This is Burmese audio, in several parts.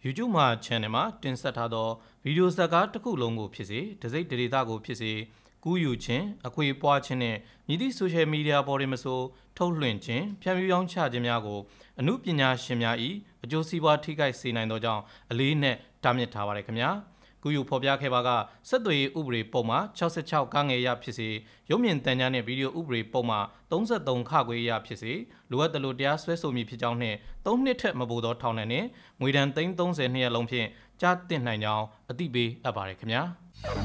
YouTube မှာ channel မှာတင်ဆက်ထားသောဗီဒီယိုဇာတ်ကားတစ်ခုလုံးကိုဖြစ်စေတစိမ့်ဒေတာကိုဖြစ်စေကူးယူခြင်းအခွေပွားခြင်းနဲ့မြည်သည့် social media ပေါ်တွင်မဆိုထုတ်လွှင့်ခြင်းဖြန့်ဖြူးရောင်းချခြင်းများကိုအမှုပညာရှင်များ၏အကျိုးစီးပွားထိခိုက်စေနိုင်သောကြောင့်အလေးနဲ့တားမြစ်ထားပါတယ်ခင်ဗျာကူးယူဖော်ပြခဲ့ပါကဆက်သွယ်ရေးဥပဒေပုံမှာ66ကငယ်ရဖြစ်စေရုပ်မြင်သံကြားနဲ့ဗီဒီယိုဥပဒေပုံမှာ33ခခွေရဖြစ်စေလိုအပ်တယ်လို့တရားစွဲဆိုမည်ဖြစ်ကြောင်းနှင့်3နှစ်ထက်မပိုသောထောင်ဒဏ်နဲ့ငွေဒဏ်30နှစ်ရက်လုံးဖြင့်ကြားတင်နိုင်ကြောင်းအသိပေးအပ်ပါတယ်ခင်ဗျာ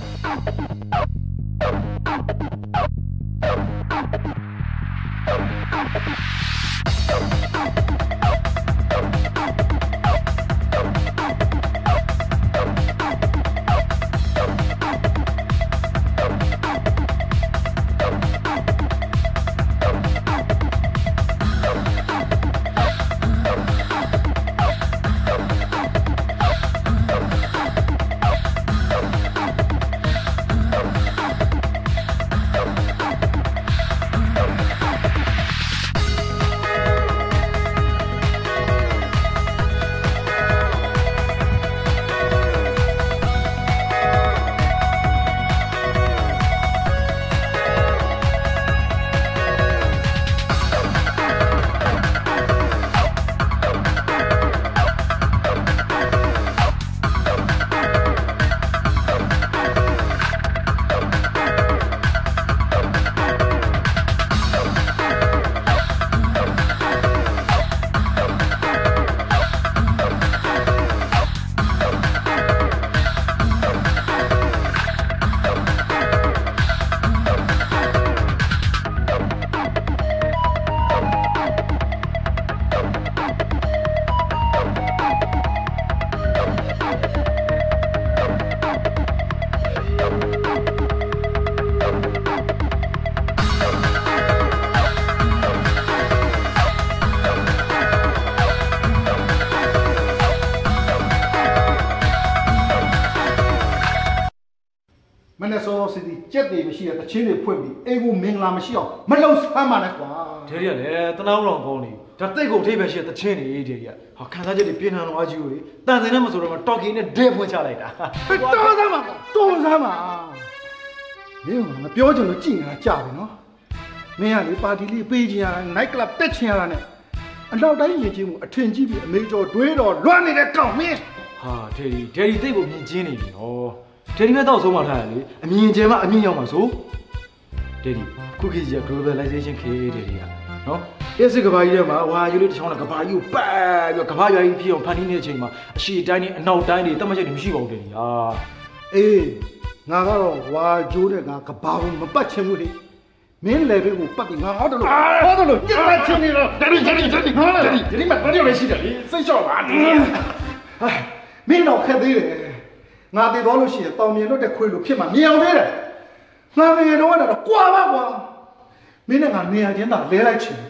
ကျက်တွေမရှိတဲ့တချင်းတွေဖွင့်ပြီးအိမ်ကိုမင်္ဂလာမရှိအောင်မလုံဆမ်းပါနဲ့ကွာဒေရီကလည်းတနာဦးတော်ကောင်းနေဒါတိတ်ကုန်ထိပ်ပဲရှိတဲ့တချင်းတွေဒေရီကဟာခံစားချက်တွေပြင်းထန်တော့အကြီးကိုတန်စင်နဲ့မဆိုတော့မှတော်ကီနဲ့ဒဲဖွင့်ချလိုက်တာတော်စမ်းပါတော်စမ်းပါမင်းကမပြောချင်လို့ကြည်နေတာကြာပြီနော်မင်းကလေပါတီလေးပေးချင်ရတာ night club တက်ချင်ရတာနဲ့အနောက်တိုင်းရင်ချင်းကိုအထင်ကြီးပြီးအမေကျော်တွေးတော်လွှမ်းနေတဲ့ကောင်မင်းဟာဒေရီတိတ်ကိုမြင်ချင်းနေပြီနော်ဒေရီမဲ့တော့ဆုံးမထားရလေအမြင်ကျဲမှာအမြင်ရောက်မှာဆိုဒေရီခုခေတ်ကြီးက globalization ခေတ်ဒေရီကနော်တစ်စစ်ကဘာကြီးထဲမှာဝါယူလေးတစ်ချောင်းနဲ့ကဘာကြီးကိုပတ်ပြီးကဘာရွာကြီးဖြစ်အောင်ဖန်တီးနေတဲ့အချိန်မှာအရှိတိုင်းနဲ့အနောက်တိုင်းတွေတတ်မှတ်ချက်တွေမရှိပါဘူးဒေရီဟာအေးငါကတော့ဝါကျိုးတဲ့ငါကဘာကိုမပတ်ချင်ဘူးလေမင်းလည်းပဲကိုပတ်ပြီးငါဟောတယ်လို့ညစ်ပတ်ချင်နေတော့ဒေရီမှာတော်တော်လေးရှိတယ်လေစိတ်လျှော့ပါဒေရီမင်းတော့ခက်သေးတယ်ငါတည်သွားလို့ရှိရင်တောင်မြင်လွတ်တဲ့ခွေလို့ဖြစ်မှာမြင်အောင်သေးတယ်ငါငယ်တော့ကတော့ကွာပါကွာမင်းနဲ့ငါနေရာချင်းသာလဲလိုက်ချင်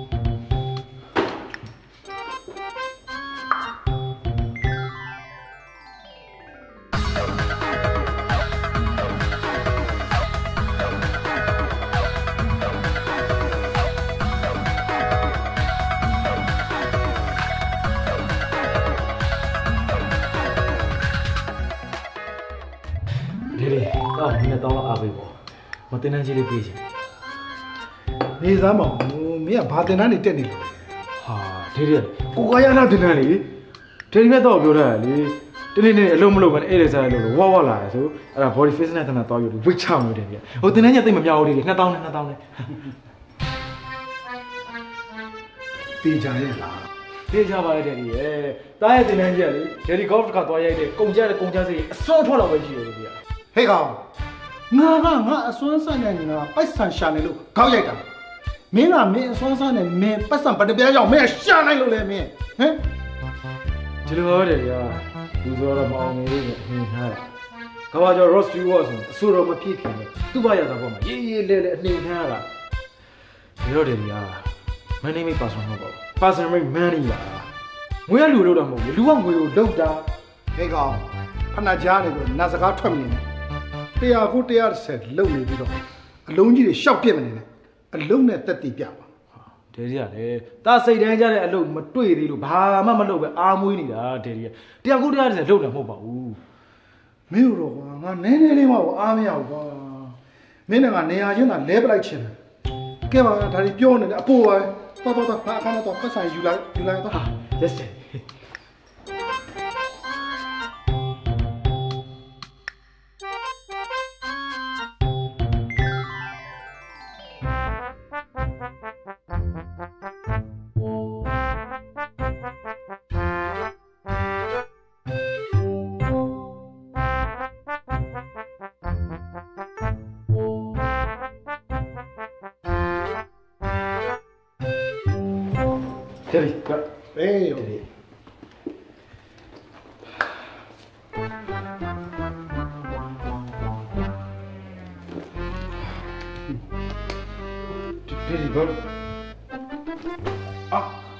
你那到了阿贝不？我等下去的背去。 你啥嘛？没有把等下你等你了。 哈，对的，我刚要那等下你，这里面到不了你，这里呢路不路嘛，一直在路，哇来说，啊，body face 那等下到有的，会唱有的的。我等下你等么秒的，那到呢？ 地家人啦。 地家吧这里，大爷等下去的，这里搞卡多一点，公家是双拖了回去的。 ဟေးကောင်ငါအစွမ်းဆိုင်နဲ့ငါပိုက်ဆံရှာနေလို့ခေါက်ရိုက်တာမင်းကမင်းအစွမ်းဆိုင်နဲ့မင်းပိုက်ဆံဗတပြားကြောင့်မင်းရှာနိုင်လို့လေမင်းဟမ်ဒီလိုဟုတ်တယ်ဗျာလူဆိုတော့မအောင်နေလို့ဟင်းထားတာကဘာကျော် Ross Stewart ဆိုအဆိုတော်မဖြစ်ခင်လေသူ့ဘာရတာပေါ့မှာရေးလဲအနှိမ်ထားတာဒီလိုတယ်ဗျာ money make person မဟုတ်ပါဘူး person make money ပါငွေရလူလို့တော့မဟုတ်ဘူးလူကငွေကိုလောက်တာဟေးကောင်ဖဏကြားနေလို့နတ်စကားထွက်မနေနဲ့တရားကိုတရားဆက်လုံနေပြီးတော့အလုံးကြီးတွေရှောက်ပြစ်မနေနဲ့အလုံးနဲ့တက်တည်ပြပါဒဒေဒီရတယ်တာစိတ်တိုင်းကြတဲ့အလုပ်မတွေ့သေးလို့ဘာမှမလုပ်ပဲအားမွေးနေတာဒေဒီကတရားခုတရားတည်းလုပ်တယ်မဟုတ်ပါဘူးမင်းတို့ကွာငါနည်းနည်းလေးမှအားမရဘူးကွာမင်းနဲ့ငါနေရာချင်းသာလဲပလိုက်ချင်တယ်ကဲပါဒါတွေပြောနေတယ်အပိုးပါတော်ငါအခါတော့ပတ်ဆိုင်ယူလိုက်တော့ဟာ yes sir 这里， 哎呦，这里。这里边啊，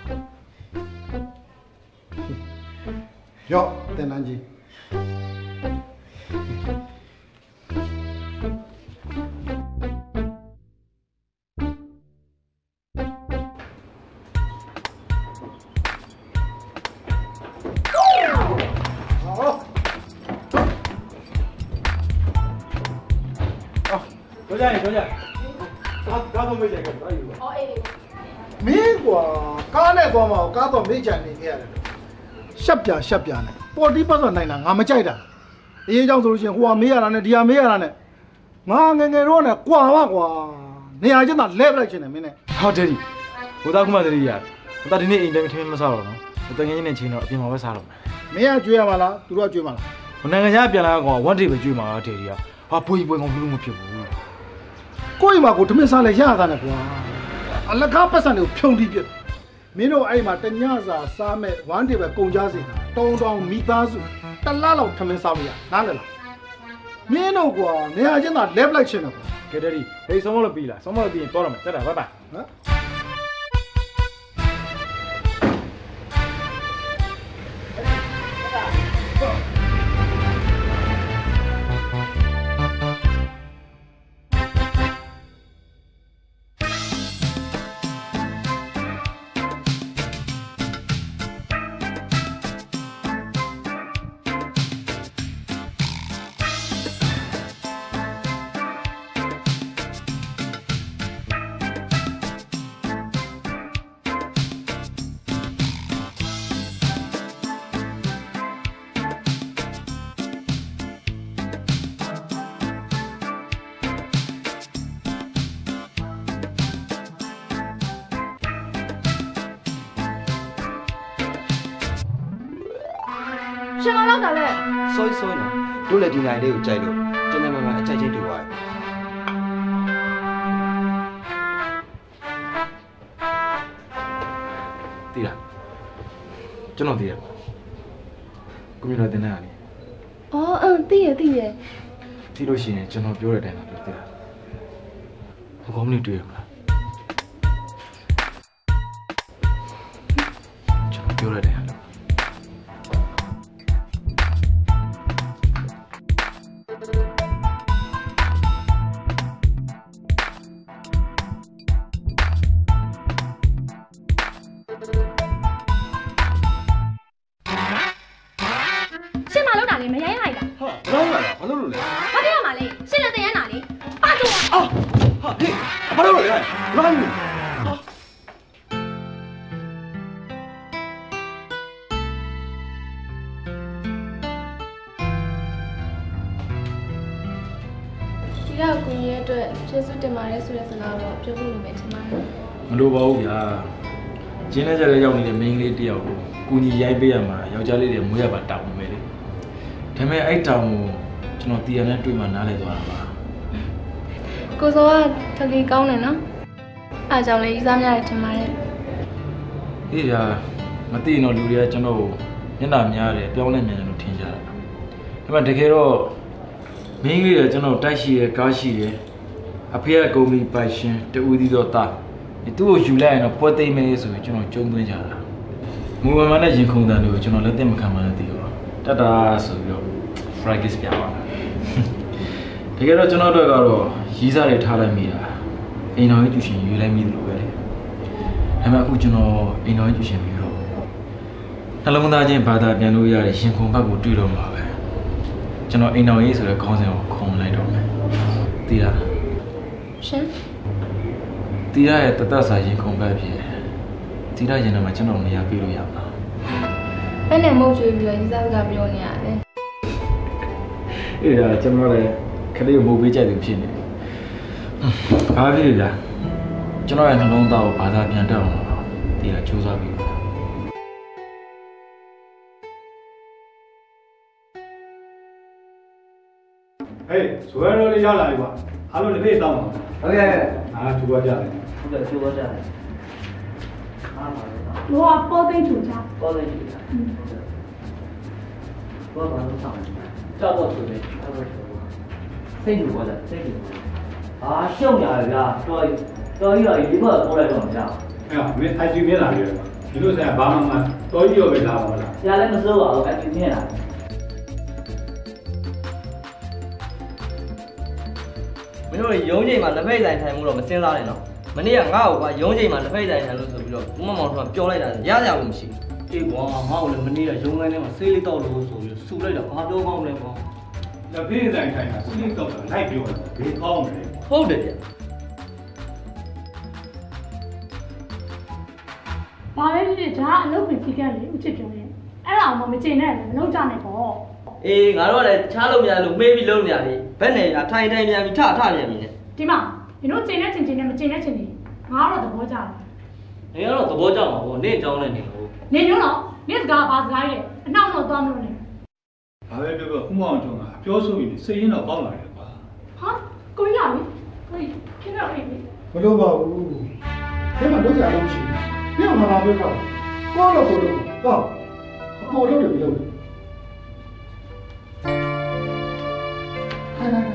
哟，在南京。 小姐，ကားတော့မေ့ကြခဲ့ပါဘူး။အော်အေးမင်းကွာကားနဲ့သွားမှာကားတော့မေ့ကြနေခဲ့ရတယ်ရှက်ပြနဲ့ပေါ်တီးပတ်စောနိုင်တာငါမကြိုက်တာအရေးကြောင့်ဆိုလို့ရှိရင်ဟိုဟာမေးရတာနဲ့ဒီဟာမေးရတာနဲ့ငါငယ်တော့နဲ့ကွာပါကွာနေရာချင်းသာလဲပလိုက်ချင်တယ်မင်းနဲ့ဟုတ်တယ်ဟိုသားကမှတည်းရဟိုသားဒီနေ့အိမ်တိုင်းထမင်းမစားတော့နော်ဟိုတငယ်ချင်းနဲ့ချင်းတော့အပြင်မှာပဲစားတော့မင်းကကြွေးရမှာလားသူတို့ကကြွေးမှာလားဟိုနိုင်ငံခြားပြန်လာကောင်1 day ပဲကြွေးမှာတဲ့ဒီကဟာဘွေကြီးပွဲကောင်လူမဖြစ်ဘူးကိုယ့်အိမ်မှာကိုဓမင်းစားလဲရတာနဲ့ကွာအလကားပတ်စံတွေကိုဖြုံတီးပြစ်မင်းတို့အဲ့မှာတညစာစားမဲ့1 day ပဲကုန်ကြစေတာတောင်းမိသားစုတလားလောက်ဓမင်းစားမရနားလည်လားမင်းတို့ကွာနေရာချင်းသာလဲပလိုက်ချင်တယ်ကွာကဲတဲ့ဒီဟေးဆုံးမလို့ပြီးလားဆုံးမလို့ပြီးရင်တော့မယ်တက်တာဘိုင်ဘိုင်ဟမ်ရှင်မလောက်တာလေစိုးနော်တို့လည်းဒီနိုင်လေးကိုကြိုက်လို့ကျန်တယ်မမအကြိုက်ချင်းတူသွားတယ်တီးလားကျွန်တော်တီးရကွန်ပျူတာတင်နေရတယ်အော်တီးရတီးလို့ရှိရင်ကျွန်တော်ပြောတဲ့အတိုင်းပဲတီးတာဟိုကောင်းမလေးတွေ့ရမလားကျွန်တော်ပြောတဲ့အတိုင်းဒီကကိုကြီးရဲ့အတွက်ကျေးဇူးတင်ပါတယ်ဆိုတဲ့စကားတော့ပြောဖို့လိုမယ်ထင်ပါတယ်မလိုပါဘူးဗျာကျင်းတဲ့ကြတဲ့ရောက်နေတဲ့မိန်းကလေးတယောက်ကိုကိုကြီးရိုက်ပေးရမှာယောက်ျားလေးတွေမွေးရပါတောင်းမယ်လေဒါပေမဲ့အဲ့တောင်းကိုကျွန်တော်တီရနဲ့တွေ့မှနားလည်သွားတာပါကိုစောကတကယ်ကောင်းတယ်နော်အားကြောင့်လည်းဤစားများတယ်ထင်ပါတယ်အေးဗျာမသိရင်တော့လူတွေကကျွန်တော်ကိုမျက်နှာများတယ်ပြောင်းလဲမြန်တယ်လို့ထင်ကြတာဒါပေမဲ့တကယ်တော့မင်းလေးကကျွန်တော်တိုက်ရှိရကားရှိတယ်အဖေကကုမ္ပဏီပိုင်ရှင်တူဦးသီးတော့တာသူ့ကိုယူလိုက်ရင်တော့ပွဲသိမ်းမယ်ဆိုပြီးကျွန်တော်ကြုံသွင်းကြတာမူမမှန်နဲ့ရင်ခုန်တယ်လို့ကျွန်တော်လည်းသိမခံမှန်းသိရောတတ်တာဆိုပြီးတော့ practice ပြပါတကယ်တော့ကျွန်တော်တို့ကတော့ရီးစားတွေထားလိုက်မိတာအိမ်တော်ကြီးကျူရှင်ယူလိုက်မိတယ်လို့ပဲလေဒါပေမဲ့အခုကျွန်တော်အိမ်တော်ကြီးကျရှင်ပြီးတော့နှလုံးသားချင်းဘာသာပြန်လို့ရတဲ့ရှင်ခုံဘက်ကိုတွေ့တော့မှာပဲကျွန်တော်အိမ်တော်ကြီးဆိုတဲ့ခေါင်းစဉ်ကိုခုံလိုက်တော့မယ်တည်လားရှင်တည်ရရဲ့တသက်စာရှင်ခုံဘက်ဖြစ်တည်ရရင်တော့ကျွန်တော်နေရာပြေးလို့ရမှာဘယ်နဲ့မဟုတ်ကျွေးပြီးတော့ရေးစားကပြောနေရတယ်အေးဒါကျွန်တော်လည်းခလေးကိုမုတ်ပေးကြတယ်ဖြစ်နေဘာဖြစ်လဲကျွန်တော်ရဲ့နှလုံးသားကိုဘာသာပြန်တက်အောင်ဒီကစူးစမ်းပြီးဟေးဇွဲတော်လေးရောက်လာပြီကွာအားလုံးတစ်ဖေးတောင်းပါဟုတ်ကဲ့ကျူပါကြတယ်ဟုတ်ကဲ့ကျူပါကြတယ်我包对主家， 包在这里。我把它上来，照过去没？照过去。谁主过的？谁主过的？啊，小伢子呀，到一个一个过来装下。 哎呀，没太久没来了，一路上爸妈到一个没来过了。 家里没收啊，我赶紧骗了。မင်းတို့ရုံးချိန်မှာလက်ဖက်ဆိုင်ထိုင်မှုတော့မစင်းစားနဲ့နော်မနေ့ကငါ့ကိုကရုံးချိန်မှာလက်ဖက်ဆိုင်ထိုင်လို့ဆိုပြီးတော့ဦးမမောင်ထွန်းပြောလိုက်တာရရဘူးမရှိဘူးအေးကွာငါ့ကိုလည်းမနေ့ကရုံးခန်းထဲမှာဆေးလေးတောက်လို့ဆိုပြီးဆူလိုက်တာဘာပြောကောင်းလဲကွာလက်ဖက်ဆိုင်ထိုင်တာဆေးလေးတောက်တာလိုက်ပြောတာဘယ်ကောင်းမလဲဟုတ်တယ်ဗျဘာလဲဖြစ်ဒါအလုပ်ဝင်ဖြစ်ခဲ့လေဦးချစ်ပြောတယ်အဲ့ဒါမှမကျင်နဲ့မလုပ်ကြနဲ့ပေါ့အေးငါတို့ကလည်းချားလို့မရလို့မေးပြီးလုံးနေရလေဘက်နဲ့ကထိုင်ပြန်ပြီးထပြန်ပြီနဲ့ဒီမှာဒီတို့ကျင်နဲ့ချင်းနဲ့မကျင်နဲ့ချင်းနေငါတော့သဘောကျတယ်နေကတော့သဘောကျမှာပေါ့နေအကြောင်းနဲ့နေလို့နေညတော့နေစကားဘာစကားရဲ့အနောက်တော့သွားမလို့နေဘာပဲပြောပြောဦးမောင်ကျော်ကအပြောဆိုရင်စိတ်ရင်းတော့ပေါက်လာတယ်ကွာဟာကိုရပြီကိုခင်းတော့ပြီမလို့ပါဘူးဒီမှာလုပ်ကြလို့ရှိရင်ပြောမှာပြောတော့ကောလို့ကိုလို့ကောအပေါ်လို့တယ်လို့ဟာလာ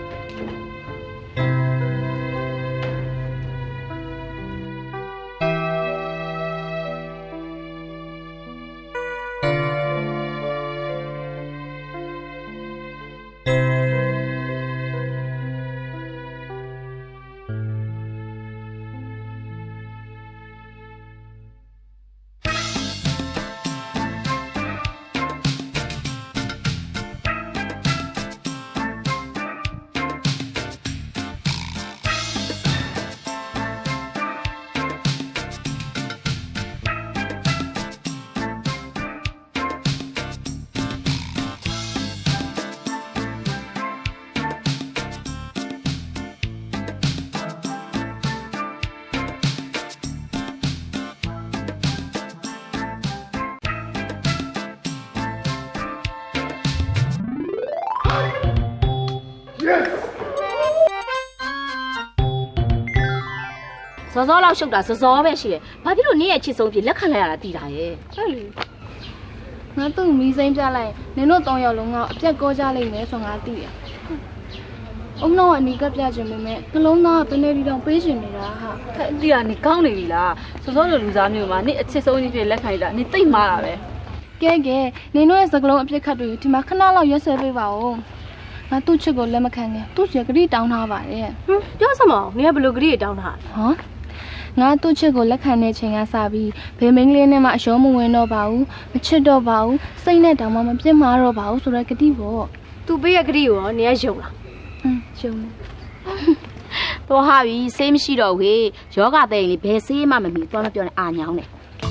စောစောလောက်ရှုပ်တာစောစောပဲရှိတယ်။ဘာဖြစ်လို့နင်းရဲ့ချစ်ဆုံးဖြစ်လက်ခံလိုက်ရတာတည်တာရဲ့။ဟုတ်လေ။ငါသူ့မီးစိမ်းပြလိုက်နင်တို့3ယောက်လုံးကအပြက်ကောကြလိမ့်မယ်ဆိုငါသိတယ်။အုံတော့အနီကပြချင်ပေမဲ့နှလုံးသားကတနေ့ဒီတော့ပေးချင်နေတာဟာ။အဲ့ဒီကနေကောင်းနေပြီလား။စောစောလိုလူစားမျိုးမှာနင့်အချစ်ဆုံးဖြစ်လက်ခံလိုက်တာနင်သိမ့်မာတာပဲ။ကဲနင်တို့ရဲ့စကလုံးအပြက်ခတ်တွေဒီမှာခဏလောက်ရက်စဲပေးပါဦး။ငါသူ့ချစ်ကိုလက်မခံနဲ့သူ့ချစ်ကတိတောင်းထားပါတယ်။ပြောစမအောင်နင်ကဘယ်လိုကတိတောင်းထားလဲ။ဟမ်ငါသူ့ချစ်ကိုလက်ခံတဲ့ချိန်ကစပြီးဘေမင်းကလေးနဲ့မှအရှုံးမဝင်တော့ပါဘူးမချစ်တော့ပါဘူးစိတ်နဲ့တောင်မှမပြစ်မှားတော့ပါဘူးဆိုတော့ကတိပေါ့သူပေးရကတိကိုရောနေရယုံလားယုံတယ်တော့ဟာပြီဆေးမရှိတော့ဘူးယောဂတဲ့ရင်လေဘယ်ဆေးမှမမီသွားမပြောနဲ့အာညောင်းတယ်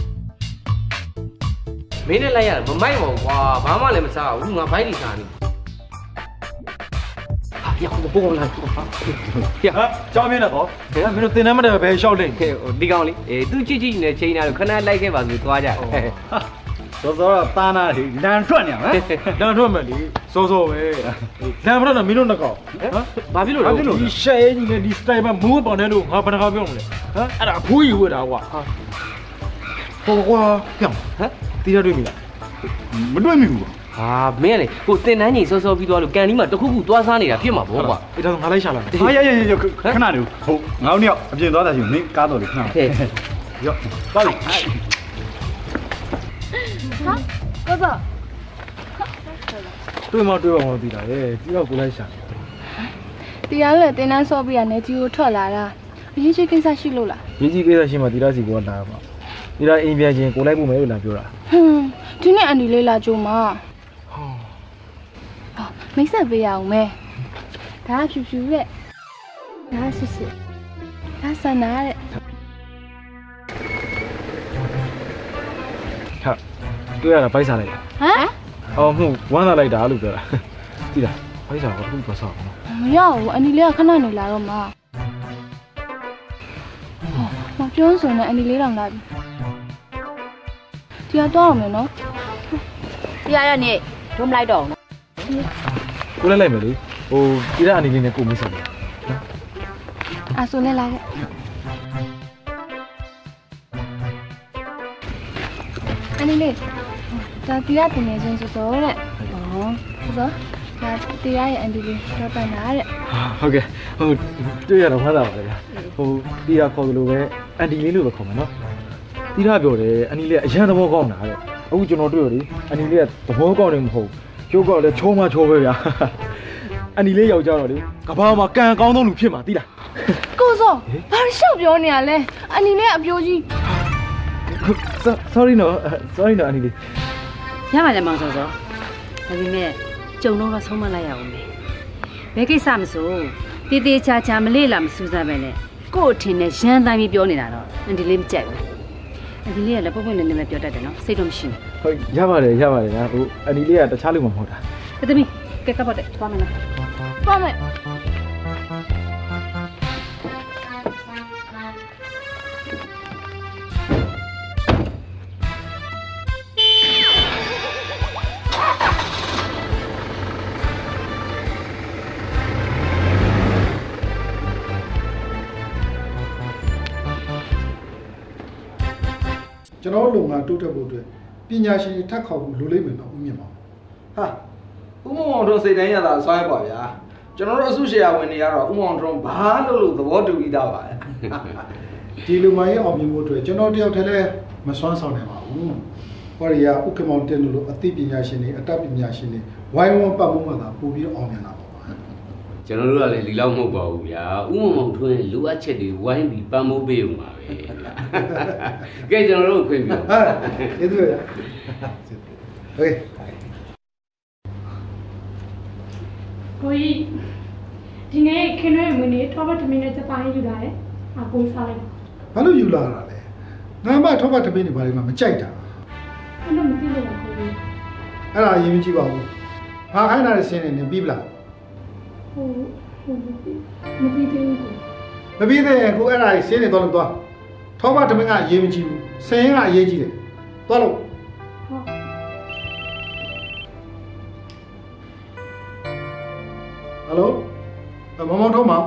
မင်းနဲ့လိုက်ရတယ်မမိုက်ပါဘူးကွာဘာမှလည်းမစားဘူးငါဘိုက်လိစားနေ呀，我不过来，呀，张面的好，哎，没有对那么的白小人， 你讲哩，哎，都去呢，去那，可能来开吧，就多家， 说说打那里难赚呢，难赚么哩，说说喂，难不到那没弄那个， 哪边弄？ 你晒你你晒嘛，没帮那路，我帮那个不用嘞，啊，那可以回答我，我讲，底下对面，没对面不？ 啊，没嘞，我在南京稍比多了，干你嘛，都苦多少年了，别嘛不吧？ 这都拿来下了。哎呀，看哪里？好，我鸟，别多大熊，你搞到的看。哟，到底。 好，哥哥。 对嘛，对的，哎，只要过来下。 ဒီရလေတင်းနှန်းဆော့ပြီးရနေကြီးကိုထွက်လာတာအရေးချကိစ္စရှိလို့လားရေးကြီးကိစ္စရှိမှတီလာစီကလာပါတီလာအိမ်ပြန်ချင်းကိုလိုက်ဖို့မယ်လို့လာပြောတာဒီနေ့အန်ဒီလေးလာကြိုးမှာမိတ်ဆက်ပေးရအောင်မဲဒါဖြူဖြူတဲ့ဒါစစ်စစ်ဒါဆန္ဒတဲ့ဟာတွေ့ရတာပိုက်စားလိုက်ဟမ်ဝမ်းသာလိုက်တာလို့ပြောတာကြည့်လားပိုက်စားတော့ဘူးတော့ဆောက်မရဘူးအန်ဒီလေးကခဏနေလာတော့မှာမပြောဆိုနဲ့အန်ဒီလေးတောင်လာပြီတရားတော့မယ်နော်တရားရနေဒုံးလိုက်တော့ကိုလိုက်မယ်လေတီလာအန်ဒီလေးနဲ့ကိုမိတ်ဆက်တယ်အဆိုလဲလာခဲ့အန်ဒီလေးဒါတီလာတင်နေချင်းစောစောတဲ့စောဒါတီလာရဲ့အန်ဒီလေးတော့ပန်လာတဲ့ဟုတ်ကဲ့တွေ့ရတော့မှတ်တာပါလေတီလာခေါ်သလိုပဲအန်ဒီလေးလို့ပဲခေါ်မှာနော်တီလာပြောတယ်အန်ဒီလေးအရန်သဘောကောင်းတာတဲ့အခုကျွန်တော်တွေ့ရလေအန်ဒီလေးကသဘောကောင်းတယ်မဟုတ်ကျိုးကောက်လည်းချောမချောပဲဗျာအန်ဒီလေးယောက်ျားတော့လေကဘာမှာကံကောင်းဆုံးလူဖြစ်မှာတီလာကိုစောဘာရှောက်ပြောနေရလဲအန်ဒီလေးအပြိုးကြီး sorry နော်အန်ဒီလေးရပါလေမောင်စောစောဒါပေမဲ့ကြုံတော့ဆုံးမလိုက်ရအောင်မယ်ဘယ်ကိစ္စမဆိုတေးသေးချာချာမလေးလာမစူးစမ်းပဲနဲ့ကို့အထင်နဲ့ရမ်းတိုင်းပြီးပြောနေတာတော့အန်ဒီလေးမကြိုက်ဘူးအန်ဒီလေးကလည်းပုံပုံနဲ့နဲ့ပြောတတ်တယ်နော်စိတ်တော့မရှိဘူးဟုတ်ရပါတယ်ဗျာအန်ဒီလေးကတခြားလူမှမဟုတ်တာသမီးကဲကပ်ပတ်တယ်သွားမယ်နော်သွားမယ်ကျွန်တော်လုံငါတိုးတက်ဖို့အတွက်ပညာရှင်ထပ်ခေါ်ဖို့လိုလိမ့်မယ်နော်ဦးမြင့်မောင်ဟာဦးမောင်တို့စိတ်တိုင်းရတာဆွဲပါဗျာကျွန်တော်တို့အစုရှယ်ယာဝင်နေရတော့ဦးမောင်တို့ဘာလို့သဘောတူပြီးသားပါဒီလူမရဲ့အောင်မြင်ဖို့အတွက်ကျွန်တော်တယောက်တည်းလည်းမစွမ်းဆောင်နိုင်ပါဘူးဟောရီယာဥက္ကမောင်တင်လို့အသိပညာရှင်တွေအတတ်ပညာရှင်တွေဝိုင်းဝန်းပတ်မှုမှသာပို့ပြီးအောင်မြင်တာပါကျွန်တော်တို့ကလည်းလီလောက်မဟုတ်ပါဘူးဗျာဥမမောင်ထွန်းရဲ့လိုအပ်ချက်တွေဝိုင်းပြီးပံ့ပိုးပေးဦးမှာပဲကဲကျွန်တော်တို့ခွင့်ပြုဟာကျေးဇူးပါဟေးကိုကြီးဒီနေ့ခင်ရွေးမွေးနေ့ထောပတ်တမင်းနဲ့စပိုင်းယူလာတယ်အကိုစားလိုက်ဘာလို့ယူလာတာလဲငါမှထောပတ်တမင်းတွေဘာတွေမှမကြိုက်တာအဲ့လိုမသိလို့ပါကိုကြီးအဲ့ဒါရင်မကြည့်ပါဘူးဘာခိုင်းတာလဲဆင်းနေပြီးပလားမပြီးသေးဘူးမပြီးသေးရင်ကိုအဲ့ဒါကြီးဆင်းနေတော့လို့သွားထောပတ်တမင်းကရေးမကြည့်ဘူးဆင်းကအရေးကြီးတယ်သွားလို့ဟယ်လိုမောင်ထုံးမောင်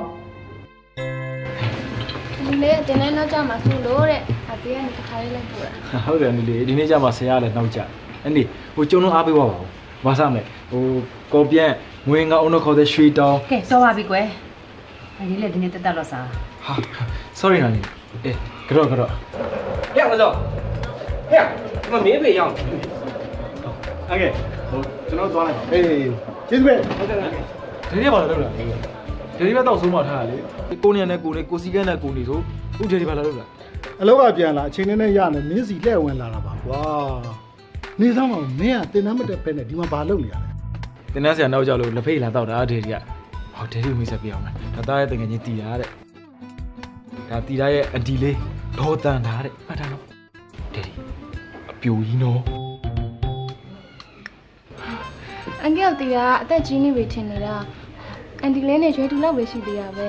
ဒီနေ့တင်နေနောက်ကြမှာဆိုလို့တဲ့အသေးကနေတစ်ခါလေးလိုက်ပို့တာဟုတ်တယ်နီလေးဒီနေ့ကြမှာဆရာလည်းနောက်ကြအဲ့ဒီကျုံလုံးအားပေးပါဦးမဆမ်းမယ်ကောပြန်ငွေငါအုံးတော့ခေါ်တဲ့ရွှေတောင်းကဲစောပါပြီကွယ်ဒီလေဒီနေ့တက်တော့စားဟာ sorry နာလေးကတော့ဟဲ့မစောဟဲ့ဒီမှာမင်းဖေးရောက်โอเคကျွန်တော်သွားလိုက်ပါကျေးဇူးပဲဟုတ်တယ်ဒီနေ့ဘာလို့လုပ်လာလဲဒီနေ့ပဲတော့ဆုံးမထားတာလေကိုနေနဲ့ကိုနေကိုစီကန်းနဲ့ကိုနေဆိုဥဒေဒီဘာလို့လုပ်လာအလောက်ကပြန်လာအချိန်နဲ့ရနေမင်းစီလှည့်ဝင်လာတာပါကွာနေသားမမင်းကတင်နှမ်းမတက်ဖက်နဲ့ဒီမှာဘာလုပ်နေရလဲတင်နှမ်းဆရာနောက်ကြလို့လက်ဖိတ်လာတော့တာဒေဒီကဟောဒေဒီကိုမိတ်ဆက်ပြအောင်လားဒါသားရဲ့တကယ်ချင်းတီတာတဲ့ဒါတီတာရဲ့အန်တီလေးဒေါ်တန်တာတဲ့မှတ်ထားနော်ဒေဒီအပြိုကြီးနော်အန်ကယ်တီကအသက်ကြီးနေပြီထင်နေတာအန်တီလေးနဲ့ရွယ်တူလောက်ပဲရှိသေးတာပဲ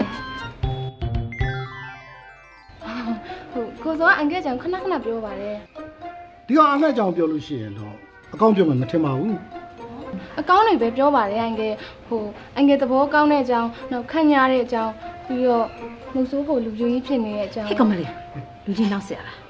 ဟုတ်ကိုစောအန်ကယ်ကြောင့်ခဏခဏပြောပါတယ်ဒီကောင်အငှက်ကြောင့်ပြောလို့ရှိရင်တော့အကောင့်ပြောမှမထင်ပါဘူးအကောင့်တွေပဲပြောပါတယ်အန်ကယ်အန်ကယ်သဘောကောင်းတဲ့အကြောင်းနောက်ခန့်ညားတဲ့အကြောင်းပြီးတော့နှုတ်ဆိုးဖို့လူကြီးဖြစ်နေတဲ့အကြောင်းဟဲ့ကောင်မလေးလူကြီးနောက်ဆက်ရလား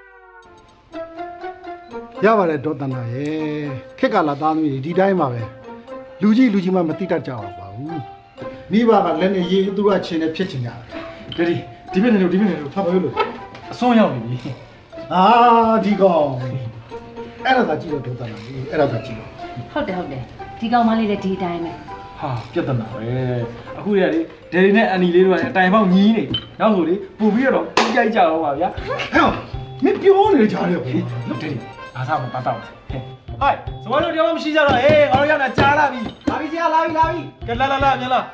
ရပါတယ်ဒေါ်တနာရဲ့ခက်ကလာသားသမီးဒီတိုင်းပါပဲလူကြီးမှမသိတတ်ကြပါဘူးမိဘကလည်းနေရေးသူကချင်းနဲ့ဖြစ်ချင်ကြတယ်ဒီဘက်နေလို့ဖတ်ပါလို့အစွန်းရောက်နေပြီဒီကောင်အဲ့ဒါသာကြည့်တော့ဒေါ်တနာအဲ့ဒါသာကြည့်တော့ဟုတ်တယ်ဒီကောင်မလေးလည်းဒီတိုင်းပဲဟာပြဿနာပဲအခုရလေဒယ်ရီနဲ့အန်နီလေးတို့ကအတိုင်ပေါက်ညီးနေနောက်ဆိုလေပူပြီးတော့ကြိုက်ကြတော့ပါဗျာဟဲ့မင်းပြောနေကြတယ်ဒယ်ရီဘာသာမပတ်တော့ဟဲ့ဟိုင်စမတို့တရားမရှိကြတော့ဟေးငါတို့ရောက်လာကြားလာပြီဆရာလာပြီကဲလာမြင်လား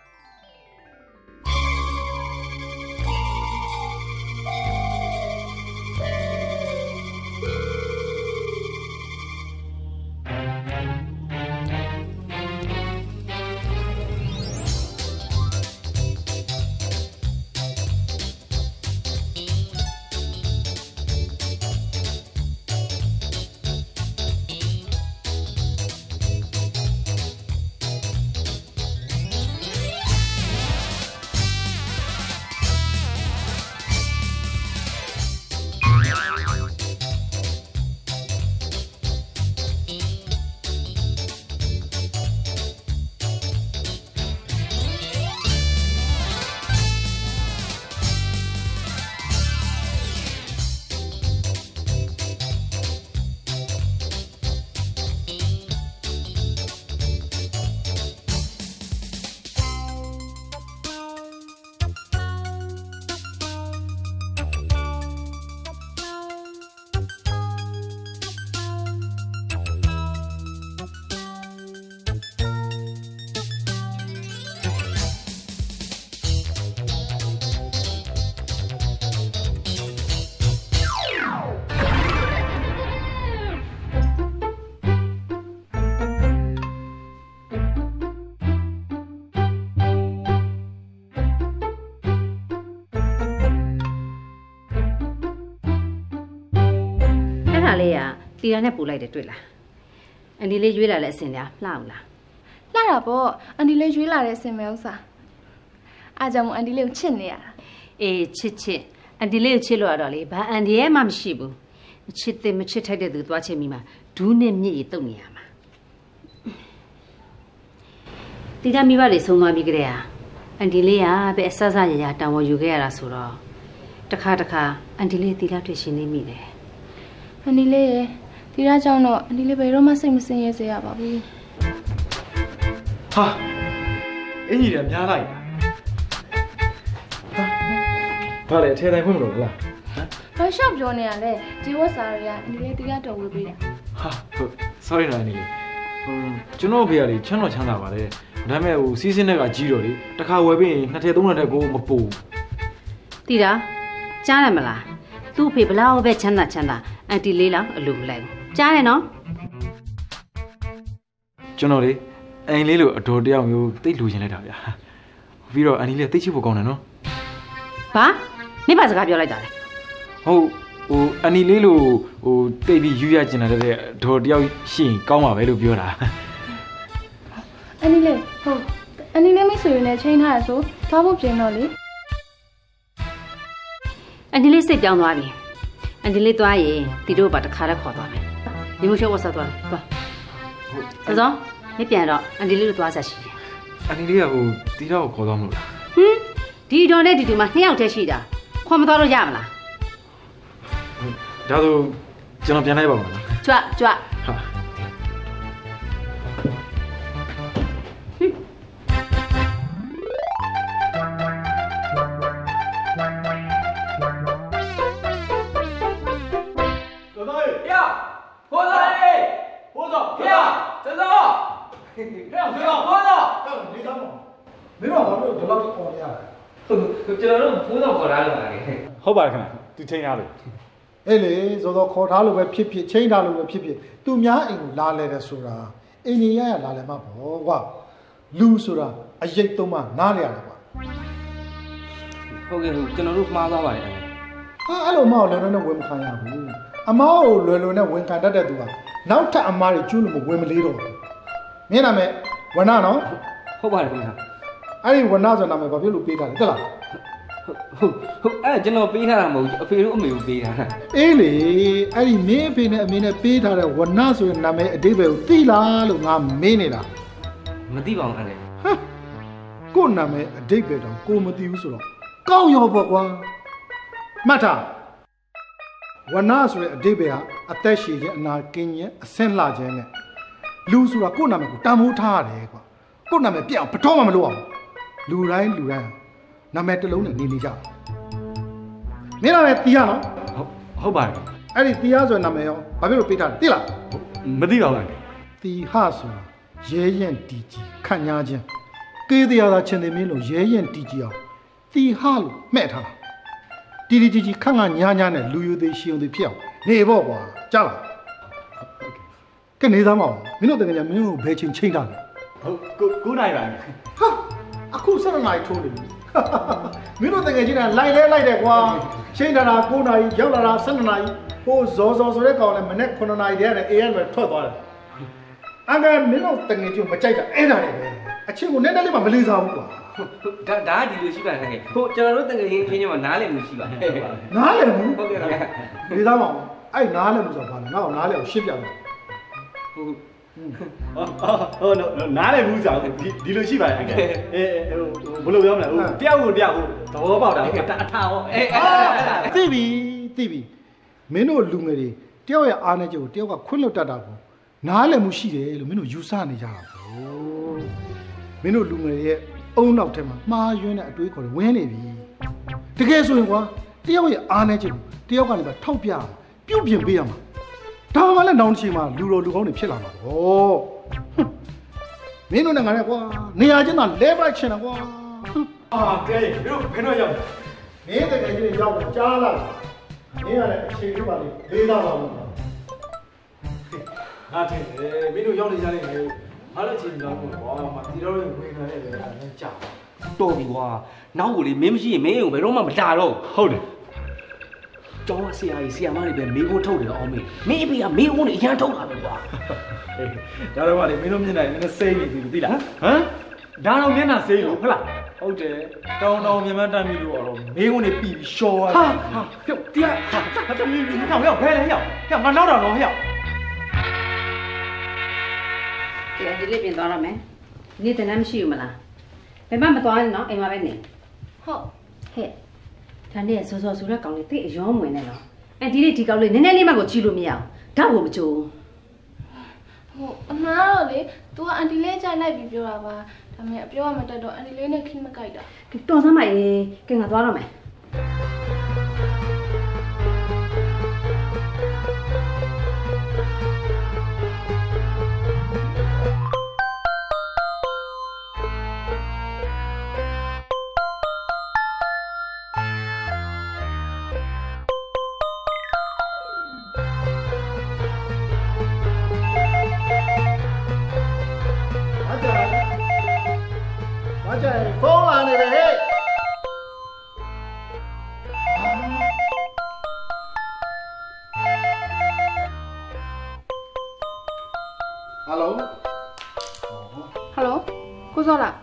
လေးကတီရာနဲ့ပူလိုက်တယ်တွေ့လားအန်ဒီလေးရွေးလာတဲ့အစင်များလှအောင်လားလှတာပေါ့အန်ဒီလေးရွေးလာတဲ့အစင်မဲဥစားအားကြောင့်အန်ဒီလေးကိုချစ်နေရတာအေးချစ်အန်ဒီလေးကိုချစ်လို့ရတော့လေဘာအန်ဒီရဲ့မှမရှိဘူးချစ်တဲ့မချစ်ထိုက်တဲ့သူသွားချစ်မိမှာဒူးနဲ့မြစ်ရတုတ်နေရမှာတီရာမိဘတွေဆုံးသွားပြီးကြတဲ့အန်ဒီလေးကပဲအဆဆရရတောင်ပေါ်ယူခဲ့ရတာဆိုတော့တခါအန်ဒီလေးတီရာတွေ့ရှင်နေမိတယ်အန်ဒီလေးရဲ့ဒီရကြောင့်တော့အန်ဒီလေးဘယ်တော့မှစိတ်မစင်ရဲစေရပါဘူးဟာအင်ကြီးတွေများလိုက်ဘာလဲထဲတိုင်းဖွင့်မလို့လားဘာရှော့ပြောနေရလဲဒီဝတ်စာတွေကအန်ဒီလေးတီရတော်ဝေးပေးတာဟာဟုတ် sorry နော်အန်ဒီလေးကျွန်တော်ဖေကလေချမ်းတော်ချမ်းသာပါလေဒါပေမဲ့စီးစင်းတဲ့ကကြီးတော့လေတခါဝယ်ပြီးရင်နှစ်ထည့်သုံးထည့်ကိုမပူတီတာကြားရမလားသူ့ဖေဘလောက်ပဲချမ်းသာအန်တီလေးလောက်အလိုမလိုက်ဘူးကြားတယ်နော်ကျွန်တော်လေအန်လေးလိုအတော်တယောက်မျိုးတိတ်လူချင်လိုက်တာဗျာပြီးတော့အန်လေးလေးတိတ်ချစ်ဖို့ကောင်းတယ်နော်ဘာမင်းဘာစကားပြောလိုက်တာလဲဟုတ်အန်လေးလိုတိတ်ပြီးယူရကျင်တဲ့အတော်တယောက်ရှိရင်ကောင်းပါပဲလို့ပြောတာအန်လေးဟုတ်အန်လေးမိတ်ဆွေတွေနဲ့ချိန်ထားရဆိုသွားဖို့ပြင်တော့လေအန်ဒီလေးစိတ်ပြောင်းသွားပြီအန်ဒီလေးသွားရင်တီတို့ဘာတခါတည်းခေါ်သွားမယ်ဒီမိုးရှုပ်ဝတ်ဆက်သွားသွားဟုတ်သောမပြန်တော့အန်ဒီလေးတို့သွားဆက်ရှိတယ်အန်ဒီလေးကတီတော့ခေါ်သွားမလို့လားဒီတော်နဲ့ဒီတူမှာ2ယောက်တည်းရှိတာခေါ်မသွားလို့ရမလားဒါဆိုကျွန်တော်ပြန်လိုက်ပါမယ်နော်ကြွဟာမင်းတို့ဘာလို့ဒီလောက်အော်နေရလဲကျွန်တော်တို့ဖိုးတော်ခေါ်ထားလို့ပါလေဟုတ်ပါတယ်ခင်ဗျသူချိန်ထားလို့အေးလေဆိုတော့ခေါ်ထားလို့ပဲဖြစ်ချိန်ထားလို့ပဲဖြစ်သူများအိမ်ကိုလာလဲတယ်ဆိုတာအင်းကြီးရလာလဲမှာပေါ့ကွာလူဆိုတာအရိတ်သုံးမှနားလဲရတယ်ကွာဟုတ်ကဲ့ကျွန်တော်တို့မှားသွားပါတယ်ဟာအဲ့လိုမောက်လွယ်လွယ်နဲ့ဝင်မခံရဘူးအမားကိုလွယ်လွယ်နဲ့ဝင်ခံတတ်တဲ့သူကနောက်ထပ်အမားတွေကျွလို့မဝင်မလေးတော့ဘူးမင်းနာမည်ဝနနော်ဟုတ်ပါတယ်ခင်ဗျာအဲ့ဒီဝနဆိုနာမည်ဘာဖြစ်လို့ပေးထားလဲတက်လားဟုတ်အဲ့ကျွန်တော်ပေးထားတာမဟုတ်ဘူးအဖေတို့အမေတို့ပေးထားတာအေးလေအဲ့ဒီမင်းအဖေနဲ့အမေနဲ့ပေးထားတဲ့ဝနဆိုတဲ့နာမည်အတိတ်ပဲကိုသိလားလို့ငါမေးနေတာမသိပါဘူးအဲ့လေကို့နာမည်အတိတ်ပဲတော့ကိုမသိဘူးဆိုတော့ကောင်းရောပေါ့ကွာမှတ်ထားဝနဆိုတဲ့အတိတ်ပဲကအသက်ရှည်ခြင်းအနာကင်းခြင်းအဆင့်လှခြင်းနဲ့လူဆိုတာကို့နာမည်ကိုတန်ဖိုးထားရတယ်ကွာကိုနာမည်ပြအောင်ဘတော်မှမလုပ်အောင်လူတိုင်းနာမည်တစ်လုံးနဲ့နေကြမင်းနာမည်တီးရနော်ဟုတ်ပါတယ်အဲ့ဒီတီးရဆိုတဲ့နာမည်ရောဘာဖြစ်လို့ပေးထားလဲသိလားမသိပါဘူးတီဟဆိုတာရဲရင်တီကြီးခန့်ညားခြင်းကေးတရားသာချင်းသိမင်းလို့ရဲရင်တီကြီးအောင်တီဟလို့မှဲ့ထားတာတီကြီးခန့်ညားနဲ့လူယူသေးရှီုံသေးဖြစ်အောင်နေပေါ့ကွာကြားလားကနေသားမအောင်မင်းတို့တကယ်မင်းတို့ဘယ်ချိန်ချိန်တာလဲဟုတ်9နိုင်ပါဟာအခု7နာရီထိုးနေပြီမင်းတို့တကယ်ချင်းလိုက်တယ်ကွာချိန်တာ9နာရီရောက်လာတာ7နာရီဟိုဇော်ဆိုတဲ့ကောင်လည်းမနေ့9နာရီတည်းနဲ့ AM ပဲထွက်သွားတယ်အငယ်မင်းတို့တကယ်ချင်းမကြိုက်တာအဲ့ဒါတွေပဲအချင်းကိုနည်းနည်းလေးမှမလေးစားဘူးကွာဒါကဒီလိုရှိပါနဲ့ဟိုကျွန်တော်တို့တကယ်ချင်းချင်းမှာနားလည်မှုရှိပါတယ်နားလည်မှုဟုတ်ကဲ့လေးစားမအောင်အဲ့နားလည်မှုဆိုတာဘာလဲငါ့ကိုနားလည်အောင်ရှင်းပြမယ်ဟုတ်နားလည်မှုဆိုတာဒီလိုရှိပါတယ်အေးဘယ်လိုပြောမလဲဟိုတယောက်ကိုတယောက်ဟိုသဘောပေါက်တာအထာဟောသိပြီမင်းတို့လူငယ်တွေတယောက်ရဲ့အားနဲ့ချက်ကိုတယောက်ကခွင့်လွတ်တတ်တာကိုနားလည်မှုရှိတယ်လို့မင်းတို့ယူဆနေကြတာပေါ့မင်းတို့လူငယ်ရဲ့အုံနောက်ထဲမှာမှားယွင်းတဲ့အတွေးခေါ်တွေဝင်နေပြီတကယ်ဆိုရင်ကွာတယောက်ရဲ့အားနဲ့ချက်ကိုတယောက်ကနေပါထောက်ပြပြုတ်ပြင်ပေးရမှာဒါမှလည်းနောင်ချိန်မှာလူတော်လူကောင်းတွေဖြစ်လာမှာပေါ့မင်းတို့နဲ့ငါနဲ့ကွာနေရာချင်းသာလဲပလိုက်ချင်တာကွာကဲမင်းတို့ဘယ်တော့ရောက်မင်းတကယ်ကြီးရောက်တော့ကြားလာမင်းကလည်းအခြေလေးပါလေလေးသားပါဘူးငါထင်တယ်မင်းတို့ရောက်နေကြလိမ့်မယ်ဘာလို့ချိန်ကြောင်းကွာမတီတော်ရဲ့ဝင်ခံတဲ့လေအဲ့ကြာတော်ပြီကွာနောက်ကိုလေမင်းမရှိရင်မင်းကိုဘယ်တော့မှမတာတော့ဟုတ်တယ်ကျောင်းဆရာကြီးဆရာမတွေပဲမေးဖို့ထုတ်တယ်အောင်မင်းအဖေကမေးဖို့နေအရန်ထုတ်တာပဲကွာဒါတော့မှလေမင်းတို့မျက်နှာနည်းနည်းစိမ့်နေပြီသိလားဒါတော့မျက်နှာစိမ့်လို့ဟုတ်လားဟုတ်တယ်တောင်းမြန်မာတမ်းပြီလို့တော့မေးဖို့နေပြီရှော်ဟာပြုတ်တရားဟာတမီးဟောက်ဘဲလေဟောက်ငါနောက်တော့တော့ဟောက်ဒီလေးပြင်သွားရမယ်နေ့တည်းမရှိဘူးမလားဘယ်မှမသွားနဲ့နော်အိမ်မှာပဲနေဟုတ်ဟဲ့ဒါနဲ့စောစောဆိုတဲ့ကောင်လေးသိအယောမဝင်နေတော့ဒီနေ့ဒီကောင်လေးနည်းနည်းလေးမှကိုချီလို့မရအောင်ဓာတ်ကိုမကြိုးဟိုအမှားတော့လေ तू ကအန်တီလေးကြိုက်လိုက်ပြီးပြောတာပါဒါပေမဲ့အပြောရမတတ်တော့အန်တီလေးနဲ့ခိမကြိုက်တာတော်စမ်းပါရေးကဲငါသွားတော့မယ်ဖုန်းလာနေတယ်ဟဲ့ဟယ်လိုကိုစောလား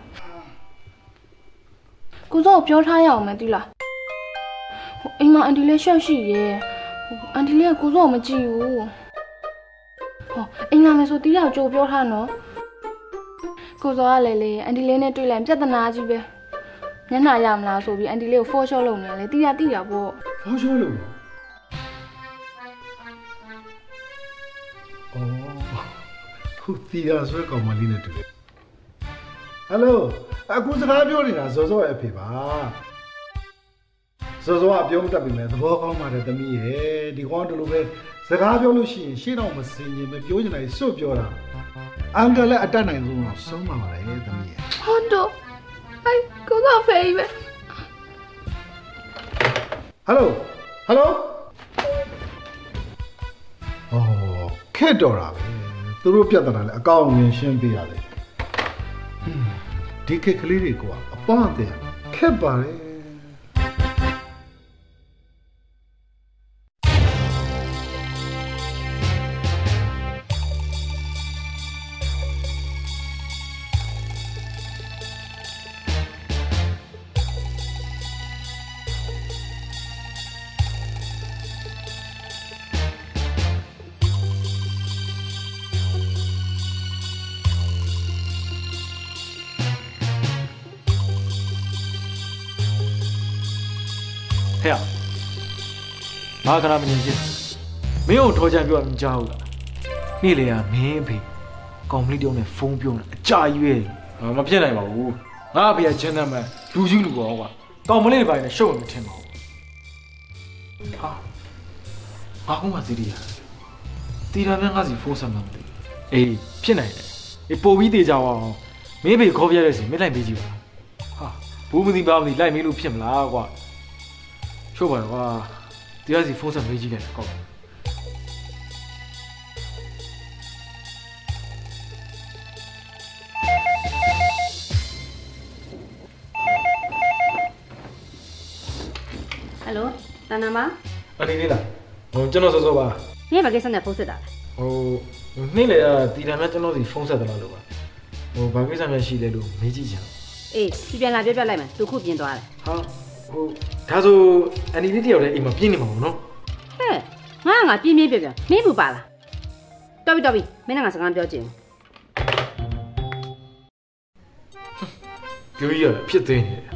ကိုစောကိုပြောထားရအောင်မယ်သိလားဟိုအိမ်မှာအန်တီလေးရှော့ရှိရဲ့ဟိုအန်တီလေးကကိုစောကိုမကြည့်ဘူးဟောအိမ်လာမယ်ဆိုတီးတော့ကြိုပြောထားနော်ကိုစောကလည်းလေအန်တီလေးနဲ့တွေ့လိုက်ပြဿနာကြီးပဲမျက်နှာရမလားဆိုပြီးအန်တီလေးကိုဖော့ရှော့လုပ်နေတယ်လေတီးတာပေါ့ဖော့ရှော့လုပ်ခုတီးရဆွဲကောင်မလေးနဲ့တွေ့တယ်ဟယ်လိုအခုစကားပြောနေတာဇော်ရဲ့အဖေပါဇော်ကပြောမတတ်ပြီလေသဘောကောင်းပါတယ်သမီးရဲ့ဒီကောင်တို့လိုပဲစကားပြောလို့ရှိရင်ရှေ့တော့မစင်ရင်ပဲပြောနေတာစွတ်ပြောတာအန်ကလည်းအတက်နိုင်ဆုံးတော့ဆုံးပါပါလေသမီးရဲ့ဟုတ်တော့အဲ့ကိုစောဖေးပဲဟယ်လိုအော်ခက်တော့တာပဲသူတို့ပြဿနာလည်းအကောင်းအမြင်ရှင်းပေးရတယ်ဒီခက်ကလေးတွေကအပန်းတဲ့ခက်ပါတယ်ဟဲ့ငါကရာမင်းကြီးမင်းကိုထောချမ်းပြောမကြောက်ဘူးလားနေ့လေကမင်းဖေကောင်မလေးတယောက်နဲ့ဖုန်းပြောနေအကြာကြီးပဲမဖြစ်နိုင်ပါဘူးငါအဖေကချမ်းသာမှလူကြီးလူကောကွာကောင်းမလေးတွေပိုင်းနဲ့ရှုပ်နေထင်ပါဘူးဟာငါကမှစီရီယာတီရာမြန်ငါစီဖုန်းဆက်မှမသိအေးဖြစ်နိုင်တယ်အေးပို့ပြီးတေးကြအောင်မင်းဖေခေါ်ပြရတဲ့စီမင်းလိုက်ပေးကြည့်ပါဟာဘူးမသိပါမသိလိုက်မေးလို့ဖြစ်မလားကွာရှုပ်ပါတော့ကွာတီရာစီဖုန်းဆက်မေးကြည့်လိုက်ကောင်းဟယ်လိုတန်နာမအနေလေးလားဟိုကျွန်တော်စောစောပါမင်းဘာကိစ္စနဲ့ဖုန်းဆက်တာလဲဟိုနေ့လေတီတာများကျွန်တော်စီဖုန်းဆက်တယ်လို့ပါဟိုဘာကိစ္စများရှိလဲလို့မေးကြည့်ချင်အေးဒီပြန်လာပြောပြလိုက်မယ်သူခုပြင်သွားတယ်ဟာဟိုဒါဆိုအနေလေးတယောက်တည်းအိမ်မှာပြင်းနေမှာပေါ့နော်ဟဲ့ငါပြင်းပြပြမင်းဘူးပါလားတော်ပြီမင်းကငါစကားပြောချင်ပြောရဖြစ်သေးတယ်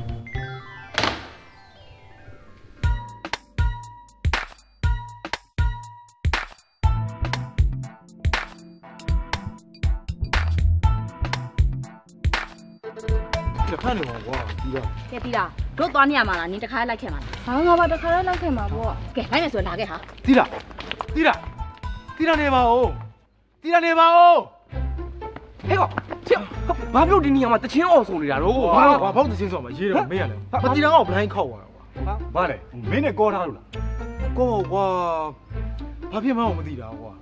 ဖမ်းနေမှာကွာဒီတော့ကဲတီတာတို့သွားနေရမှာလားနင်တခါလိုက်ခဲ့မှာလားဟာငါပါတခါတော့လိုက်ခဲ့မှာပေါ့ကဲလိုက်မယ်ဆိုလာခဲ့ဟာတီတာနေပါဦးတီတာနေပါဦးဟဲ့ကောချစ်ဘာဖြစ်လို့ဒီနေရာမှာတချင်းအောင်ဆိုနေတာတော့ဘာဘောက်တချင်းဆိုမှာရေးတော့မေးရလဲမတီတာကဘလိုင်းခောက်သွားတာကွာဘာလဲမင်းနဲ့ကောထားလို့လားကောကွာဘာဖြစ်မှမသိတာကွာ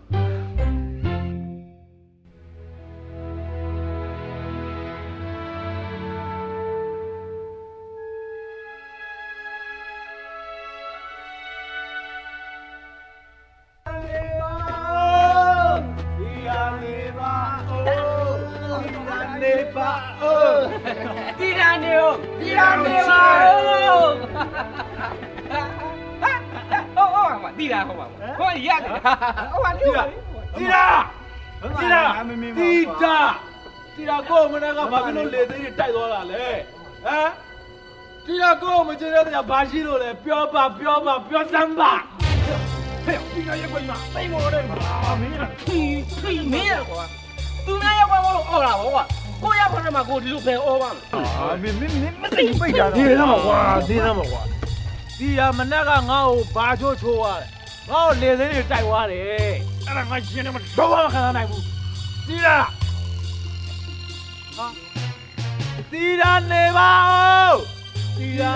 တီရာနေပါတီရာဟုတ်ပါဘူးဟောရက်ဟောပါလူတီရာကိုမနေ့ကဘာဖြစ်လို့လေသေးတွေတိုက်သွားတာလဲဟမ်တီရာကိုမကျင်တဲ့တရားဘာရှိလို့လဲပြောစမ်းပါဟဲ့တီရာရဲ့ကွာတိတ်မော်တယ်မင်းကခီမင်းရကွာသူများရဲ့ကွာမလို့အော်လာပေါ့ကွာကိုရဖရမှာကိုဒီလိုပဲအော်ပါမင်းမသိပိတ်တာဒီသားမှာကွာတီရာမနေ့ကငါ့ကိုဘာချိုးရတယ်ငါ့ကိုလေသေးတွေတိုက်သွားတယ်အဲ့ဒါငါရှင်းနေမှာတော့မခံနိုင်ဘူးတီရာဟာတီရာနေပါဦးတီရာ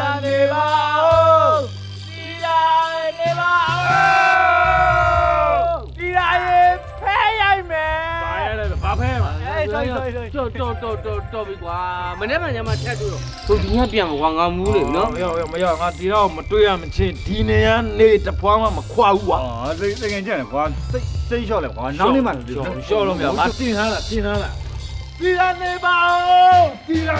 ရဲ့ဖဲရိုက်မယ်ဘာဖဲမှာတော်ပြီကွာမနေ့ကညမှာထက်တွေ့တော့သူဒီညပြန်ကွာငါမူးလေနော်မရငါတီတော့မတွေ့ရမချင်းဒီနေရနေတပွားမှမခွာဘူးကွာသိငင်ကြတယ်ကွာစိတ်လျှော့လဲကွာနောက်နေ့မှလျှော့လို့မရငါတင်ထားလားတီရာနေပါဦးဟေး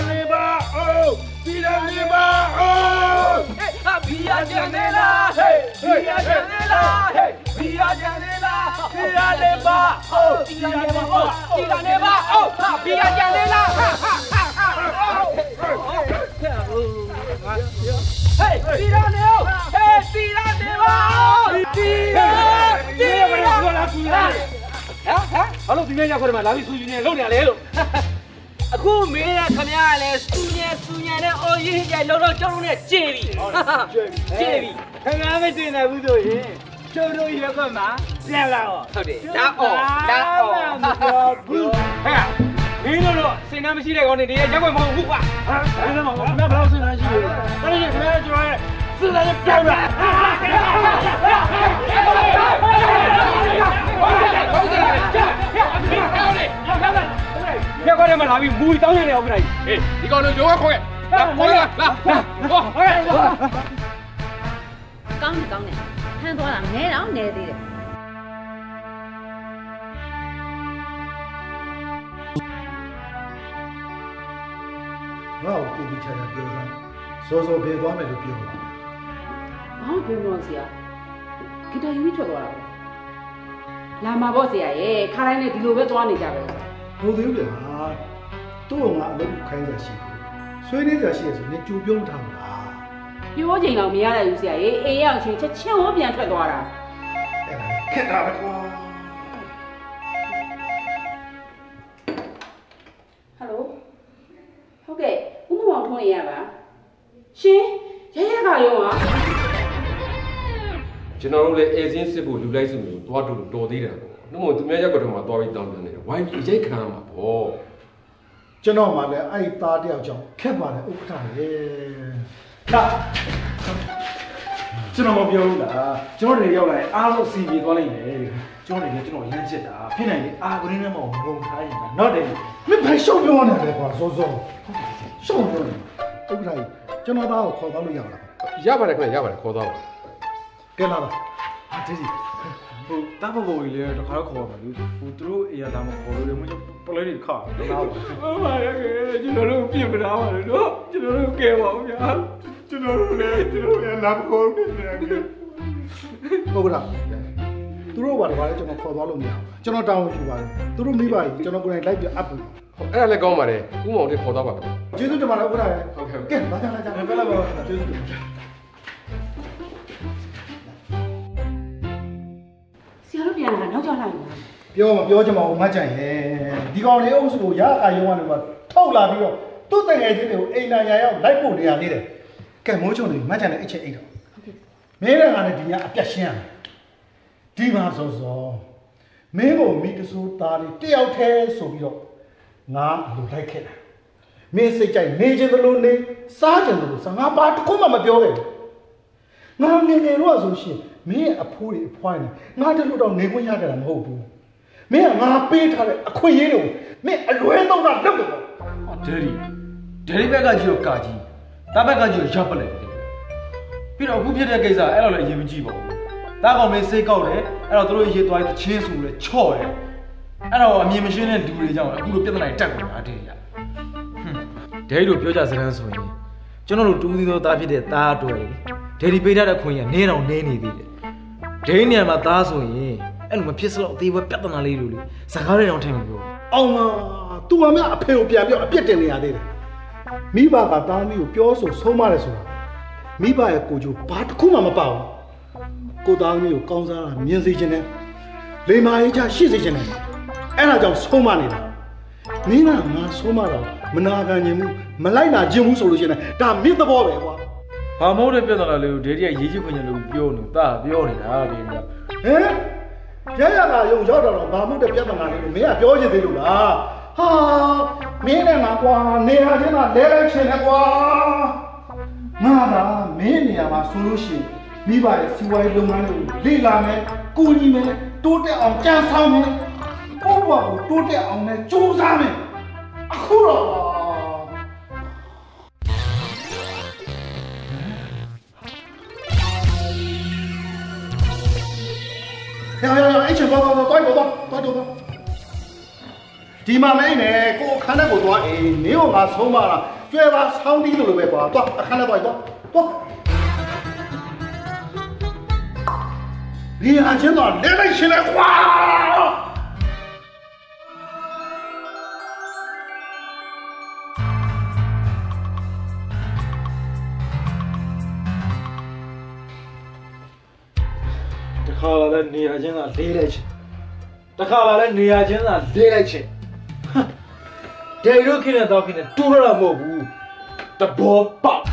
ဘီယာကျန်နေလားဟေးဘီယာကျန်နေလားတီရာနေပါဦးဘီယာကျန်နေလားတီရာနေပါဦးတီရာကျန်နေလားဟေးတီရာနေပါဦးတီရာဘာလို့ဒီနေ့ရောက်ခွင့်မှာလာပြီးစူးညင်းလုံနေရလဲလို့အခုမင်းရခမရလဲစူညံနဲ့အော်ရေးကြလုံတော့ကျောင်းနဲ့ကျေပြီခင်ဗျားမတင်နိုင်ဘူးဆိုရင်ကျုပ်တို့ရက်ကွက်မှာပြန်လာတော့ဟုတ်တယ်ဒါအော်ဘူးဟဲ့မင်းတို့စင်နာမရှိတဲ့ကောင်တွေရက်ကွက်မဟုတ်ဘူးကွာဘယ်နဲ့မှာခင်ဗျားဘယ်လောက်စင်နာရှိလဲဒါနဲ့ခင်ဗျားကျွန်တော်ရဲ့စင်နာရဲ့ပြောင်းလာရက်ကွက်ထဲမှာလာပြီးမူတောင်းနေတယ်ဟုတ်ကဲ့ဟေးဒီကောင်တို့ရောခေါ်ခဲ့လာခေါ်လာကောင်းတယ်ဟန်သွားတာနဲတော့နဲသေးတယ်ငါ့ကိုကိုချာပြောစမ်းစောဘယ်သွားမယ်လို့ပြောတာဘာပြောလို့ဆရာဂီတာယူထွက်သွားတာလာမှာပေါ့ဆရာရဲ့ခါတိုင်းနဲ့ဒီလိုပဲသွားနေကြပဲဟုတ်သေးဘူးလားသူ့ကငါအလုပ်ခိုင်းစားရှိတယ်ဆွေးနွေးစားရှိရဆိုနေကြိုပြုံးထားမှာပြောချိန်တော့မရတဲ့ဘူးဆရာရေအေးရောက်ချင်းချက်ချင်းဟောပြန်ထွက်သွားတာအဲ့ဒါခက်တာပဲကွာဟယ်လိုကဲ့ဥမမောင်ထုံးနေရပါရှင်ရရကရောอ่ะကျွန်တော်တို့လည်းအေစင်းစစ်ဖို့လူလိုက်စုမျိုးတွားတူတော်သေးတယ်ပေါ့နှုတ်မသူများရက်ကတော့မှတွားပြီးတောင်းတနေတယ်ဝိုင်းပြီးရိုက်ခံရမှာပေါ့ကျွန်တော်မှလည်းအဲ့သားတယောက်ကြောင့်ခက်ပါတယ်ဥက္ကဋ္ဌရေလာကျွန်တော်မပြောဘူးလားကျွန်တော်တွေရောက်လာရင်အားလုံးအစီပြေသွားလိုက်မယ်ကျွန်တော်တွေလည်းကျွန်တော်ရမ်းချစ်တာဖြစ်နိုင်လေအာဂရင်းထဲမှာငုံထားရင်တော့တယ်မင်းဘာရှောက်ပြောနေလဲကွာစောစောရှောက်ပြောနေဥက္ကဋ္ဌရေကျွန်တော်သားကိုခေါ်သွားလို့ရလားရပါတယ်ခင်ဗျရပါတယ်ခေါ်သွားပါကဲလာပါဟာကျေးဇူးဟိုတားဖို့ကြီးလေတခါတော့ခေါ်ပါဘူးဟိုသူတို့အေးရသားမခေါ်လို့လေမင်းပလဲတွေခါတော့လာပါရကဲကျွန်တော်တို့ပြင်ပထားပါလေနော်ကျွန်တော်တို့ကဲပါဦးဗျာကျွန်တော်တို့လည်းကျွန်တော်ရလာမခေါ်ဘူးဗျာဟုတ်ကဲ့သူတို့ဘာတပါလဲကျွန်တော်ခေါ်သွားလို့မရဘူးကျွန်တော်တောင်းယူပါတယ်သူတို့မိပါရင်ကျွန်တော်ကိုယ်တိုင်လိုက်ပြအပ်ပြီဟုတ်အဲ့ဒါလည်းကောင်းပါတယ်ဥမောင်လေးခေါ်သွားပါခင်ဗျကျေးဇူးတင်ပါတယ်ဥက္ကဋ္ဌရေဟုတ်ကဲ့ကဲလာကြလာကြဘယ်လာပါကျေးဇူးတင်ပါတယ်ဆရာတို့ပြန်လာနောက်ကျလိုက်ပါပြောမပြောချင်ပါဘူးမတ်ကြိုင်ရဲ့ဒီကောင်လေးအုပ်စုကိုရအာယုံကနေမှထုတ်လာပြီးတော့သူ့တငယ်ချင်းတွေကိုအိမ်နာရရောက်လိုက်ပို့နေရသေးတယ်ကဲမိုးချုံနေမတ်ကြိုင်နဲ့အိတ်ချက်အိတ်တော့မင်းလည်းငါနဲ့ဒီညအပြတ်ရှင်းရမယ်ဒီမှာစောစောမင်းကိုမိတဆိုးသားလေးတယောက်တည်းဆိုပြီးတော့ငါလူလိုက်ခဲ့တာမင်းစိတ်ကြိုက်နေချင်သလိုနေစားချင်သလိုစားငါဘာတစ်ခုမှမပြောခဲ့ဘူးငါငယ်ငယ်တော့ဆိုရှင်မင်းအဖိုးတွေအဖွားနေငါတလူတော့နေခွင့်ရကြတာမဟုတ်ဘူးမင်းကငါပေးထားတဲ့အခွင့်အရေးတွေကိုမင်းအလွဲသုံးတာလုပ်တယ်ပေါ့ဒယ်ရီဘက်ကကြီးကိုကာကြီးတားဘက်ကကြီးကိုရပ်ပလိုက်ပြီးတော့အခုဖြစ်တဲ့ကိစ္စအဲ့လိုလည်းအရင်မကြည့်ပါဘူးတားကောင်မင်းစိတ်ကောက်တယ်အဲ့တော့တို့ရေးသွားတဲ့ချင်းစုလဲချော့တယ်အဲ့တော့အမြင်မရှင်းတဲ့လူတွေကြောင့်အခုလိုပြဿနာတွေတက်နေတာတဲ့ရဒယ်ရီတို့ပြောကြစကားဆိုရင်ကျွန်တော်တို့တူးသီးသောသားဖြစ်တဲ့သားအတွက်ဒယ်ရီပေးထားတဲ့ခွင့်ရနင်းအောင်နင်းနေသေးတယ်ဒိန်းနေရာမှာသားဆိုရင်အဲ့လိုမဖြစ်စလို့အသေးပဲပြဿနာလေးလိုလေစကားတွေတော့ထင်မလို့အောင်မ तू ကမြအဖေကိုပြန်ပြီးအပြစ်တင်နေရသေးတယ်မိဘကသားမီးကိုပြောဆိုဆုံးမတယ်ဆိုတာမိဘရဲ့ကိုကြိုဘာတစ်ခုမှမပါဘူးကိုသားမီးကိုကောင်းစားတာမြင်စေချင်တယ်လိမ္မာရေးချရှိစေချင်တယ်အဲ့ဒါကြောင့်ဆုံးမနေတာမင်းကငါဆုံးမတော့မနာခံခြင်းဘူးမလိုက်နာခြင်းဘူးဆိုလို့ရှိရင်ဒါမင်းသဘောပဲကွာဘာမို့တဲ့ပြဿနာလေးကိုဒေဒီကရေးချခွင့်ရလို့ပြောနေတာပြောနေတာဒီကဟမ်ရရကယုံရောက်တော့ဘာမို့တဲ့ပြဿနာလေးကိုမင်းကပြောချင်သေးလို့လားဟာမင်းနဲ့ငါကွာနေရာချင်းကလဲလဲချင်တယ်ကွာငါကမင်းနေရာမှာဆိုလို့ရှိရင်မိဘရဲ့စီဝိုင်းလုပ်ငန်းတွေကိုလေ့လာမယ်ကိုကြီးမယ်တိုးတက်အောင်ကြံဆောင်မယ်ကိုယ့်ဘဝကိုတိုးတက်အောင်လည်းကြိုးစားမယ်အခုတော့呀，一起走，ဒီမှာမင်းနဲ့ကိုအခန်းထဲကိုသွားအေးမင်းကငါဆုံးမလားကျွဲပါဆောင်းတီးလို့ပဲကွာသွားအခန်းထဲသွားဒီအချင်းတော့လဲလိုက်ရှင်လဲကွာတခါလာတဲ့နေရာချင်းကလေးလိုက်ချင်တခါလာတဲ့နေရာချင်းကလေးလိုက်ချင်ဒေရိုခင်းတဲ့တော့ခင်းတဲ့တူရတာမဟုတ်ဘူးတဘောပေါက်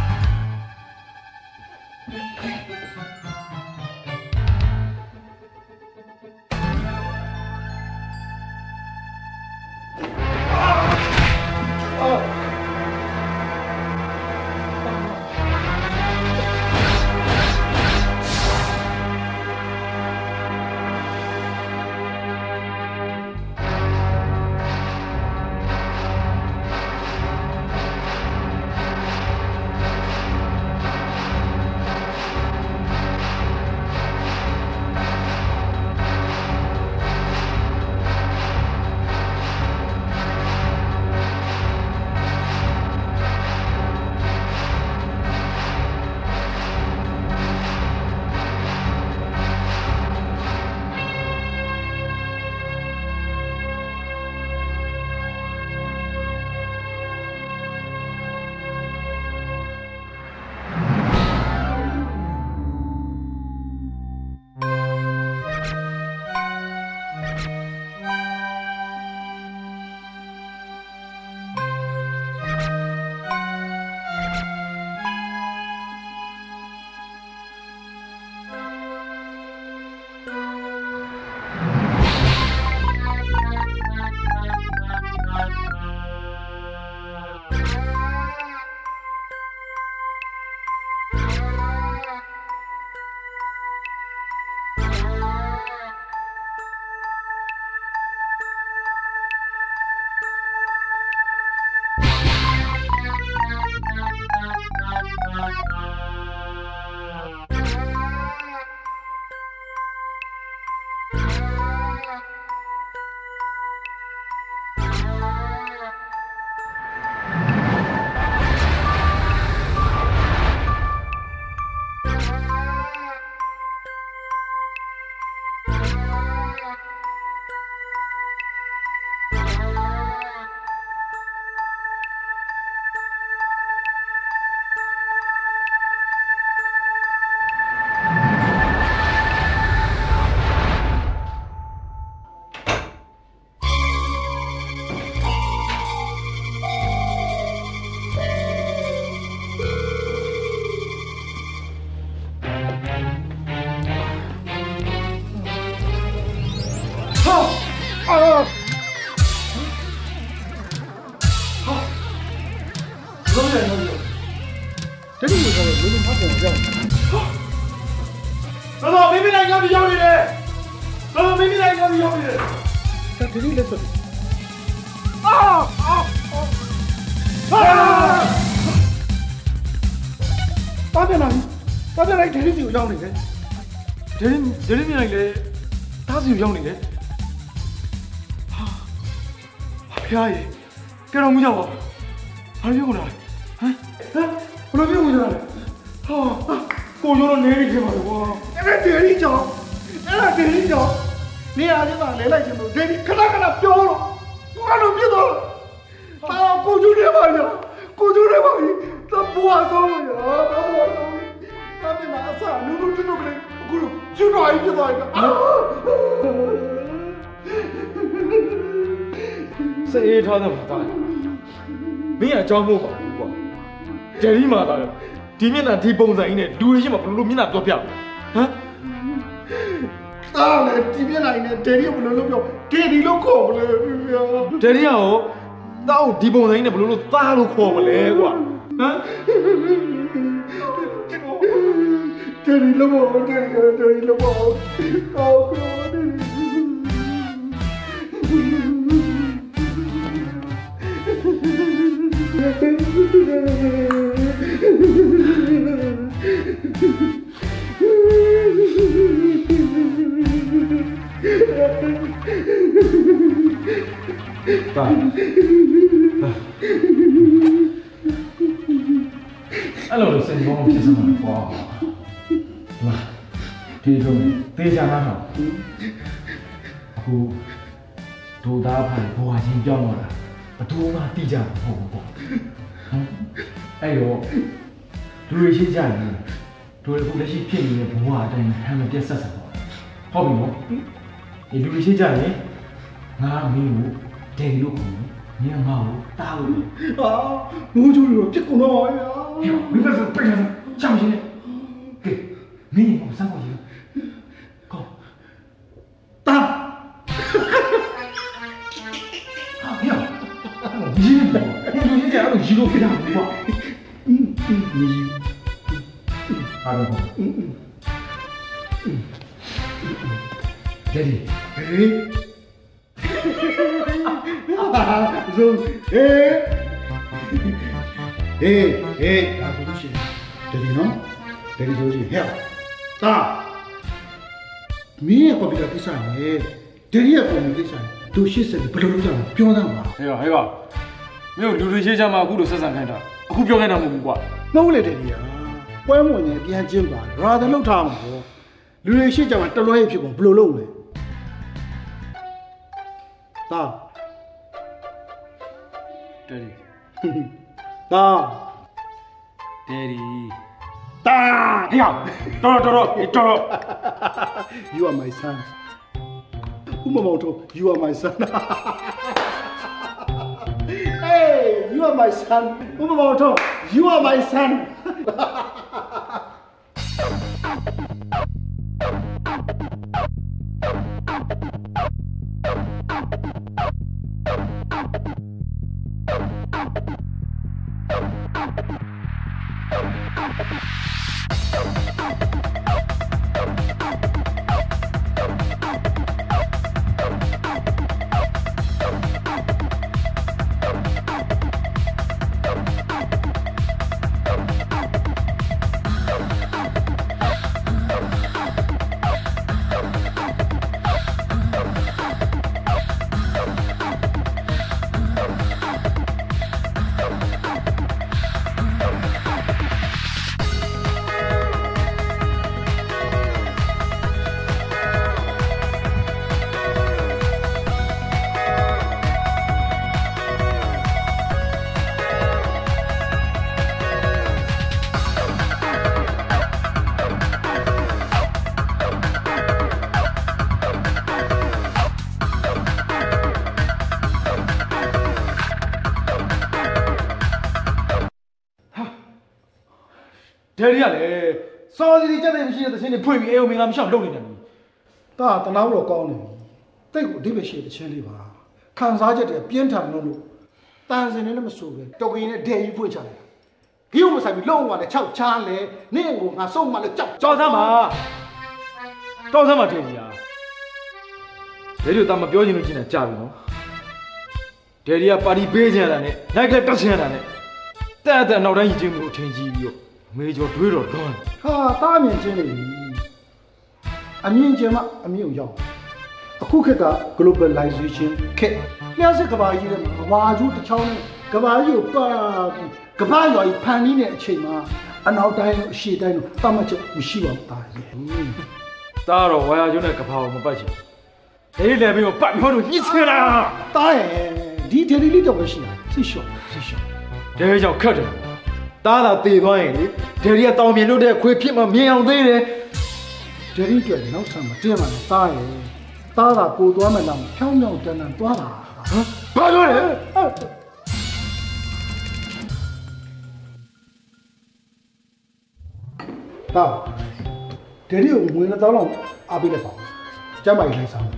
တယ်နော်တတိယဆိုတော့ဘယ်လိုမှပုံကြောက်တော်မိမိလိုက်ကြောက်ရောက်နေတယ်တော်မိမိလိုက်ကြောက်ရောက်နေတယ်တတိယလက်စွပ်ပါပြန်လိုက်ဒယ်ရီစီကိုရောက်နေတယ်ဒယ်ရီမြင်လိုက်လေတားစီကိုရောက်နေတယ်ဖျားရေကဲတော့မူးကြပါဘာလို့ပြောကုန်တာလဲဘယ်လိုပြောကုန်တာလဲကိုရိုးတော့နေနေခင်ပါလေကွာအဲ့ဒါဒယ်ရီကြောင့်နေရာလေးမှာလဲလိုက်ချင်လို့ဒယ်ရီခဏပြောတော့ဘာလို့ပြတော့ကိုကျူးနေပါဗျာသဘောဆုံးရတာမင်းအဆာနူးတူကလေးအခုလိုကျူးတော့ပြသွားပြီစေးထားတယ်မှာတာမင်းအကြောင်းမို့ပါဘူးကွာဒယ်ရီမှာတာဒီမျက်နှာဒီပုံစံကြီးနဲ့လူတွေရှိမှဘယ်လိုမျက်နှာပြောပြဟမ်တားလေဒီမျက်နှာကြီးနဲ့ဒယ်ရီကိုဘယ်လိုလုပ်ပြောဒယ်ရီလို့ခေါ်မလဲဗျာဒယ်ရီရောတောက်ဒီပုံစံကြီးနဲ့ဘယ်လိုသားလို့ခေါ်မလဲကွာဟမ်ဒယ်ရီလို့ပေါ့ဒယ်ရီလို့ပေါ့အော်ပြောတယ်တာအဲ့လိုစင်ဘောဖြစ်စမှာပေါ့လာဒီလိုတေးကြတာတော့အခုဒိုသားဖိုင်ဘွားချင်းပြောင်းလာတာဘယ်သူမှတိကြမဟုတ်ဘူးပေါ့အဲ့တော့လူတွေရှိကြတယ်တို့အခုလက်ရှိဖြစ်နေတဲ့ဘဝအတိုင်းဟမ်းမပြတ်ဆက်ဆက်ပေါ့ဟုတ်ပြီနော်ဒီလူတွေရှိကြရင်ငါမင်းကိုဒယ်လို့ခေါ်တယ်မင်းငါ့ကိုတားလို့ဟာမိုးချိုးလို့ပြစ်ကုန်တော့ပါဗျာမင်းကဆိုပြည့်တယ်ကြောက်ရှင်လေကဲမင်းကိုစမ်းပါရကောတာဟာဗျာဒီလူကြီးကြတော့ရီလိုဖြစ်တာဘူးကွာအားလုံးဒယ်ရီဟေးzoအခုရှိတယ်ဒီနော်ဒယ်ရီဆိုကြီးဟဲ့တာမင်းရဲ့ကွန်ပျူတာကိစ္စနဲ့ဒယ်ရီရဲ့ကွန်ပျူတာကိစ္စတို့ရှစ်ဆက်ဘယ်လိုလုပ်ကြလဲပြောသားပါဟဲ့မင်းတို့လူတွေရှိကြမှာအခုလိုဆက်ဆံခိုင်းတာအခုပြောခိုင်းတာမဟုတ်ဘူးကွာမဟုတ်လေဒယ်ရီอ่ะပွဲမဝင်ရင်ပြန်ကျင်းပါတယ်ရာသလောက်ထားမှာပေါ့လူတွေရှိကြမှာတလွဲဖြစ်ပုံဘယ်လိုလုပ်လဲတာဒယ်ရီတာဒယ်ရီတာဟေ့တော် You are my son ဦးမမောင်တို့ You are my son Hey you are my son ဦးမမောင်တို့ You are my son ဒယ်ရီကလည်းစောစီကြက်တဲ့မရှိတဲ့သင်းတွေဖွင့်ပြီးအေယုံမင်္ဂလာမရှောင်လုပ်နေတယ်။ဒါတနာတော့ကောင်းတယ်။တိတ်ကိုအဓိပ္ပာယ်ရှိတဲ့ချင်းလေးပါ။ခံစားချက်တွေပြင်းထန်လို့တန်စင်နဲ့မဆိုပဲတော်ကင်းနဲ့ဒဲကြီးဖွင့်ချတယ်给我们上面弄完了炒茶嘞，你我俺送嘛了找他嘛，找他嘛这里啊，这就咱们表情都进来加入了，这里啊把你背起来呢，那个搭起来呢，但脑袋已经没有天机了，没叫对了干。 哈，大面积嘞，面积嘛没有要，顾客个 globalization 看，两是个把伊的嘛，华族的桥呢，个把有把。个把要一盘里面去嘛，脑袋现代咯，他们就不希望大爷。 打了我呀，就那个怕我们不行。哎，那边有8秒钟，你吃了？ 大爷，你天里就不行，谁笑？ 这叫客人，打对端的，这里当面都得快皮嘛，绵羊队的。 这里觉得老什么这嘛？大爷，打了过多么那么漂亮的那多啦？ 8个人。 大，这里我们那早上阿伯来包，再买一箱。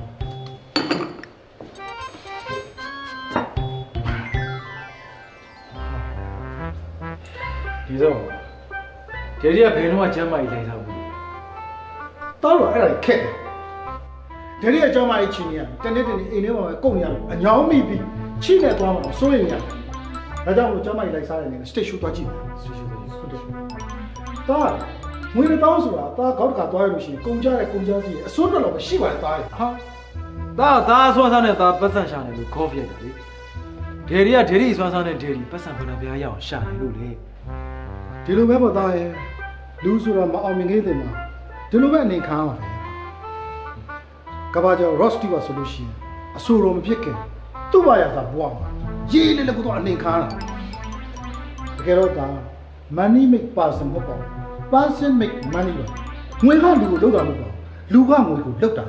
李总，这里陪侬再买一箱不？ 当然还来看，这里再买一千年，真的一年我供养鸟没比去年多嘛，所以呢，大家我再买一箱的那个station多几年，station多几年，当然。我们当时啊，大家搞得多一些，公家是，说着老百姓管大爷哈。 大说上来，大不上下来就咖啡的嘞。这里说上来，这里不上不能不要下来路嘞。 这路外不大爷，路数了嘛，奥明黑的嘛，这路外你看嘛。个把叫 Rusty 话说路线，收入没别个，都把也是不忘嘛，一年那个多你看了。这个老大 ，money make person 不包。person make money 吧，我看路都干不到，路看我路都干。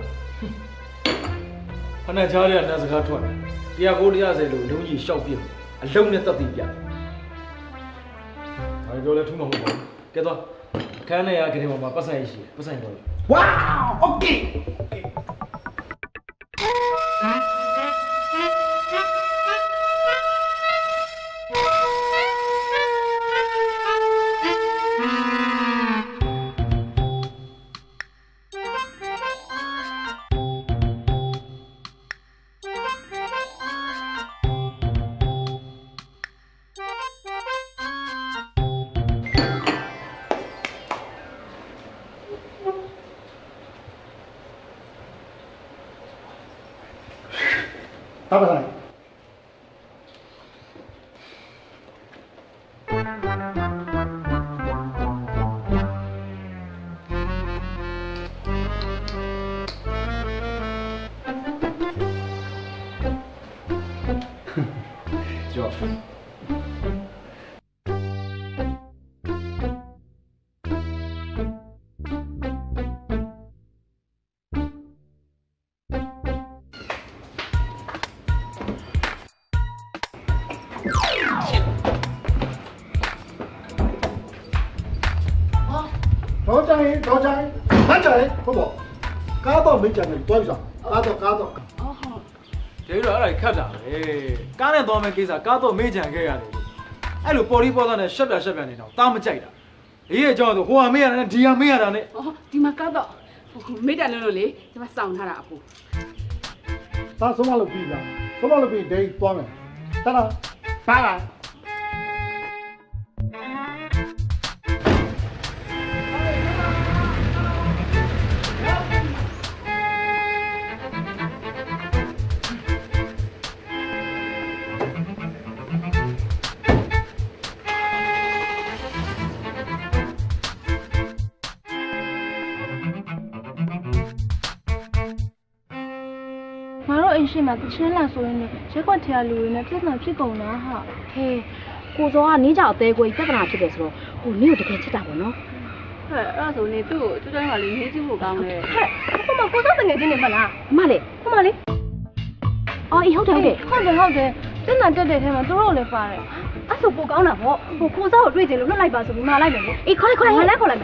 那家里那是个团，第二个在路容易小病，路呢到底边。哎，过来土毛毛，给多，看那呀，给你妈妈不生一些，不生一个。 哇 ，OK。打不上。 就。老张，慢点，好不？加到没讲的多少？加到。 哦好。这个来看着，刚才多没给啥，加到没讲给呀的。哎，路玻璃包上呢，十边的呢，打没在的。哎，叫做花没啊，地上没啊呢。 哦，地嘛加到，没得了嘞，这嘛上他了阿婆。 他什么都比的，什么都比得多没？当然，当然。 အိမ်ရှိမှတချင်းလာဆိုရင်ရက်ကွက်ထဲကလူတွေနဲ့ပြဿနာဖြစ်ကုန်တာဟာဟဲကိုစောကနင်းကြောင်အသေးကိုပြဿနာဖြစ်တယ်ဆိုတော့ဟိုနင်းကိုတကယ်ချစ်တာပေါ့နော်ဟဲ့အဲ့ဒါဆိုနေသူ့ကိုကျွတ်ကျွတ်ကလေးနေကြည့်ဖို့ကောင်းတယ်ဟဲ့ဟိုမှာကိုစောတငယ်ချင်းနေမလားအမလေးဟိုမှာလေးအော်အေးဟုတ်တယ်ပြဿနာတက်တဲ့ထဲမှာသူတို့လည်းပါတယ်အဲ့ဆိုပိုကောင်းတာပေါ့ဟိုကိုစောကိုတွေ့ကြလို့လွတ်လိုက်ပါဆိုပြီးမှာလိုက်မယ်လေအေးခေါ်လိုက်ခေါ်လိုက်မယ်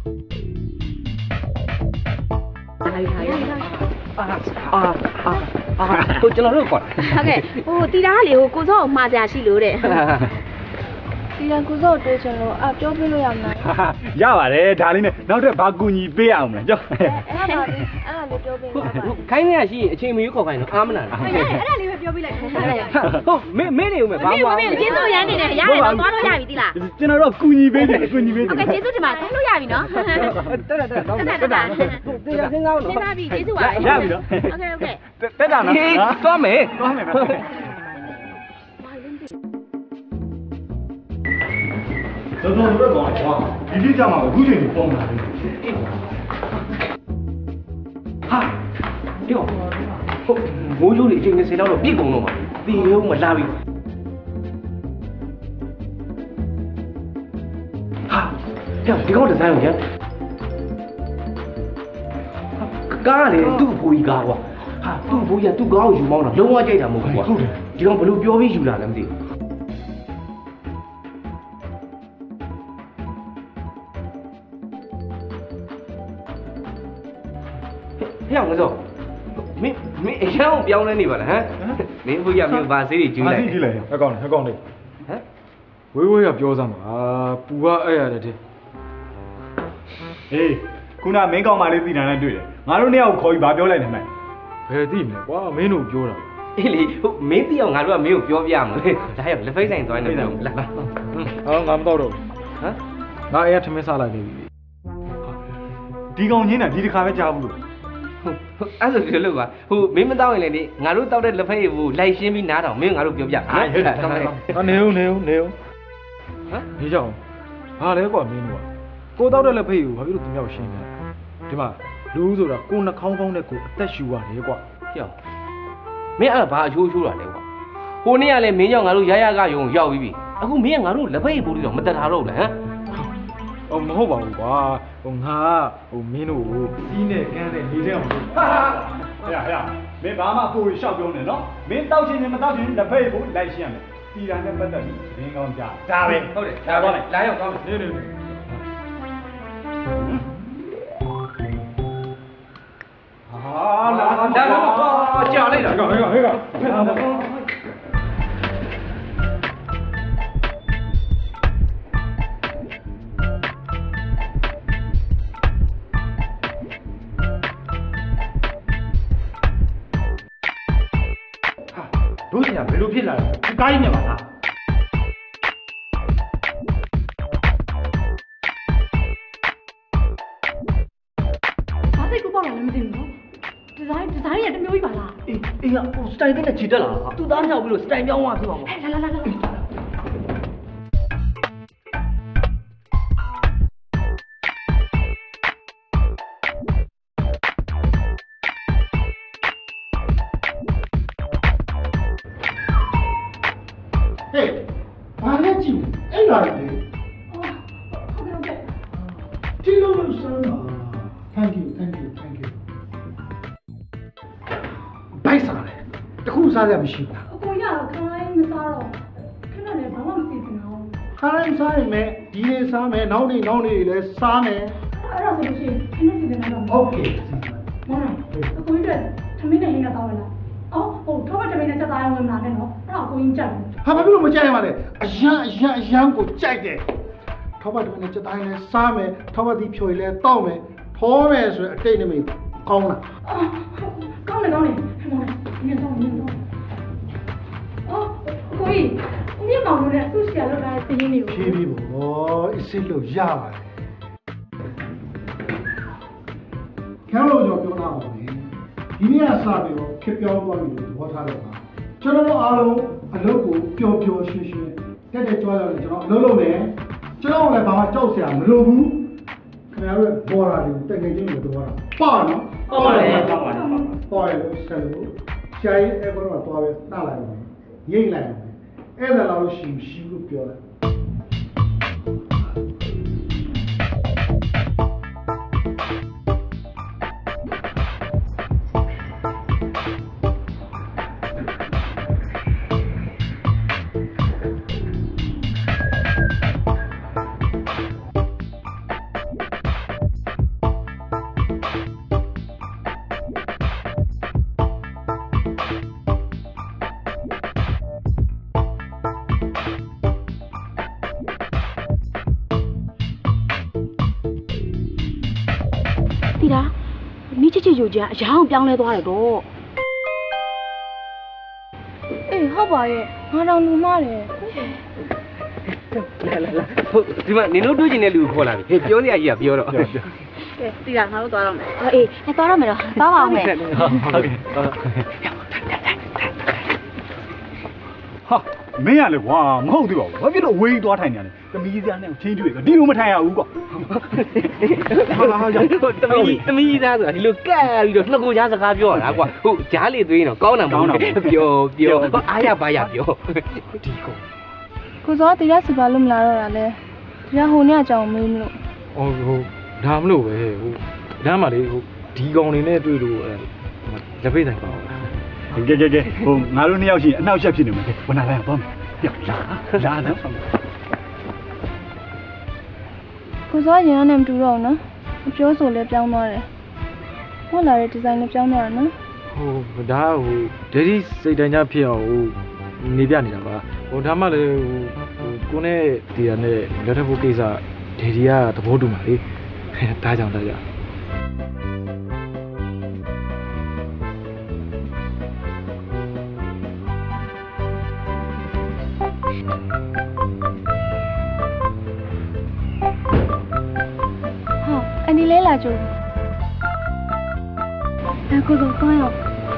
啊！ ဟိုကျွန်တော်တို့ก่อนဟုတ်ကဲ့ဟိုတီတာကလေဟိုကိုစောကိုမှားစရာရှိလို့တဲ့ဒီကကိုစောတိုးချင်လို့ပြောပြလို့ရမလားရပါတယ်ဒါလေးနဲ့နောက်ထပ်ဘာကူညီပေးအောင်မလဲကြောက်အဲ့ဒါလေးပြောပြပါခိုင်းနေရရှိရင်အချိန်မရွေးခေါ်ခိုင်းတော့အားမနာလားအဲ့ဒါလေးပဲပြောပြလိုက်ဟုတ်ကဲ့ဟုတ်မင်းနေဦးမယ်ဘာမှမကျေးဇူးရမ်းနေတယ်ရတယ်တော့သွားလို့ရပြီတိလားကျွန်တော်တို့ကူညီပေးတယ်ကူညီပေးတယ်ဟုတ်ကဲ့ကျေးဇူးတင်ပါတယ်သွားလို့ရပြီနော်တက်တော့တရားစဉ်းစားအောင်စဉ်းစားပြီကျေးဇူးပါရပြီနော်ဟုတ်ကဲ့ဟုတ်ကဲ့တက်တာနော်သွားမယ်တော်တော်တော့ကောင်းကွာဒီတိကျမှာအခုချိန်ကိုပုံလာတယ်ဟာဒီဟုတ်မိုးချိုးလေးအချိန်20လောက်တော့ပြည့်ကုန်တော့မှာတီရုံးမလာပြီဟာဒီကောင်ဒီဇိုင်းကိုရကားလေသူ့အဖိုးကြီးကားကွာဟာသူ့အဖိုးကြီးကသူ့ကားကိုယူမောင်းတာလုံးဝကြိုက်တာမဟုတ်ဘူးကွာဒီကောင်ဘယ်လိုပြောပြီးယူလာလဲမသိဘူးဟဲ့ငါစောမင်းအရောင်ပြောင်းလဲနေပါလားဟမ်မင်းဘူးရမင်းဘာစေးတွေကျူးလိုက်ဘာစေးကျူးလိုက်ဟဲ့ကောင်းလေးဟမ်ဝေးဝေးကပြောစမ်းပါပူကအဲ့ရတယ်တဲ့ဟေးခုနမင်းကောင်မလေးပြည်တာနဲ့တွေ့တယ်ငါတို့နှစ်ယောက်ခေါ်ပြီးဘာပြောလိုက်နေမှန်းဘယ်သိမလဲကွာမင်းတို့ပြောတာအေးလေဟုတ်မင်းသိအောင်ငါတို့ကမင်းကိုပြောပြမှာလေဒါရောက်လက်ဖိတ်ဆိုင်သွားနေတယ်လာလာငါမတော့တော့ဟမ်ငါအဲ့ရထမင်းစားလိုက်နေပြီဒီကောင်ချင်းတာဒီတစ်ခါပဲကြားဘူးလို့အဲ့ဆိုပြောလို့ပါဟိုမင်းမတောင်းရင်လည်းငါတို့တောက်တဲ့လက်ဖက်ရည်ကိုလိုက်ရှင်းပြီးနားထောင်မင်းငါတို့ပြောပြနော်နေဦးဟမ်ဒီကြောင်ဘာလဲကွာမင်းတို့ကကိုတောက်တဲ့လက်ဖက်ရည်ကိုဘာဖြစ်လို့သူများရှင်းလဲဒီမှာလူဆိုတာကိုနှာခေါင်းကောင်းတဲ့ကိုအသက်ရှူရတယ်ကွာကြောက်မင်းအဲ့ဒါဘာအချိုးချိုးတာလဲကွာဟိုနေ့ကလည်းမင်းကြောင့်ငါတို့ရရကယုံရောက်ပြီးပြီအခုမင်းကငါတို့လက်ဖက်ရည်ပိုးပြီးတော့မတက်ထားတော့ဘူးလားဟမ်မဟုတ်ပါဘူးကွာငါမင်းတို့ကိုစီးနဲ့ကန်းနဲ့နေတဲ့အောင်ဟာမင်းဘာမှပို့ရှောက်ပြောနေနော်မင်းတောက်ချင်မတောက်ချင်လက်ဖက်ကိုလိုက်ရှင်းရမယ်ပြည်တာနဲ့ပတ်သက်ပြီးရင်းကောင်းကြဒါပဲဟုတ်တယ်ဒါပါလိုက်လာရောက်ကောင်းတယ်နေလာကြာလိုက်တာဟဲ့တို့ညာဘယ်လိုဖြစ်လာလဲဒီတိုင်းနဲ့ပါလားဘာစိတ်ကူပေါက်လာလဲမသိဘူးနော်ဒီဇိုင်းရတမျိုးကြီးပါလားအေးဟိုစတိုင်နဲ့ခြေတက်လာတာသူ့သားမြောက်ပြီးလို့စတိုင်ပြောင်းသွားဖြစ်ပါမှာလာဟဲ့ဘာလဲကြည့်အဲ့လာတယ်ဒီလိုလို့စမ်းတာ thank you ဘိုက်စားတယ်တခုစားရမရှိဘူးလားအကိုရတော့ခိုင်းမစားတော့ခဏလည်းဘာမှမသိဘူးနော်ခိုင်းစားရင်မဲ့ဒီလေးစားမယ်နောက်နေ့လည်းစားမယ်အဲ့ဒါဆိုလို့ရှိရင်ခဏစီတယ်နော်โอเคမောင်အကိုကြီးကသမင်းနဲ့ဟင်းနဲ့တောင်းရလားဟုတ်ထောက်ပတ်သမင်းနဲ့ချက်သားရဝင်လာနဲ့နော်အဲ့ဒါအကိုကြီးကြိုက်တယ်ဟာဘာဖြစ်လို့မကြိုက်ရမှာလဲအရန်ကိုကြိုက်တယ်ထောက်ပတ်သမင်းနဲ့ချက်သားရလည်းစားမယ်ထောက်ပတ်ဒီဖြိုရလည်းတောက်မယ်ထောမယ်ဆိုရင်အတိတ်နမိတ်ကောင်းလားကောင်းတယ်မောင်မြင်တော့ကိုကြီးမြင်မောင်တို့နဲ့သူ့ဆရာလောက်လာတဲ့တင်းရင်းတွေကိုဖြည်းဖြည်းပေါ့အစ်စ်လို့ရပါတယ်ကျန်လို့ပြောတာပါပဲဒီနေ့ကစပြီးတော့ခက်ပြောင်းသွားပြီလို့သဘောထားတော့ပါကျွန်တော်တို့အားလုံးအလုပ်ကိုပျော်ရွှင်တက်ကြွရတယ်ကျွန်တော်အလုပ်လုပ်မယ်ကျွန်တော်လည်းဘာမှကြောက်စရာမလိုဘူးခင်ဗျားတို့ဘော်ရာတွေကိုတက်နေချင်းလို့သဘောထားပါနော်ပါတယ်ပေါ်ရလို့ဆက်လို့ရှားရေးအဲ့ကတော့သွားပဲနှားလိုက်တယ်ရိတ်လိုက်တယ်အဲ့ဒါလောက်ရှိလို့ပြောတယ် attitude ကြီးကအရောင်ပြောင်းလဲသွားတယ်တော့အေးဟုတ်ပါရဲ့ငါတောင်လူမတယ်လာဟုတ်ဒီမှာနင်တို့တွေ့ချင်တဲ့လူကိုခေါ်လာပြီဟေးပြောစရာကြီးကပြောတော့ကဲတီလာငါတို့သွားတော့မယ်အေးသွားတော့မယ်တော့သွားပါအောင်မယ်ဟုတ်ကဲ့ဟာမင်းရလေကွာမဟုတ်သေးပါဘူးဘာဖြစ်လို့ဝေးသွားထိုင်နေရလဲသမီးစရာနဲ့ချင်းတွေ့ရဒီလိုမထိုင်ရဘူးကွာသမီးသားဆိုတာဒီလိုကက်ပြီးတော့နှစ်ကိုကြားစကားပြောတာကွာဟုတ်ကြားလေသွင်းတော့ကောင်းတာမဟုတ်ပြောအားရပါရပြောဒီကောကိုစောတီရစီပါလို့မလာတော့တာလဲတီရဟိုနေ့အကြောင်းမေးမလို့ဟုတ်ဒါမလို့ပဲဟိုလမ်းမှာလေဟိုဒီကောင်တွေနဲ့တွေ့လို့လက်ဖိတ်ဆိုင်ပါအောင်ကဲဟိုငါတို့နှစ်ယောက်ရှိရင်အနောက်ချက်ဖြစ်နေမှာဘယ်နာလဲသွားမယ်လာတော့ကိုစောရင်နဲ့မတူတော့ဘူးနော်အပြောဆိုလဲပြောင်းသွားတယ်ကိုလာတဲ့ဒီဇိုင်းနဲ့ပြောင်းသွားတာနော်ဟိုဒါဟိုဒယ်ဒီစိတ်တိုင်းကြဖြစ်အောင်ဟိုနေပြနေတာပါဟိုဒါမှလည်းဟိုကိုနဲ့ဒီရနဲ့လက်ထပ်ဖို့ကိစ္စဒယ်ဒီကသဘောတူမှာလေဒါကြောင့်ဒါအန်ဒီလေးလာကြိုးဒါကိုတော့ကောင်းရော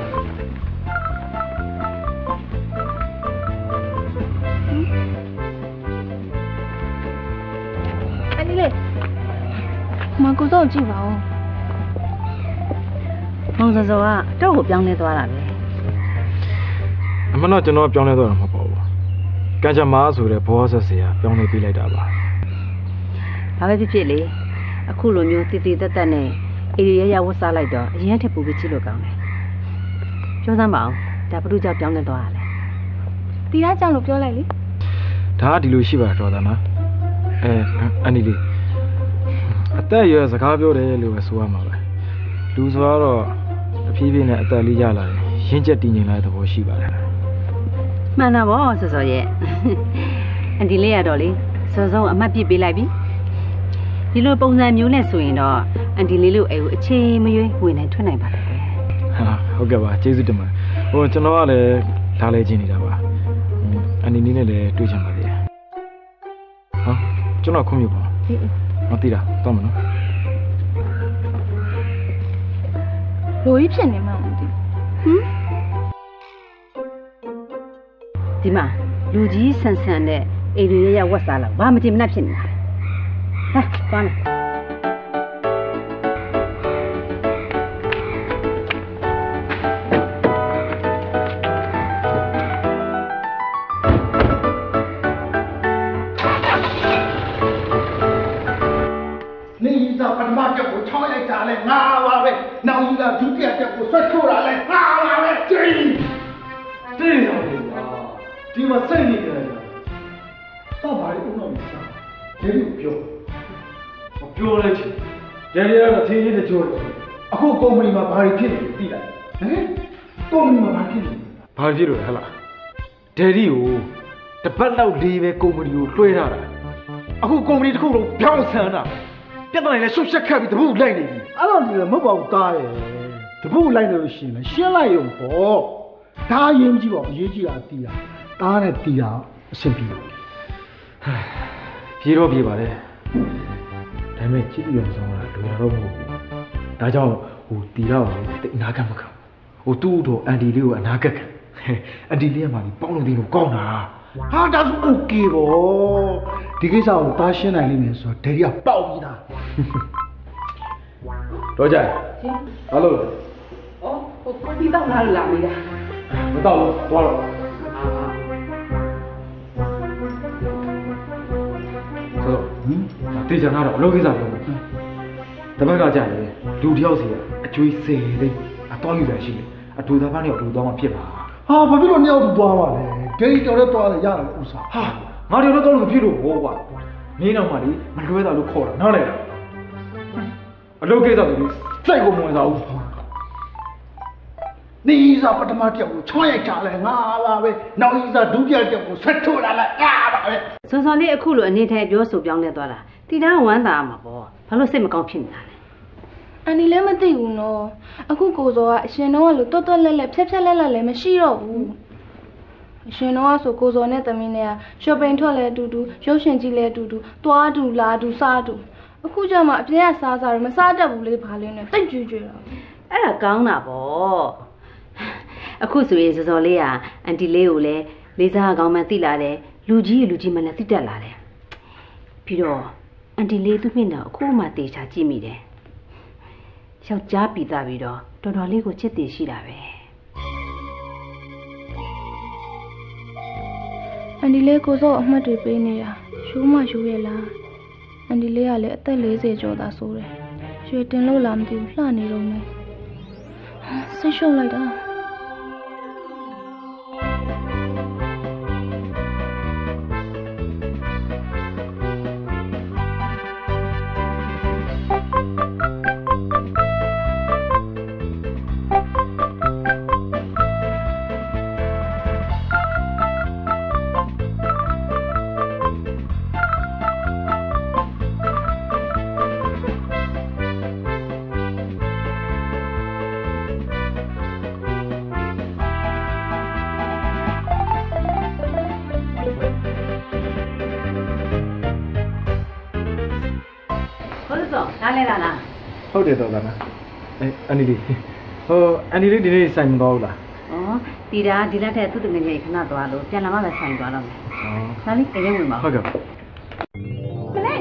အန်ဒီလေးမကိုတော့ကြည့်ပါဦးမောင်စောစောကတော့ကိုပြောင်းလဲသွားတာပဲအမှန်တော့ကျွန်တော်ပြောင်းလဲသွားတာမဟုတ်ပါဘူးကံကြမ္မာဆိုတဲ့ဘောဆက်စရာပြောင်းလဲပေးလိုက်တာပါဘာပဲဖြစ်ဖြစ်လေအခုလိုမျိုးတည်တည်တက်တက်နဲ့အေးရရဝတ်စားလိုက်တော့အရင်ထက်ပိုပြီးချစ်လို့ကောင်းတယ်ပြောစမ်းပါအောင်ဒါဘုသူကြောင့်ပြောင်းလဲသွားတာလေတီရကြောင့်လို့ပြောလိုက်လေဒါကဒီလိုရှိပါတော့တာနော်အန်ဒီလေးအသက်အရွယ်စကားပြောတယ်လို့ပဲဆိုရမှာပဲလူဆိုတော့အဖြည်းဖြည်းနဲ့အသက်လေးရလာတယ်ရင့်ကျက်တည်ငြိမ်လာတဲ့သဘောရှိပါတယ်မှန်တာဗောစောစောရဲ့အန်ဒီလေးရတော့လေစောစောအမှတ်ပြစ်ပေးလိုက်ပြီဒီလိုပုံစံမျိုးနဲ့ဆိုရင်တော့အန်ဒီလေးလို့အိမ်ကိုအချိန်မရွေးဝင်နိုင်ထွက်နိုင်ပါတယ်ကွယ်ဟာဟုတ်ကဲ့ပါကျေးဇူးတင်ပါတယ်ဟိုကျွန်တော်ကလည်းလာလဲချင်းနေတာပါအန်ဒီလေးနဲ့လည်းတွေ့ချင်ပါသေးတယ်ဟောကျွန်တော်ခုံမြပါမသိတာတော့မနော်လိုကြီးဖြစ်နေမှမသိဒီမှာလူကြီးဆန်ဆန်နဲ့အေးရရဝတ်စားလာဘာမတင်မနှက်ဖြစ်နေတာဟာသွားမယ်နေကြီးကပထမတက်ကိုချောင်းရိုက်တာလဲငါပါပဲနောက်ကြီးကဒုတိယတက်ကိုဆွဲထိုးတာလဲငါပါပဲကျင်းတေးဆောင်လေဒီမှာစိတ်နေကြတယ်တော့ဘာလို့ဦးတော့မစားဒီလိုပြောပြောလိုက်ချင်တယ်ဒီကတော့ထင်းချင်းတချို့အခုကုမ္ပဏီမှာဘာတွေဖြစ်နေလဲသိလားဟမ်ကုမ္ပဏီမှာဘာဖြစ်နေလဲဘာဖြစ်လို့လဲဟလားဒယ်ဒီကိုတပတ်လောက်လေးပဲကုမ္ပဏီကိုလွှဲထားတာအခုကုမ္ပဏီတစ်ခုလုံးပြောင်းဆန်းတာပြဿနာလည်းရှုပ်ရှက်ခတ်ပြီးတပုတ်လိုက်နေပြီအဲ့လိုလည်းမဟုတ်ပါဘူးတားရဲ့တပုတ်လိုက်လို့ရှိရင်ရှင်းလိုက်ရုံပေါ့ဒါအရေးကြီးပါအရေးကြီးတာတီးတာတားနဲ့တီးတာအဆင်ပြေတယ်ပြေတော့ပြေပါလေဒါပေမဲ့ကြည့်ရအောင်ဆောင်တာလွယ်တော့မဟုတ်ဘူးဒါကြောင့်ဟိုတီတော့တိတ်အနာဂတ်မခံဟိုသူ့တော့အန်ဒီလေးကိုအနာဂတ်ခံအန်ဒီလေးကမှပေါင်းလို့တင်းလို့ကောင်းတာဟာဒါဆိုโอเคပေါ့ဒီကိစ္စကိုတားရှင်းနိုင်လိမ့်မယ်ဆိုတော့ဒယ်ရီကပေါက်ပြီးသားတော့ကြဘာလို့哦，我快递到哪里来的？ မတော့ဘူးသွားတော့ဆိုတေချာတော့အလုပ်ကိစ္စပြောမယ်တပတ်ကကြာတယ်လူတယောက်စီအကျွေး10သိန်းအတော်ယူရရှိတယ်အတူသားဖားနဲ့အတူသွားမှဖြစ်ပါဟာဘာဖြစ်လို့နှစ်ယောက်တူသွားပါလဲဒယ်ရီတော်တော့သွားတယ်ရတယ်ဥစားဟာငါတို့တော့လို့မဖြစ်လို့ဟောကွာမင်းတော့မှလေမလွဲတာလို့ခေါ်တာနားလဲအလုပ်ကိစ္စဆိုလို့စိတ်ကိုမဝင်စားဘူးနေစားပထမတက်ကိုချောင်းရိုက်ချလဲငါပါပဲနောက်ကြီးစားဒုတိယတက်ကိုဆက်ထိုးလာလဲငါပါပဲစောစောလေးအခုလိုအနေထိုင်ပြောဆိုပြောင်းလဲသွားတာတီတာဝမ်းသာမှာပေါ့ဘာလို့စိတ်မကောင်းဖြစ်နေတာလဲဟအန်ဒီလည်းမသိဘူးနော်အခုကိုစောကအရှင်တော့လို့တွတ်တွတ်လက်လက်ဖြက်ဖြက်လက်လက်လည်းမရှိတော့ဘူးအရှင်တော့ဆိုကိုစောနဲ့သမီးနဲ့ကရှော့ပင်းထွက်လဲတူတူရုပ်ရှင်ကြည့်လဲတူတူသွားတူလာတူစားတူအခုကျမှအပြည့်ကစားစားရမစားတတ်ဘူးလေဘာလဲနဲ့တိတ်ကြွကြွတော့အဲ့ဒါကောင်းတာပေါ့အခုဆိုရင်စောစောလေးကအန်တီလေးကိုလည်းလေးစားကောင်းမှသိလာတယ်လူကြီးမှလည်းသိတတ်လာတယ်ပြီးတော့အန်တီလေးသူ့မျက်နှာအခုမှတေချာကြည့်မိတယ်ယောက်ျားပြီးသားပြီးတော့တော်တော်လေးကိုချစ်တည်ရှိတာပဲအန်ဒီလေးကိုစောအမှတ်တွေပေးနေတာရိုးမှရိုးရဲ့လားအန်ဒီလေးကလည်းအသက်40ကျော်သာဆိုတယ်ရွှေတင်လို့လားမသိဘူးလှနေတော့မယ်ဆိတ်ရှုပ်လိုက်တာဟုတ်တယ်တော်သားလားအန်ဒီလေးအန်ဒီလေးဒီနေ့ဆိုင်မသွားဘူးလားတီတာဒီလက်ထက်သူ့တငယ်ချင်းခဏသွားလို့ပြန်လာမှပဲဆိုင်သွားတော့မယ်ဒါလေးအိမ်ထဲဝင်ပါဟုတ်ကဲ့မလေး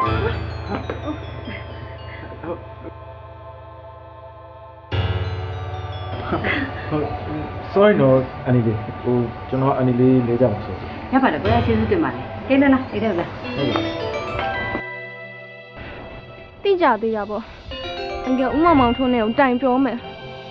sorry တော့အန်ဒီလေးကျွန်တော်အန်ဒီလေးလဲကြမှာဆိုရပါတယ်ကိုရကျေးဇူးတင်ပါတယ်ကိန်းလားအိမ်ထဲလားဟုတ်ကဲ့တိကြသေးတာပေါ့အန်ကဥမောင်ထွန်းနဲ့ကိုတိုင်ပြောမယ်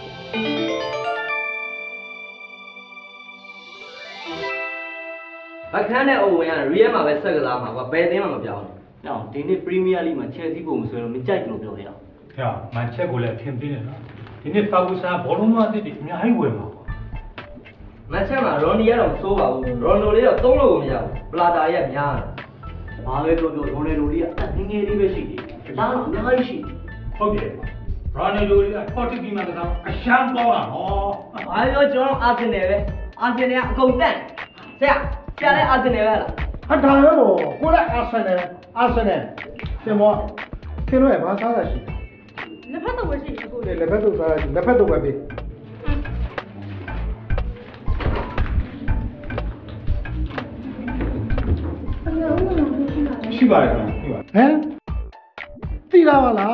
အခန်းနဲ့အုပ်ဝင်ရရီးရဲမှာပဲဆက်ကစားမှာကွာဘယ်အသင်းမှမပြောင်းဘူး။နော်ဒီနေ့ပရီးမီးယားလိမှာချယ်ဆီပုံမဆွဲတော့မကြိုက်ဘူးလို့ပြောရအောင်။ဟဲ့မန်ချက်ကိုလည်းထင်သေးတယ်နော်။ဒီနေ့ဖာကူဆာဘောလုံးမအသစ်တွေအများကြီးဝယ်မှာကွာ။မန်ချက်မှာရော်နီကတော့မစိုးပါဘူး။ရော်နိုလေးတော့သုံးလို့မရဘူး။ပလာတာရဲ့များတယ်။ဘာလဲပြောရော်နယ်ဒိုလေးကအငငယ်လေးပဲရှိတယ်။ဒါတော့အများကြီးရှိတယ်။ဟုတ်တယ်။ရော်နယ်ဒိုလေးကထော်တစ်ပြီးမှကတော့အရှမ်းပေါတာနော်။ဘာပြောကျွန်တော်အာဆင်နယ်ပဲ။အာဆင်နယ်ကအကုန်တက်။ဆရာလည်းအာဆင်နယ်ပဲလား။ဟာဒါရောကိုလည်းအာဆင်နယ်ရှင်မောခင်ဗျာဘာစားတာရှိလဲလက်ဖက်တော့မရှိဘူးလေလက်ဖက်တော့စားလက်ဖက်တော့ပဲပြီရှိပါတယ်ခင်ဗျာဟမ်သိလာပါလား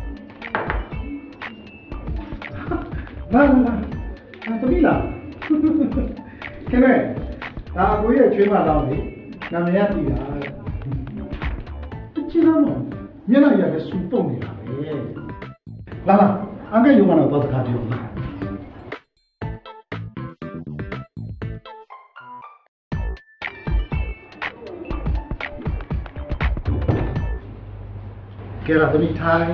လာသမီးလားခင်ဗျာဒါအကိုရဲ့ချွေးမလောင်းလေနာမည်ကတည်တာတချင်တော့မျက်နှာရလည်းစူပုတ်နေတာပဲလာအငယ်ရုံကတော့စကားပြောပြီကဲလာသမီးထိုင်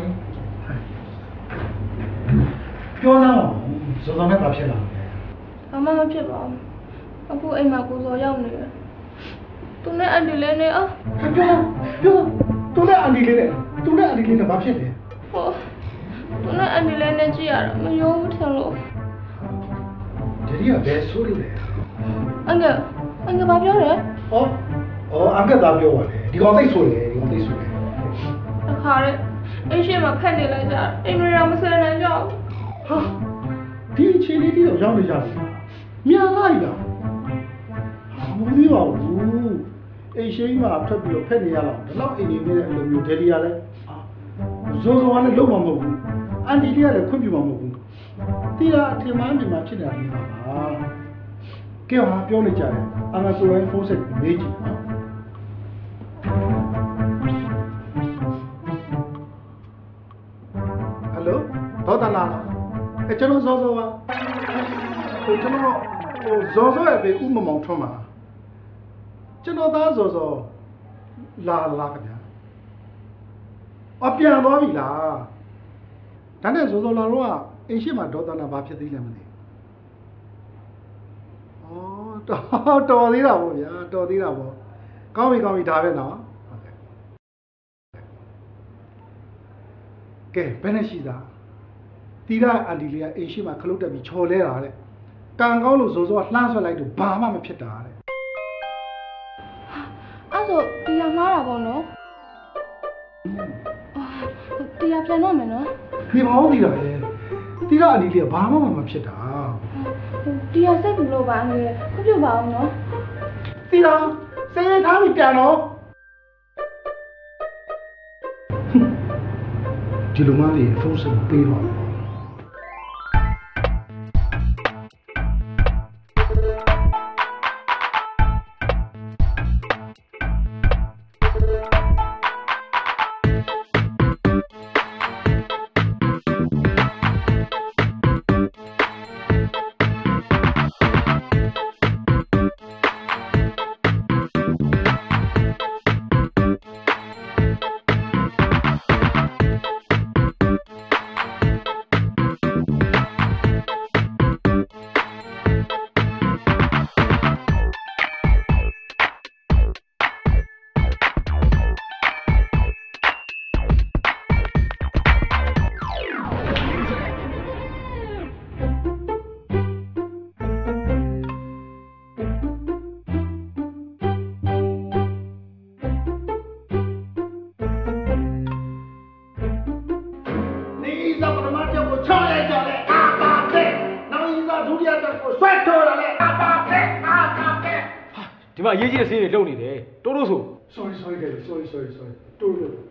ပြောတော့စောစောနဲ့ဘာဖြစ်လာလဲဘာမှမဖြစ်ပါဘူးအခုအိမ်မှာကိုစောရောက်နေတယ်သူနဲ့အန်ဒီလေးနဲ့ပြောသူနဲ့အန်ဒီလေးနဲ့ဘာဖြစ်လဲဟိုသူနဲ့အန်ဒီလေးနဲ့ကြည့်ရတာမယုံဘူးထင်လို့ဒီရီကဘယ်ဆိုးလို့လဲအန်ကဘာပြောလဲအန်ကသာပြောပါလေဒီကောင်သိဆိုးတယ်အခါရဲအိမ်ရှိမှာဖက်နေလိုက်ကြအိမ်တွေတော့မဆယ်နိုင်ကြဘူးဟာဒီအချိန်လေးတိတော့ရောက်နေကြပြီမြန်လိုက်လားမသိပါဘူးအိမ်ရှိမှာထွက်ပြီးတော့ဖက်နေရလောက်ဒီလောက်အိမ်နေနေတဲ့အလိုမျိုးဒယ်လီကလည်းဇိုကလည်းလုံးမမဟုတ်ဘူးအန်တီကလည်းခွင့်ပြုမှာမဟုတ်ဘူးတီးတာအထင်မှန်မှာဖြစ်နေတာမျိုးပါကဲဟာပြောနေကြတယ်အငါဆိုရင်ဖုန်းဆက်မေးကြည့်နော်ဟယ်လိုဒေါက်တာလာကျွန်တော်စောပါကျွန်တော်ဇော်ရဲ့ဘေးဥမမောင်ထွန်းမှာကျွန်တော်သားဇော်လာခင်ဗျာအပြန်သွားပြီလားဒါနဲ့ဇော်လာတော့အိမ်ရှိမှာဒေါက်တာလာဘာဖြစ်သေးလဲမသိတော်သေးတာပေါ့ဗျာတော်သေးတာပေါ့ကောင်းပြီဒါပဲနော်ဟုတ်ကဲ့ဘယ်နဲ့ရှိတာတီရအန်ဒီလေးကအိမ်ရှိမှာခလုတ်တက်ပြီးချော်လဲတာတဲ့ကံကောင်းလို့ဇော်ဇော်လှမ်းဆွက်လိုက်တော့ဘာမှမဖြစ်တာတဲ့အဲ့ဆိုတီရမှားတာပေါ့နော်တီရပြန်တော့မယ်နော်ဒီမဟုတ်သေးတာလေတီရအန်ဒီလေးကဘာမှမဖြစ်တာတီရစိတ်ဘူးလို့ပါငယ်ခွပြပါအောင်နော်တီရစေးထားပြီးပြန်တော့ဒီလိုမှလေဖုန်းဆက်ပေးပါဒီမှာအရေးကြီးတဲ့ဆေးတွေလုံနေတယ်တိုးတိုးဆို sorry တိုးလို့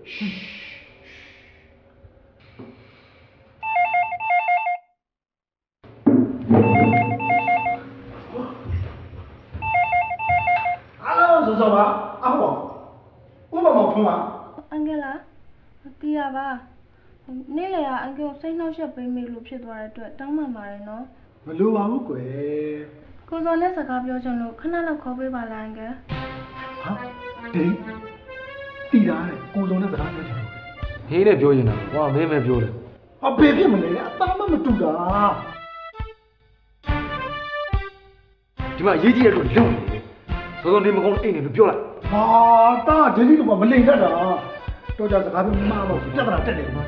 အားလုံးစောပါအဟောဥပမာထုံးပါအန်ကယ်လာတီရပါနေ့လေကအန်ကယ်စိတ်နှောက်ယှက်ပေးမိလို့ဖြစ်သွားတဲ့အတွက်တောင်းပန်ပါတယ်နော်မလိုပါဘူးကွယ်ကိုစောနဲ့စကားပြောချင်လို့ခဏလောက်ခေါ်ပေးပါလားအန်ကယ်ဟာတီတာတဲ့ကိုစောနဲ့စကားပြောချင်လို့ဟေးနဲ့ပြောချင်တာဟောမင်းပဲပြောတယ်ဟာဘယ်ဖြစ်မလဲအသားမတူတာဒီမှာအရေးကြီးတဲ့အတွက်လုံနေတယ်စောစောနေမကောင်းအိမ်နေလို့ပြောလိုက်ဟာတာဒီလိုကမလိမ်တတ်တာတော့ကြစကားပြောမှာတော့ပြဿနာတက်တယ်ကွာ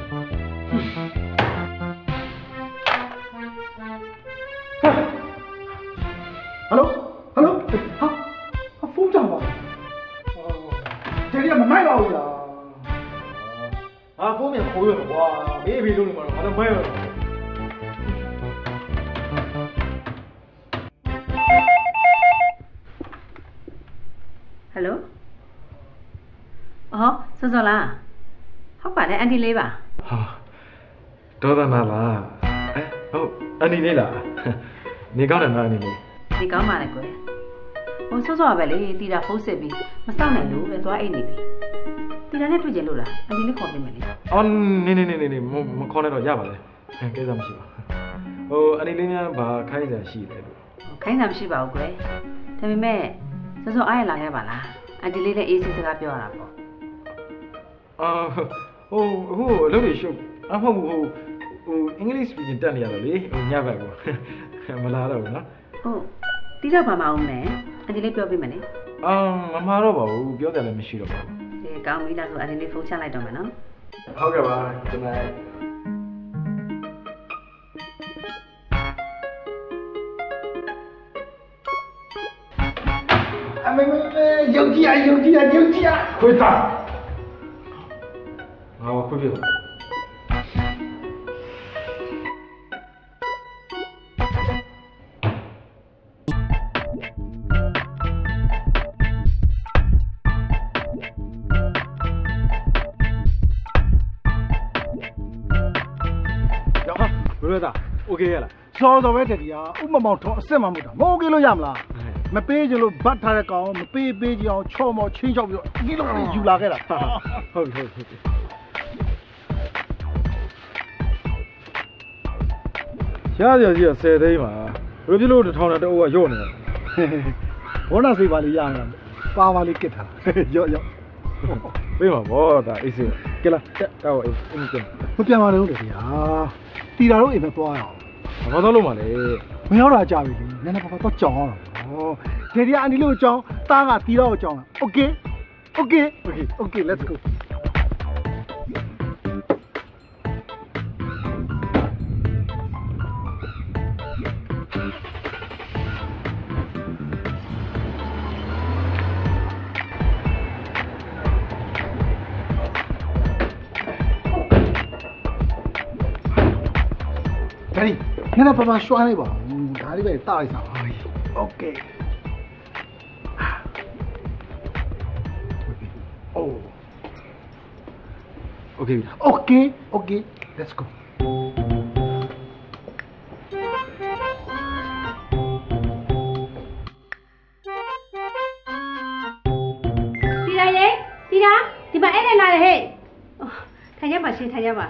ဟယ်လိုဟာဖုန်းကြောင်ပါဒီကမမိုက်ပါဘူးလားဟာဖုန်းမြန်ခိုးရတော့ကွာမင်းအဖေလုံးနေမှာတော့ငါတော့မိုက်ရတော့ဟယ်လိုစောစောလားဟုတ်ပါတယ်အန်တီလေးပါဟာဒေါသနာလားဟုတ်အန်တီလေးလားနေကောင်းတယ်နော်အန်တီလေးနေကောင်းပါလေကွယ်စောစောပဲလေတီတာဖုန်းစစ်ပြီးမစောင့်နိုင်လို့ပဲသွားအိတ်နေပြီတီတာနဲ့တွေ့ကြလို့လားအန်တီလေးခေါ်ပေးမယ်လေအော်နေမခေါ်နဲ့တော့ရပါလေကိစ္စမရှိပါအန်တီလေးများဘာခိုင်းစရာရှိတယ်လို့ခိုင်းစရာမရှိပါဘူးကွယ်ဒါပေမဲ့စောစောအားရလာခဲ့ပါလားအန်တီလေးနဲ့အေးစစ်စကားပြောရတာပေါ့အခုအလုပ်တွေရှုပ်အမဟုတ်ဘူးအင်္ဂလိပ် speaking တက်နေရတော့လေညဘက်ကောမလာတော့ဘူးနော်ဟုတ်တီးတော့ပါမအောင်နဲ့အန်တီလေးပြောပြမယ်လေမမှားတော့ပါဘူးပြောတယ်လည်းမရှိတော့ပါဘူးဒီကောင်းပြီလားဆိုအန်တီလေးဖုန်းချလိုက်တော့မယ်နော်ဟုတ်ကဲ့ပါဒီနေ့အမေရုပ်ကြီးခွေးသားငါခွေးပြေဘယ်လိုလဲโอเคရလားစောစောပဲတည်းကဥမမောင်ထောအစ်စ်မှမဟုတ်တာမโอเคလို့ရမလားမပေးကြလို့ဘတ်ထားတဲ့ကောင်မပေးကြအောင်ချော့မော်ချင်းချောက်ပြီးတော့ဒီလိုယူလာခဲ့တာဟုတ်ရရကြီး10သိန်းပါဘယ်လိုဖြစ်လို့1000တအုပ်ကရော့နေလဲဘောနဆေးပါလေးရမှာပါပါလေးကစ်ထားရော့ပေးမှာဗောဒါအေးစေးကဲလားတော့အေးအင်းကျန်မပြန်ပါနဲ့လို့ဗျာတီတာတို့အိမ်ပဲသွားရအောင်ဘာသွားလို့မလဲမရောက်တာကြာပြီလေနည်းနည်းပါတော့ကြောင်အောင်ဒေဒီအန်ဒီလို့ကြောင်တားကတီတော့ကြောင်လားโอเค let's go နည်းပါပါရွှမ်းလိုက်ပါဒါလေးပဲတားလိုက်စားပါโอเคโอ้โอเค let's go တီရာရေတီရာဒီမှာအဲ့နဲ့လာတယ်ဟဲ့ထိုင်ရပါရှင်ထိုင်ရပါ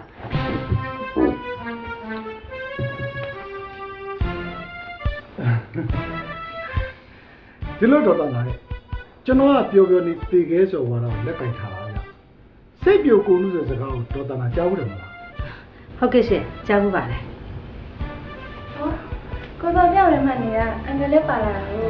ဒီလိုတော့တာလေကျွန်တော်ကပြောနေတေခဲဆိုတော့လက်ကင်ထားတာဗျစိတ်ပြိုကိုမှုဆိုစကားကိုတော်တာကြားဘူးတယ်မလားဟုတ်ကဲ့ရှင်ကြားဘူးပါလေကိုစောပြောင်းလည်းမှတ်နေရအန်ကလေးပါလာတော့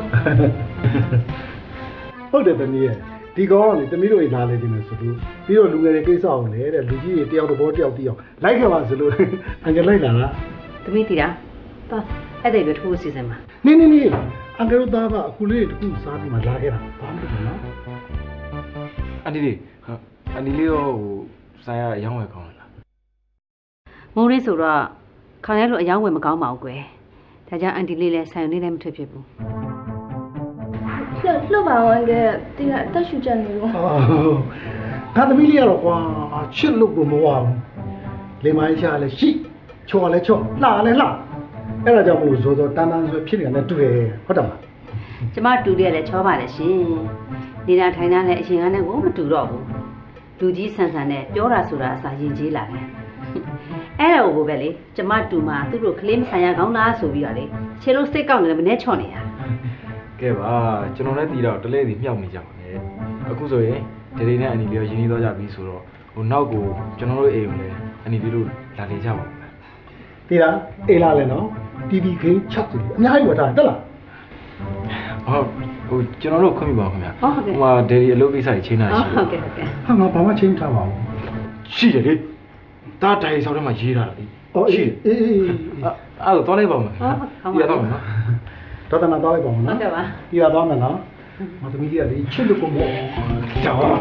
ဟုတ်တယ်သမီးရဲ့ဒီကောင်ကလေသမီးတို့လာလေခြင်းလို့ဆိုလို့ပြီးတော့လူငယ်တွေကိစ္စအောင်လေတဲ့လူကြီးတွေတယောက်တစ်ဘောတယောက်တီးအောင်လိုက်ခဲ့ပါဆိုလို့အန်ကလိုက်လာတာသမီးတီတာသွားအဲ့ဒါပဲထိုးစီစဉ်ပါနေအန်ကတို့သားကအခုလေးတခုစားပြီးမှလာခဲ့တာဘာမှမဖြစ်ဘူးနော်အန်ဒီလေးရောဆိုင်ရအယောင်းဝယ်ကောင်းလားမိုးလေးဆိုတော့ခေါင်းထဲလိုအယောင်းဝယ်မကောင်းပါဘူးကွယ်ဒါကြောင့်အန်ဒီလေးလည်းဆိုင်လေးလည်းမထွက်ဖြစ်ဘူးလှုပ်ပါဝင်ကတီကအသက်ရှူချက်နေလို့ငါသမီးလေးကတော့ကွာချစ်လို့ကိုမဝဘူးလေမိုင်းချလည်းရှိချော်လည်းချော်လှလည်းလှအဲ့ဒါကြောင့်မလို့ဇော်တန်းဆွဲဖြစ်နေတာနဲ့တူတယ်ဟုတ်တယ်မလားကျမတူတယ်လည်းချောပါတယ်ရှင်နေတာထိုင်တာလည်းအရင်ကနဲ့ကိုမတူတော့ဘူးလူကြီးဆန်ဆန်နဲ့ပြောတာဆိုတာအစာရင်ကြီးလာတယ်အဲ့ဒါကိုပဲလေကျမတူမှာသူတို့ကလေးမဆိုင်ရကောင်းလားဆိုပြီးတော့လေခြေလို့စိတ်ကောက်နေတယ်မနဲ့ချော့နေတာကဲပါကျွန်တော်လည်းတီးတော့တလဲစီမြောက်နေကြပါနဲ့အခုဆိုရင်ဒီနေ့နဲ့အနီလေးရောရင်းနှီးသွားကြပြီဆိုတော့ဟိုနောက်ကိုကျွန်တော်တို့အိမ်ကိုလည်းအနီလေးတို့လာနေကြပါဦးတီးလားအေးလာလဲနော် TV ခင်းချက်စီအများကြီးဝတ်ထားတက်လားဟိုကျွန်တော်တို့ခွင့်ပြုပါဦးခင်ဗျာဟိုမှာဒယ်ရီအလုပ်ကိစ္စကြီးချိန်တာရှိဟုတ်ကဲ့ဟာငါဘာမှချိန်ထားပါဘူးရှိတယ်လေတားဒိုင်ဆောက်ထဲမှာရေးထားတာလေရှိအေးအဲ့တော့သွားလိုက်ပါဦးမယ်ဒီကတော့မယ်နော်တော်တနာသွားလိုက်ပါဦးနော်ဟုတ်ကဲ့ပါဒီကသွားမယ်နော်မသမီးကြီးကလေချစ်လို့ကိုမောကြောက်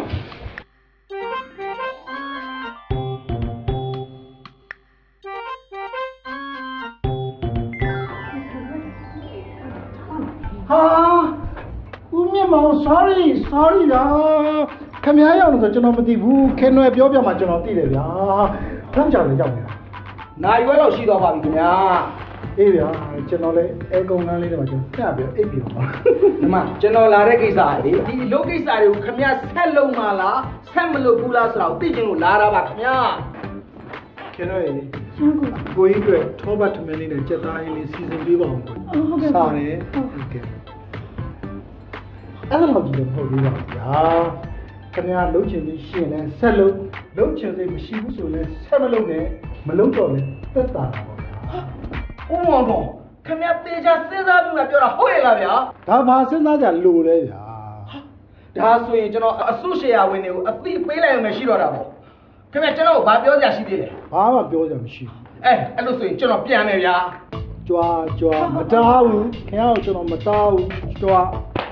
ဟာဦးမြင့်မောင် sorry လားခင်ဗျားရောက်လို့ဆိုကျွန်တော်မသိဘူးခင်ရွယ်ပြောပြမှကျွန်တော်သိတယ်ဗျာဖမ်းကြတယ်ကြောက်နေတာနိုင်ရွယ်တော့ရှိတော့ပါပြီခင်ဗျာအေးဗျာကျွန်တော်လည်းအဲကုန်းကန်းလေးတွေမှာကျွန်တော်ပြအိပ်ပြီးတော့ဒီမှာကျွန်တော်လာတဲ့ကိစ္စလေဒီအလုပ်ကိစ္စတွေကိုခင်ဗျာဆက်လုံးမလားဆက်မလုပ်ဘူးလားဆိုတာကိုသိချင်လို့လာတာပါခင်ဗျာခင်ရွယ်ကိုကြီးတွေထောပတ်ထမင်းလေးနဲ့ကြက်သားဟင်းလေးစီစဉ်ပေးပါဦးစားတယ်ဟုတ်ကဲ့အဲ့လိုကြည့်လို့မဟုတ်ဘူးပါဗျာခင်ဗျာလုံးချင်ပြီးရှင်းလဲဆက်လုံးချင်စိတ်မရှိဘူးဆိုရင်ဆက်မလုပ်နဲ့မလုပ်တော့လဲသက်သာတာပါဗျာဦးမောင်တော်ခင်ဗျာတေချာစဉ်းစားပြီးမှပြောတာဟုတ်ရဲ့လားဗျာဒါဘာစဉ်းစားကြလို့လဲဗျာဒါဆိုရင်ကျွန်တော်အစုရှယ်ယာဝင်တွေကိုအသိပေးလိုက်ရမယ်ရှိတော့တာပေါ့ခင်ဗျာကျွန်တော်ဘာပြောစရာရှိသေးလဲဘာမှပြောစရာမရှိဘူးအဲ့လိုဆိုရင်ကျွန်တော်ပြန်မယ်ဗျာကြွားမတားဘူးခင်ဗျားကိုကျွန်တော်မတားဘူးကြွား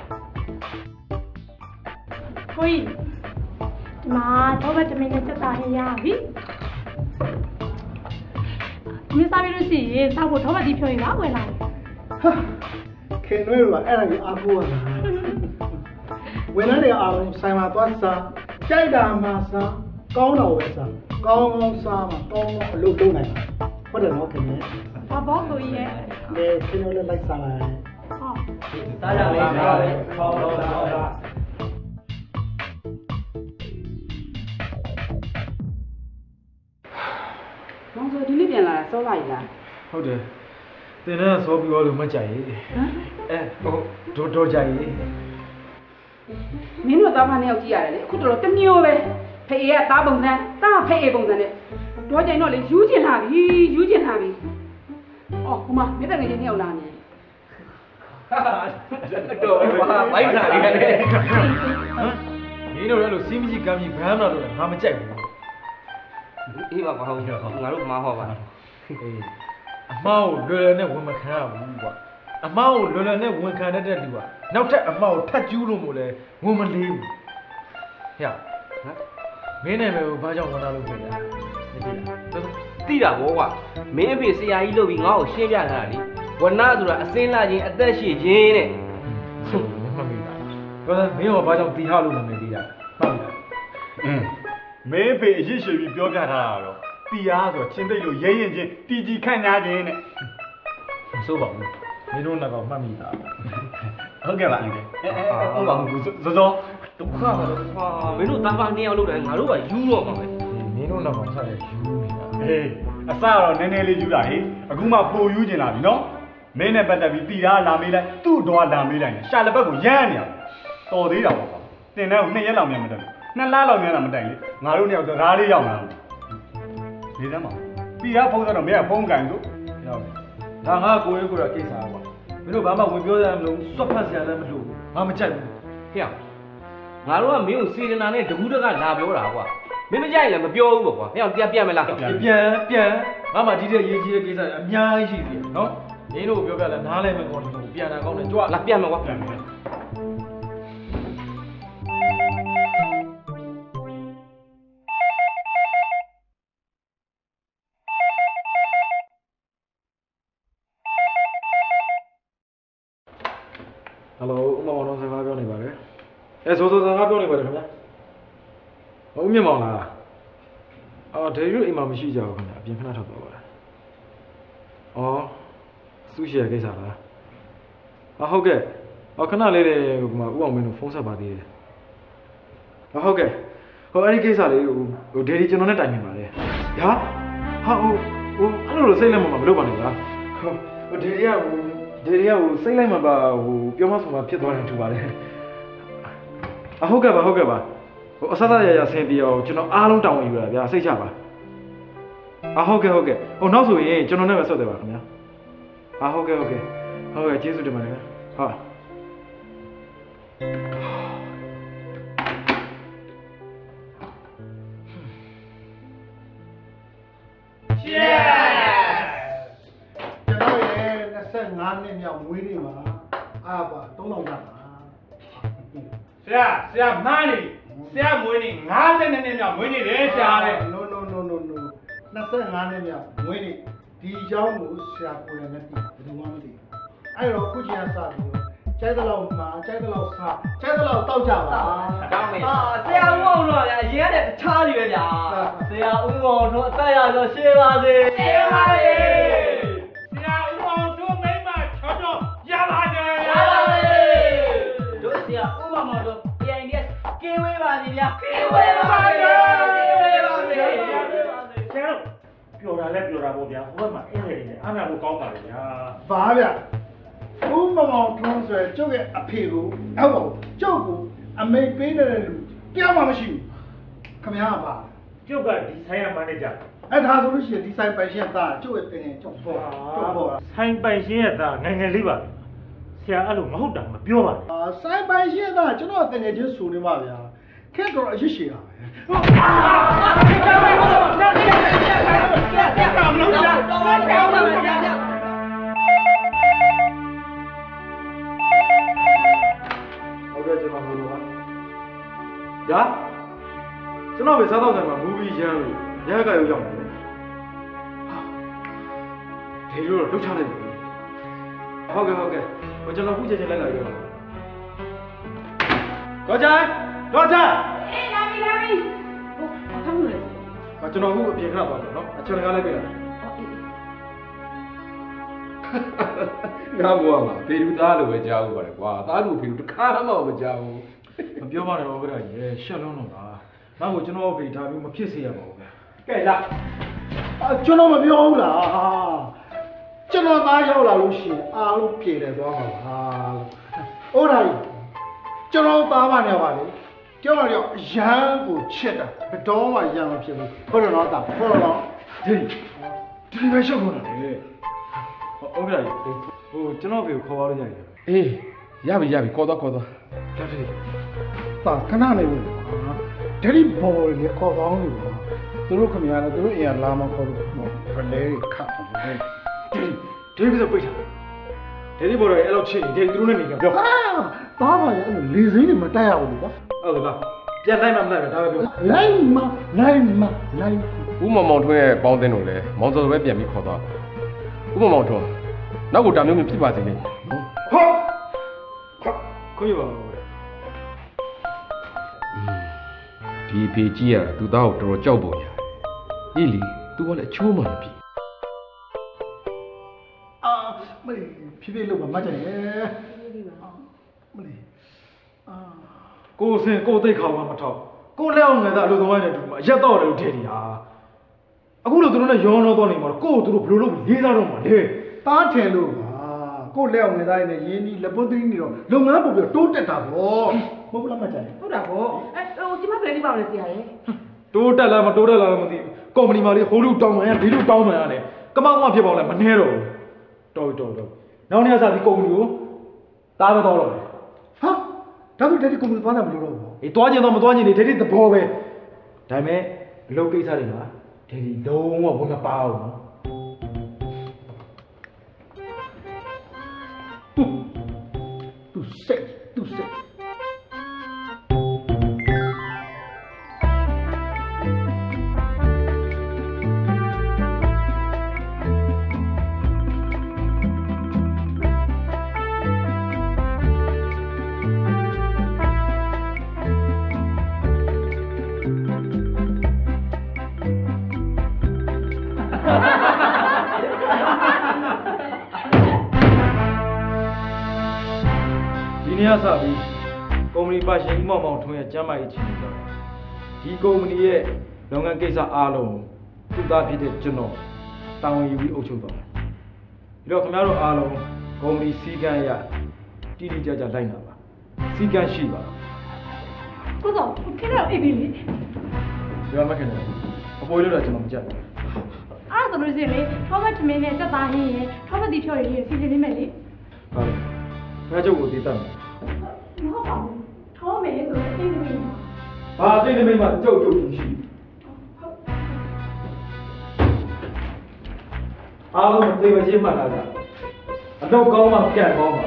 ကိုကြီးဒီမှာတော့ဗတ်တမင်းနဲ့စက်တာဟင်းရပြီဒီစားပြီးလို့ရှိရင်စောက်ဖို့တော့ဗတ်ဒီဖြိုရင်ပါဝင်လာတယ်ခင်ရွယ်ကအဲ့ဒါကြီးအားကိုးရတာဝင်လာတဲ့အားလုံးဆိုင်မှာသွားစားကြိုက်တာမှစားကောင်းတော့ပဲစားကောင်းစားမှကောင်းအလုပ်လုပ်နိုင်တာဟုတ်တယ်နော်ခင်ဗျာဘာဘောကိုကြီးရဲ့လေခင်ရွယ်လည်းလိုက်စားလိုက်စားကြမယ်စားပဲဟောမောင်ဆိုဒီနေ့ပြန်လာတာစောလိုက်လားဟုတ်တယ်တင်တဲ့စောပြီးတော့လို့မကြိုက်ရေးဟိုဒေါ်ကြိုက်ရေးမင်းတို့သားမနဲ့ရောက်ကြည့်ရတယ်လေအခုတော်တမျိုးပဲဖေးကသားပုံစံသားဖေးပုံစံနဲ့တော့ကြိုင်တော့လေယူကျင်လာပြီအော်ဟိုမှာမြေတငယ်ချင်းရောက်လာနေတော့ဘာဘိုက်စားနေတယ်မင်းတို့လည်းလို့စီးမကြီးကမ်းကြီးဘမ်းလာတော့ငါမကြိုက်ဘူးအေးပါဘာဟုတ်ငါတို့မဟောပါအေးအမောက်လွယ်လွယ်နဲ့ဝန်မခံရဘူးကွာအမောက်လွယ်လွယ်နဲ့ဝန်ခံတတ်တဲ့လူကနောက်ထပ်အမောက်ထပ်ကျူးလို့မို့လဲဝန်မလေးဘူးဟဲ့မင်းနာမည်ကိုဘာကြောင့်ဝန်လာလို့ဖြစ်လဲသိတာဗောကွာမင်းအဖေဆရာကြီးလုပ်ပြီးငါ့ကိုရှင်းပြထားတာလေဝနာဆိုတာအစင်းလာခြင်းအသက်ရှိခြင်းတဲ့ဟုတ်မှတ်မိတာဘာလဲမင်းရောဘာကြောင့်တီထားလို့နာမည်သေးတာမှတ်မိလားမင်းဖေအရစ်ရှည်ပြီးပြောပြထားတာတော့တီအားဆိုချင်းသိလို့ရဲရင်ချင်းတီကြီးခန့်ညာခြင်းနဲ့မဆိုးပါဘူးမင်းတို့ကတော့မှတ်မိတာဟုတ်ကဲ့ပါအန်ကယ်ဟုတ်ပါဘူးစောစောဒုက္ခပါတော့ကွာမင်းတို့တာပါ2ယောက်လောက်တယ်ငါတို့ကယူတော့မှာပဲမင်းတို့ကတော့ဆက်ရယူနေတာအေးအစတော့နည်းနည်းလေးယူတာဟေးအခုမှပိုယူကျင်လာပြီနော်မင်းနဲ့ပတ်သက်ပြီးတီသားလာမေးလိုက်သူ့တော့လာမေးလိုက်နဲ့ရှာလက်ဘက်ကိုရမ်းနေရတော်သေးတာပေါ့တင်တဲ့ကို2ရက်လောက်မြန်မတက်ဘူး2လလောက်မြန်တာမတိုင်လေငါတို့2ယောက်စကားလေးရောက်လာနေစမ်းပါတီသားဖုန်းတော့မင်းကဖုန်းကန်လို့ရောက်ဒါငါကိုရေးကိုရကိစ္စကွာမင်းတို့ဘာမှဝင်ပြောရမလို့စွတ်ဖတ်စရာလည်းမလိုဘူးငါမကြိုက်ဘူးဟဲ့ငါတို့ကမင်းကိုစေတနာနဲ့တကူးတကလာပြောတာကွာမင်းမကြိုက်လည်းမပြောဘူးပေါ့ကွာဟဲ့ပြန်မလားပြန်ငါမှဒီတဲ့ရေးကြီးတဲ့ကိစ္စအများကြီးရှိသေးတယ်နော်မင်းတို့ပြောပြလဲနားလဲမကောင်းဘူးပြန်တာကောင်းတယ်ကြွလာပြန်မယ်ကွာပြန်မယ်ဟယ်လိုဥမောင်တော်စကားပြောနေပါတယ်စောစကားပြောနေပါတယ်ခင်ဗျာဦးမြင့်မောင်လားဒေရီတို့အိမ်မှာမရှိကြဘူးခင်ဗျာအပြင်ခဏထွက်သွားပါတယ်စူးရှယ်ကိစ္စလားဟုတ်ကဲ့ခဏလေးဟိုမှာဦးအောင်မင်းတို့ဖုန်းဆက်ပါသေးတယ်ဟုတ်ကဲ့အဲ့ဒီကိစ္စလေးဟိုဒေရီကျွန်တော်နဲ့တိုင်ပင်ပါတယ်ဟာအဲ့လိုစိတ်လက်မလုပ်ပါနဲ့ဗျာဒေရီကစိတ်လိုက်မှာပါပြောမဆိုမှဖြစ်သွားတယ်ထူပါတယ်ဟုတ်ကဲ့ပါအဆရဆင်းပြီးအောင်ကျွန်တော်အားလုံးတောင်းယူရတာဗျာစိတ်ချပါဟုတ်ကဲ့နောက်ဆိုရင်ကျွန်တော်နဲ့ပဲဆက်တယ်ပါခင်ဗျာဟုတ်ကဲ့ကျေးဇူးတင်ပါတယ်ခင်ဗျာ 25နှစ်မြောက်မွေးနေ့မှာအားပါ3000ကျပါဆရာမားနေဆရာမွေးနေ့52နှစ်မြောက်မွေးနေ့လေဆရာလေ no 25နှစ်မြောက်မွေးနေ့ဒီအကြောင်းကိုဆရာကိုယ်လည်းမသိဘူးဘယ်သူမှမသိဘူးအဲ့တော့ခုချိန်ကစပြီးတော့ကျဲတဲ့လောက်မှာကျဲတဲ့လောက်စားကျဲတဲ့လောက်တောက်ကြပါတောင်းမယ်ဆရာဦးအောင်တို့ကဗျာအရင်ကတည်းကတခြားကြီးပဲဗျာဆရာဦးအောင်တို့အသက်ရဆိုရှင်းပါစေဆရာဦးအောင်တို့မိမချောချောရပါစေတို့ဆရာဦးမောင်တို့ပြန်နေကင်းဝေးပါစေဗျာကင်းဝေးပါစေဆရာတို့ပြောတာလဲပြောတာပေါ့ဗျာဟိုဘက်မှာအင်းလေးနဲ့အားနာဖို့ကောင်းပါလေဗျာဘာဗျာဦးမောင်ထွန်းဆိုကျုပ်ရဲ့အဖေကိုဟုတ်ပါဘူးကျုပ်ကိုအမိတ်ပေးတဲ့လူတရားမှမရှိဘူးခင်ဗျားကပါကျုပ်ကဒီဆိုင်ရမန်နေဂျာအဲ့ဒါဆိုလို့ရှိရင်ဒီဆိုင်ပိုင်ရှင်သားကျုပ်ရဲ့တင်ကျုပ်ပေါ်ဆိုင်ပိုင်ရှင်ရဲ့သားငယ်ငယ်လေးပါဆရာအဲ့လိုမဟုတ်တာမပြောပါနဲ့ဆိုင်ပိုင်ရှင်သားကျွန်တော်တင်ငယ်ချင်းဆိုနေမှာဗျာခက်တော့အရစ်ရှည်တာပဲကျွန်တော်ဟိုလိုပါညာကျွန်တော်ပဲစားတော့တယ်မှာမူဗီရမ်းလို့ရက်ကရောက်ရောက်နေတယ်ဒေရီတော့လှုပ်ချလိုက်ပြီဟုတ်ကဲ့ကျွန်တော်ခုချက်ချင်းလိုက်လာပြီတော့ကြိုင်အေးလာပြီအခါမလို့လေကျွန်တော်ခုအပြင်ခဏသွားတယ်နော်အချောင်းကားလိုက်ပြီလားငါဘောမှာဖေလူသားလိုပဲကြားဦးပါတယ်ကွာသားလူဖေလူတစ်ခါမှမကြားဘူးမပြောပါနဲ့ဘောဗျာရေရှက်လုံးတော့လားငါ့ကိုကျွန်တော်ဖေထားပြီးမဖြစ်စေရပါဘူးဗျာကဲလာကျွန်တော်မပြောဘူးလားကျွန်တော်သားရောက်လာလို့ရှိရင်အားလုံးပြေတယ်သွားပါလားဟုတ်တယ်ကျွန်တော်သားမနေပါလေကျောင်းတော့ရမ်းကိုချစ်တာဘယ်တော့မှရမ်းမဖြစ်ဘူးဟုတ်တယ်နော်သားဟုတ်တယ်နော်ဒီပဲရှုပ်ကုန်တာလေဟုတ်ကဲ့ဟိုကျွန်တော်ဖေကိုခေါ်သွားလို့ရတယ်အေးရပြီခေါ်သွားဒါတည်းပါခဏနေဘူးဒရီဘော်လေခေါ်သွားလို့သူတို့ခင်ဗျားလည်းသူတို့အိမ်ကလာမခေါ်လို့ဗလဲခတ်တယ်ဒေးပြီးတော့ပိတ်ထားဒေးဘော်လည်းအဲ့လိုချင်းဒေးသူတို့နဲ့နေကြပြောသားပါရဲ့အဲ့လိုလေစိမ်းတွေမတက်ရဘူးကွာဟုတ်ကဲ့ပြန်လိုက်မှမလိုက်ပဲဒါပဲပြောလိုက်ဦးမောင်မောင်ထွန်းရဲ့ပေါင်းသင်းတို့လည်းမောင်စောပဲပြန်ပြီးခေါ်သွားပါဦးမောင်မောင်ထွန်းနောက်ကိုတာမျိုးမျိုးဖြစ်ပါစေနဲ့ဟုတ်ခွင့်ရပါဦးဒီဖေးကြီးရသူ့သားကိုတော်တော်ကြောက်ပုံရတယ်အေးလီသူကလည်းအချိုးမှမဖြစ်မလေးဖြည်းဖြည်းလုပ်ပါမကြရဲ့မလေးကိုစင်ကိုသိခါမှမထောက်ကိုလက်အောင်ငယ်သားအလိုသမားနဲ့တူမှာအရက်တော့တယ်လို့ထင်နေတာအခုလို့သူတို့နဲ့ရောင်းတော့တော့နေမှာကိုသူတို့ဘယ်လိုလုပ်ပြီးလေးစားတော့မှာလဲတားထင်လို့ပါကိုလက်အောင်ငယ်သားနဲ့ရင်းနှီးလက်ပွန်းသီးနေတော့လုပ်ငန်းပုံပြီးတိုးတက်တာပေါ့မဟုတ်လားမကြရဲ့ဟုတ်တာပေါ့ကျမပြန်ပြီးပါဦးလေဆရာရဲ့တိုးတက်လားမတိုးတက်လားမသိဘူးကုမ္ပဏီမှာလေးဟိုလူတောင်းမှန်ရဒီလူတောင်းမှန်ရတယ်ကမောက်မဖြစ်ပါလဲမနှဲတော့ဘူးတော်နောက်နေ့ကစားပြီးကုမ္ပဏီကိုတားမတော့တော့ဟာဒါဆိုတက်ဒီကုမ္ပဏီသွားတာမလို့တော့ဘူးအေးသွားကျင်တော့မသွားကျင်နေတက်ဒီသဘောပဲဒါပေမဲ့အလုပ်ကိစ္စတွေမှာတက်ဒီလုံးဝဝင်မပါအောင်နော်သူစိတ်ဒီနေ့ကစပြီးကုမ္ပဏီပါရှင်ဦးမောင်မောင်ထွန်းရဲ့ကျမ်းမာရေးချီးမြှင့်ဒီကုမ္ပဏီရဲ့လုပ်ငန်းကိစ္စအားလုံးသူ့သားဖြစ်တဲ့ကျွန်တော်တာဝန်ယူပြီးအုပ်ချုပ်သွားတယ်ပြီးတော့ခင်ဗျားတို့အားလုံးကုမ္ပဏီစီကံရတိတိကျကျလိုက်နာပါစီကံရှိပါကိုစောခင်ဗျားအေးပြီလေပြောမခင်ဗျာအပေါ်လို့တော့ကျွန်တော်မကြက်ဘူးအဲ့ဒါဆိုလို့ရှိရင်လေထောမတ်ထမင်းနဲ့စက်သားဟင်းရင်ထောမတ်တီဖြော်ရည်စီစဉ်နေမယ်လေဟုတ်တယ်ငါကျုပ်ကိုတည်တတ်မယ်မဟုတ်ပါဘူးထောမယ်ဆိုတော့အိမ်သမီးဘာအိမ်သမီးမှကျုပ်ရှိအားလုံးမသိမချင်းမှတ်ထားကြအတော့ကောင်းမှကြံ့ကောင်းမှ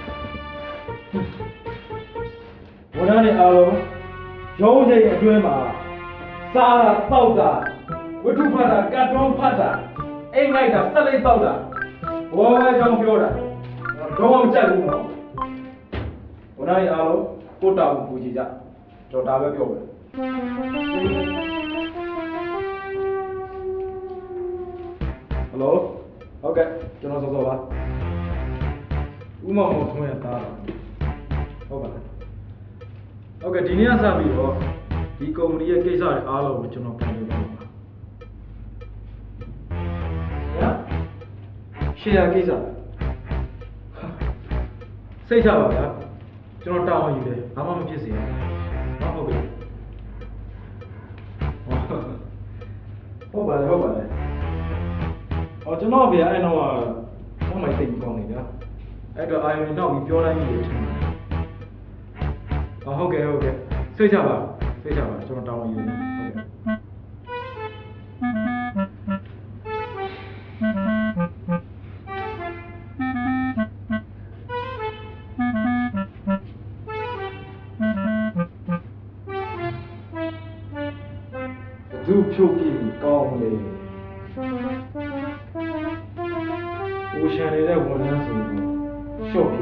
ဝန်ထမ်းတွေအားလုံးရုံးချိန်အတွင်းမှာစားတာတောက်တာဝတ္ထုဖတ်တာကတ်တွန်းဖတ်တာအိမ်လိုက်တာဆက်လိုက်တောက်တာဘောပဲကြောင်းပြောတာတော့မကြိုက်ဘူးနော်ဝန်ထမ်းတွေအားလုံးကိုတာကိုပူကြည့်ကြတော့ဒါပဲပြောပဲဟယ်လိုဟုတ်ကဲ့ကျွန်တော်စောစောပါဦးမောင်မောင်ထွန်းရတာဟုတ်ပါလားဟုတ်ကဲ့ဒီနေ့ကစပြီးတော့ဒီကုမ္ပဏီရဲ့ကိစ္စတွေအားလုံးကိုကျွန်တော်ပြန်ပြောပါမယ်ရှေ့ရကိစ္စစိတ်ချပါဗျာကျွန်တော်တာဝန်ယူတယ်ဘာမှမဖြစ်စေဘူးဟုတ်ကဲ့ဟုတ်ပါတယ်ကျွန်တော်ဗျာအဲ့တော့ဘာမှသိမကောင်းနေဗျာအဲ့တော့အာယုံနောက်ပြီးပြောလိုက်ပြီထင်တယ်ဟုတ်ကဲ့စိတ်ချပါကျွန်တော်တာဝန်ယူတယ်ဟုတ်ကဲ့သူဖြုတ်ပြီးကောင်းလေဦးရှာနေတဲ့ဝန်ထမ်းဆိုရှော့ပြ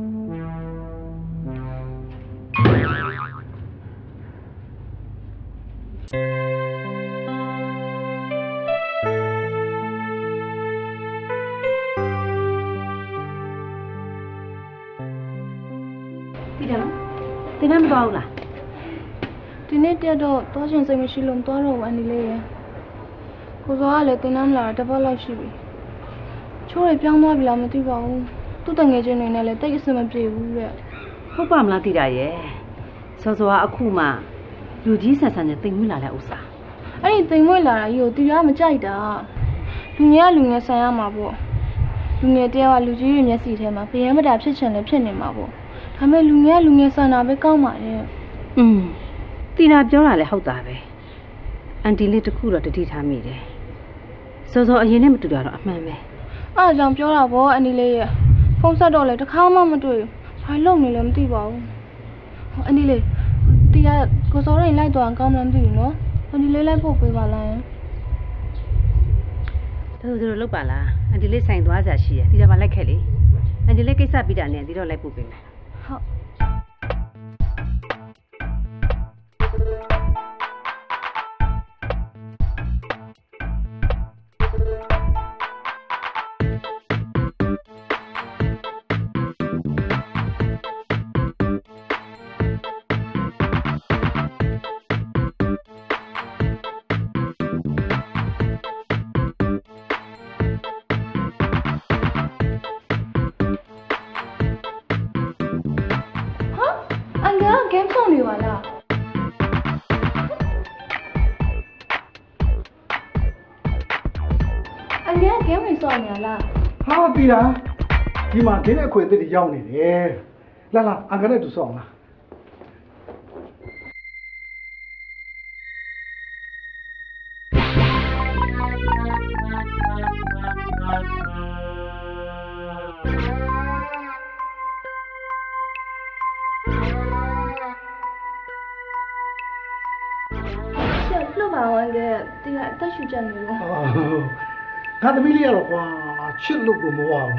ဒီနေ့မသွားဘူးလားဒီနေ့တက်တော့သွားချင်စိတ်မရှိလို့သွားတော့ဘူးအန်ဒီလေးရယ်ကိုစောကလည်းတင်နှမ်းလာတာတစ်ပတ်လောက်ရှိပြီချိုးရပြောင်းသွားပြီလားမသိပါဘူးသူ့တငယ်ချင်းတွေနဲ့လည်းတိတ်အဆင်မပြေဘူးတဲ့ဟုတ်ပါမလားတိတာရဲ့စောစောကအခုမှလူကြီးဆန်ဆန်နဲ့တိမ်မွေးလာတဲ့ဥစ္စာအဲ့ဒီတိမ်မွေးလာတာကြီးကိုတီရမကြိုက်တာလူငယ်ကလူငယ်ဆန်ရမှာပေါ့လူငယ်တယောက်ကလူကြီးတွေမျက်စိထဲမှာပယံမတာဖြစ်ချင်လည်းဖြစ်နေမှာပေါ့ဒါပေမဲ့လူငယ်ကလူငယ်ဆန်တာပဲကောင်းပါတယ်တီနာပြောတာလည်းဟုတ်တာပဲအန်တီလေးတခုတော့တတိထားမိတယ်စောစောအရင်နဲ့မတူတာတော့အမှန်ပဲအားကြောင့်ပြောတာပေါ့အန်ဒီလေးရဲ့ဖုန်းဆက်တော့လည်းတစ်ခါမှမတွေ့ဘူးဘာလုပ်နေလဲမသိပါဘူးအန်ဒီလေးတီကကိုစောရင်လိုက်တော့ကောင်းမှမသိဘူးနော်အန်ဒီလေးလိုက်ဖို့ပေးပါလားတို့လောက်ပါလားအန်တီလေးဆိုင်သွားကြရှိရဒီတော့မလိုက်ခဲ့လေအန်တီလေးကိစ္စပြီးတာနဲ့ဒီတော့လိုက်ပို့ပေးမယ်ဟုတ်game ဆောင်နေပါလားအငယ် game ဝင်ဆောင်နေလားဟာပြီလားဒီမှာ game အခွင့်အရေးတွေရောက်နေတယ်လာလာအငယ်နဲ့တူဆောင်လားဒီကအသက်ရှူကြနေလို့ငါသမီးလေးရတော့ကွာချစ်လို့ကိုမဝဘူး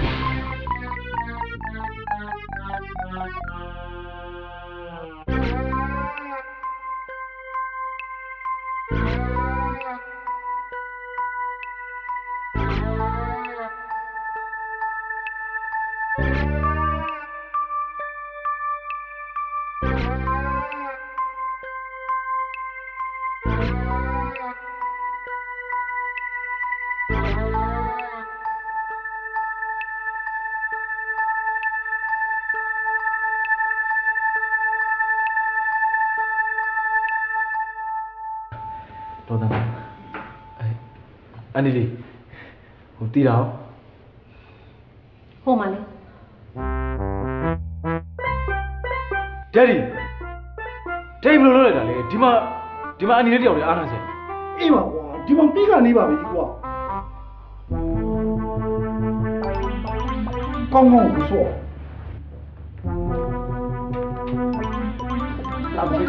တော်တယ်အန်ဒီလေးဟိုတီးတာဟိုမှာလေဒက်ဒီဘယ်လိုလုပ်လိုက်တာလဲဒီမှာအန်ဒီလေးတယောက်တည်းအားနာစေအေးပါကွာဒီမှာပြီးကနေပါပြီကွာကောင်းကောင်းကိုဆိုလာပြီ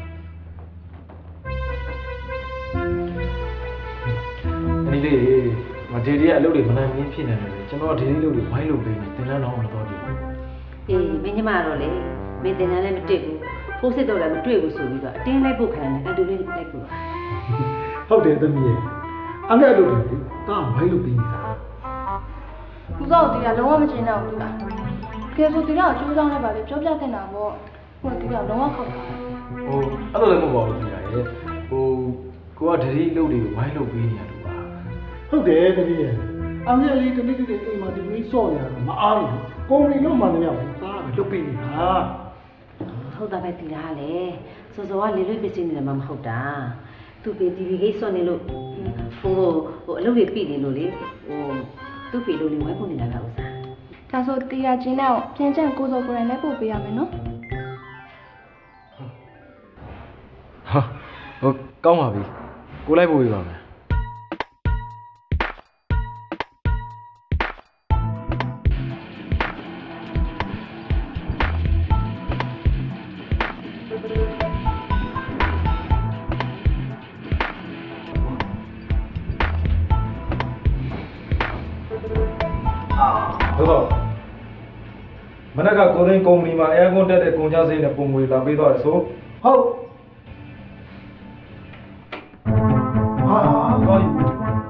ဒီလေးမဒေဒီကအလုပ်တွေမနိုင်မင်းဖြစ်နေတယ်ကျွန်တော်ဒေဒီလုပ်တွေဝိုင်းလုပ်ပေးနေတင်တန်းတော့မတော်ဘူးအေးမင်းညီမတော့လေမင်းတင်တန်းလည်းမတွေ့ဘူးဖိုးစစ်တော့လည်းမတွေ့ဘူးဆိုပြီးတော့အတင်းလိုက်ဖို့ခံတယ်အတူလေးလိုက်ဖို့ဟုတ်တယ်သမီးရဲ့အငဲ့လုပ်တယ်လေတာဝိုင်းလုပ်ပေးနေတာဦးစောတီကလုံးဝမကျင်တော့ဘူးလားကဲဆိုတီကတော့ကျိုးဆောင်လိုက်ပါလေပြောပြတဲ့နာပေါ့ဟိုတီကလုံးဝခောက်တာဟိုအဲ့လိုလည်းမဟုတ်ပါဘူးတီကရဲ့ဟိုကိုကဒေဒီလုပ်တွေကိုဝိုင်းလုပ်ပေးနေရတယ်ဟုတ်တယ်တပည့်ရဲ့အငယ်လေးတနေ့တည်းအိမ်မှာဒီလိုစော့နေရတာမအားဘူးကုမ္ပဏီလုံးမှလည်းမရဘူးသားကလုတ်ပေးနေတာဟုတ်တာပဲတီတာလေစောစောကလေလွတ်ပစ္စည်းနေတယ်မှမဟုတ်တာသူပေတီဗီကိစ္စနေလို့ဟိုအလုပ်တွေပြည့်နေလို့လေဟိုသူ့ဖေလို့လေဝိုင်းဖို့နေတာကဥစားဒါဆိုတီတာချင်းနဲ့ပြန်ချန်ကိုစောကိုယ်တိုင်လည်းပို့ပေးရမယ်နော်ဟိုကောင်းပါပြီကိုလိုက်ပို့ပေးပါမယ်ဟုတ်မနက်ကကိုသိန်းကုမ္ပဏီမှာအဲကွန်တက်တဲ့ကုန်ကြစိမ့်နဲ့ပုံငွေလာပေးသွားတယ်ဆိုဟုတ်ဟာဘာယူ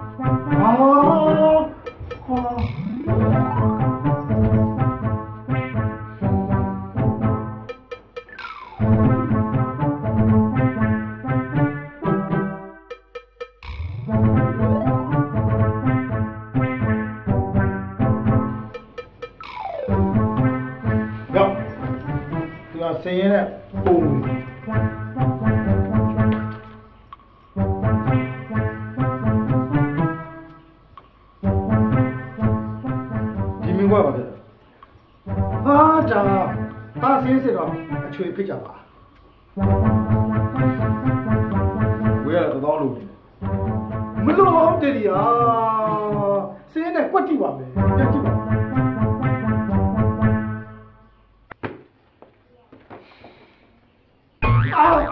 စင်းရဲတဲ့ပုံဒီမင်းကွာပါဗျဟာဒါတာစင်းစစ်တော့အချွေဖိတ်ကြပါဝေးရတော့တောင်းလို့မလို့ဟုတ်တယ်ဒီဟာစင်းနဲ့ကွက်ကြည့်ပါမယ်ပြတ်ကြည့်ပါ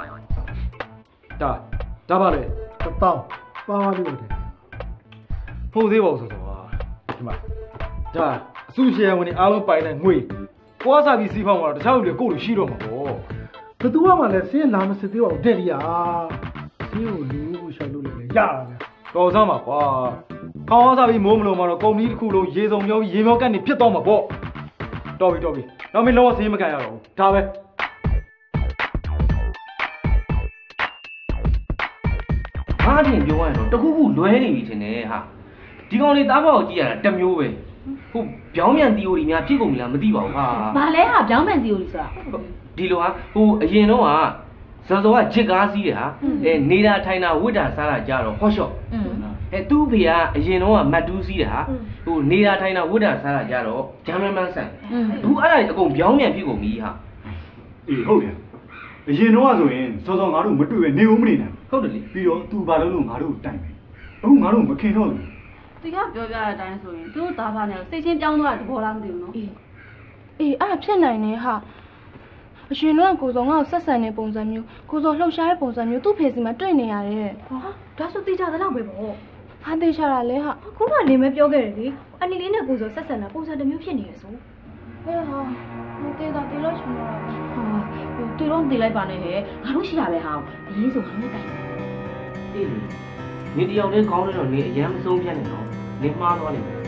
ဒါပါလေတောင်းပါပါလို့တယ်ဟုတ်သေးပါဘူးဆိုတော့ဒီမှာဒါအစုရှယ်ဝင်နေအားလုံးပိုင်တဲ့ငွေကွာစားပြီးစီးဖောင်းမှာတခြားလူတွေကိုလူရှိတော့မှာပေါ့ဘသူကမှလည်းစင်းလာမစစ်သေးပါဘူးတဲ့ရီယာစင်းကိုလူရှောက်လို့လည်းရတာပဲတော်စမ်းပါကွာခေါင်းစားပြီးမိုးမလို့မှာတော့ကုမ္ပဏီတစ်ခုလုံးရေစုံပြောပြီးရေမြောက်ကတ်နေဖြစ်တော့မှာပေါ့တော်ပြီတော့မင်းလောစင်းမကန်ရတော့ဘူးဒါပဲအားထင်ပြောရရင်တော့တခုခုလွဲနေပြီထင်တယ်ဟာဒီကောင်လေးသားပေါက်ကိုကြည့်ရတာတစ်မျိုးပဲဟုတ်ပြောင်းပြန် theory များဖြစ်ကုန်ပြီလားမသိပါဘူးဟာဘာလဲဟာပြောင်းပြန် theory ဆိုတာဒီလိုဟာဟိုအရင်တော့ကဇော်ကဂျစ်ကားစီးတယ်ဟာနေတာထိုင်တာဝစ်တာစားတာကြတော့ဟော့ရှော့သူ့ဖေကအရင်တော့ကမတ်တူးစီးတယ်ဟာဟိုနေတာထိုင်တာဝစ်တာစားတာကြတော့ဂျမ်မန်မန်ဆန်သူအဲ့ဒါအကုန်ပြောင်းပြန်ဖြစ်ကုန်ပြီဟာအေးဟုတ်တယ်အရင်တော့ဆိုရင်စောစောငါတို့မတွေ့ပဲနေဦးမနေနိုင်ဟုတ်တယ်လေပြီးတော့ तू ဘာလို့လို့ငါတို့တိုင်ပဲအခုငါတို့မခင်တော့ဘူးသူကပြောပြတဲ့အတိုင်းဆိုရင်သူတို့သားဖာနဲ့စိတ်ချင်းပြောင်းသွားတဲ့သဘောလားမသိဘူးနော်အေးအဲ့ဒါဖြစ်နိုင်နေဟာအရှင်တို့ကကိုစောငါ့ကိုဆက်ဆံတဲ့ပုံစံမျိုးကိုစောလှုပ်ရှားတဲ့ပုံစံမျိုးသူ့ဖေစီမှာတွေ့နေရတယ်ဟာဒါဆိုသိကြသလောက်ပဲပေါ့ဟာသိချတာလဲဟာခုနကနေမဲပြောခဲ့တယ်လေအန်နီလေးနဲ့ကိုစောဆက်ဆံတာပုံစံတစ်မျိုးဖြစ်နေရဆိုဟဲ့ဟာမသေးတာတေလို့ရှင်တော့ဟာတေတော့တေလိုက်ပါနဲ့ဟဲ့ငါတို့ရှိရပဲဟာအရေးဆုံးငါနဲ့တိုင်အေးလေနေတယောက်တည်းကောင်းနေတော့နေအရန်မဆုံးဖြတ်နဲ့တော့နေမှားသွားလိမ့်မယ်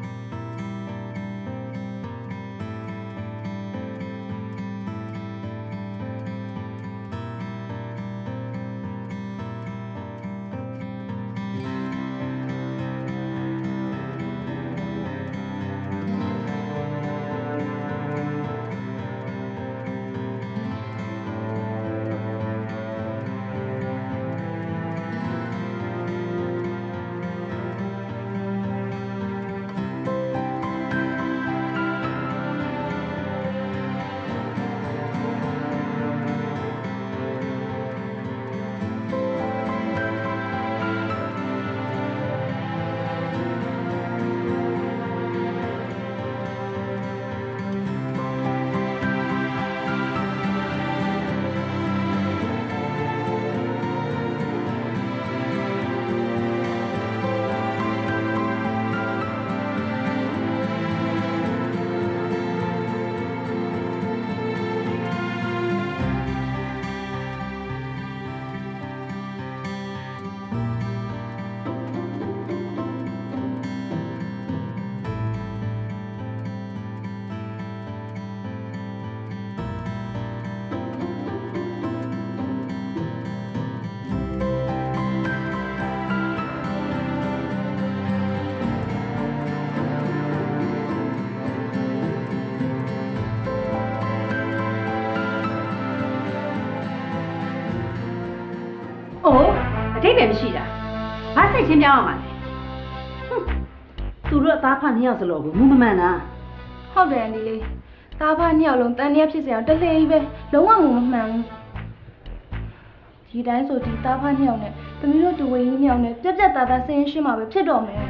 အတိတ်ပဲမရှိတာဘာစိတ်ချင်းပြောင်းရမှာလဲသူတို့အသားဖနှစ်ယောက်စလို့ကိုမူးမမှန်တာဟုတ်တယ်အန်ဒီလေးသားဖနှစ်ယောက်လုံးတန်တရားဖြစ်စရာတလှေကြီးပဲလုံးဝမမှန်ဘူးဒီတိုင်းဆိုဒီသားဖနှစ်ယောက်နဲ့သမီးတို့တူဝင်းကြီးနှစ်ယောက်နဲ့ပြက်ပြက်သားသားဆင်းရှင်းမှာပဲဖြစ်တော့မယ်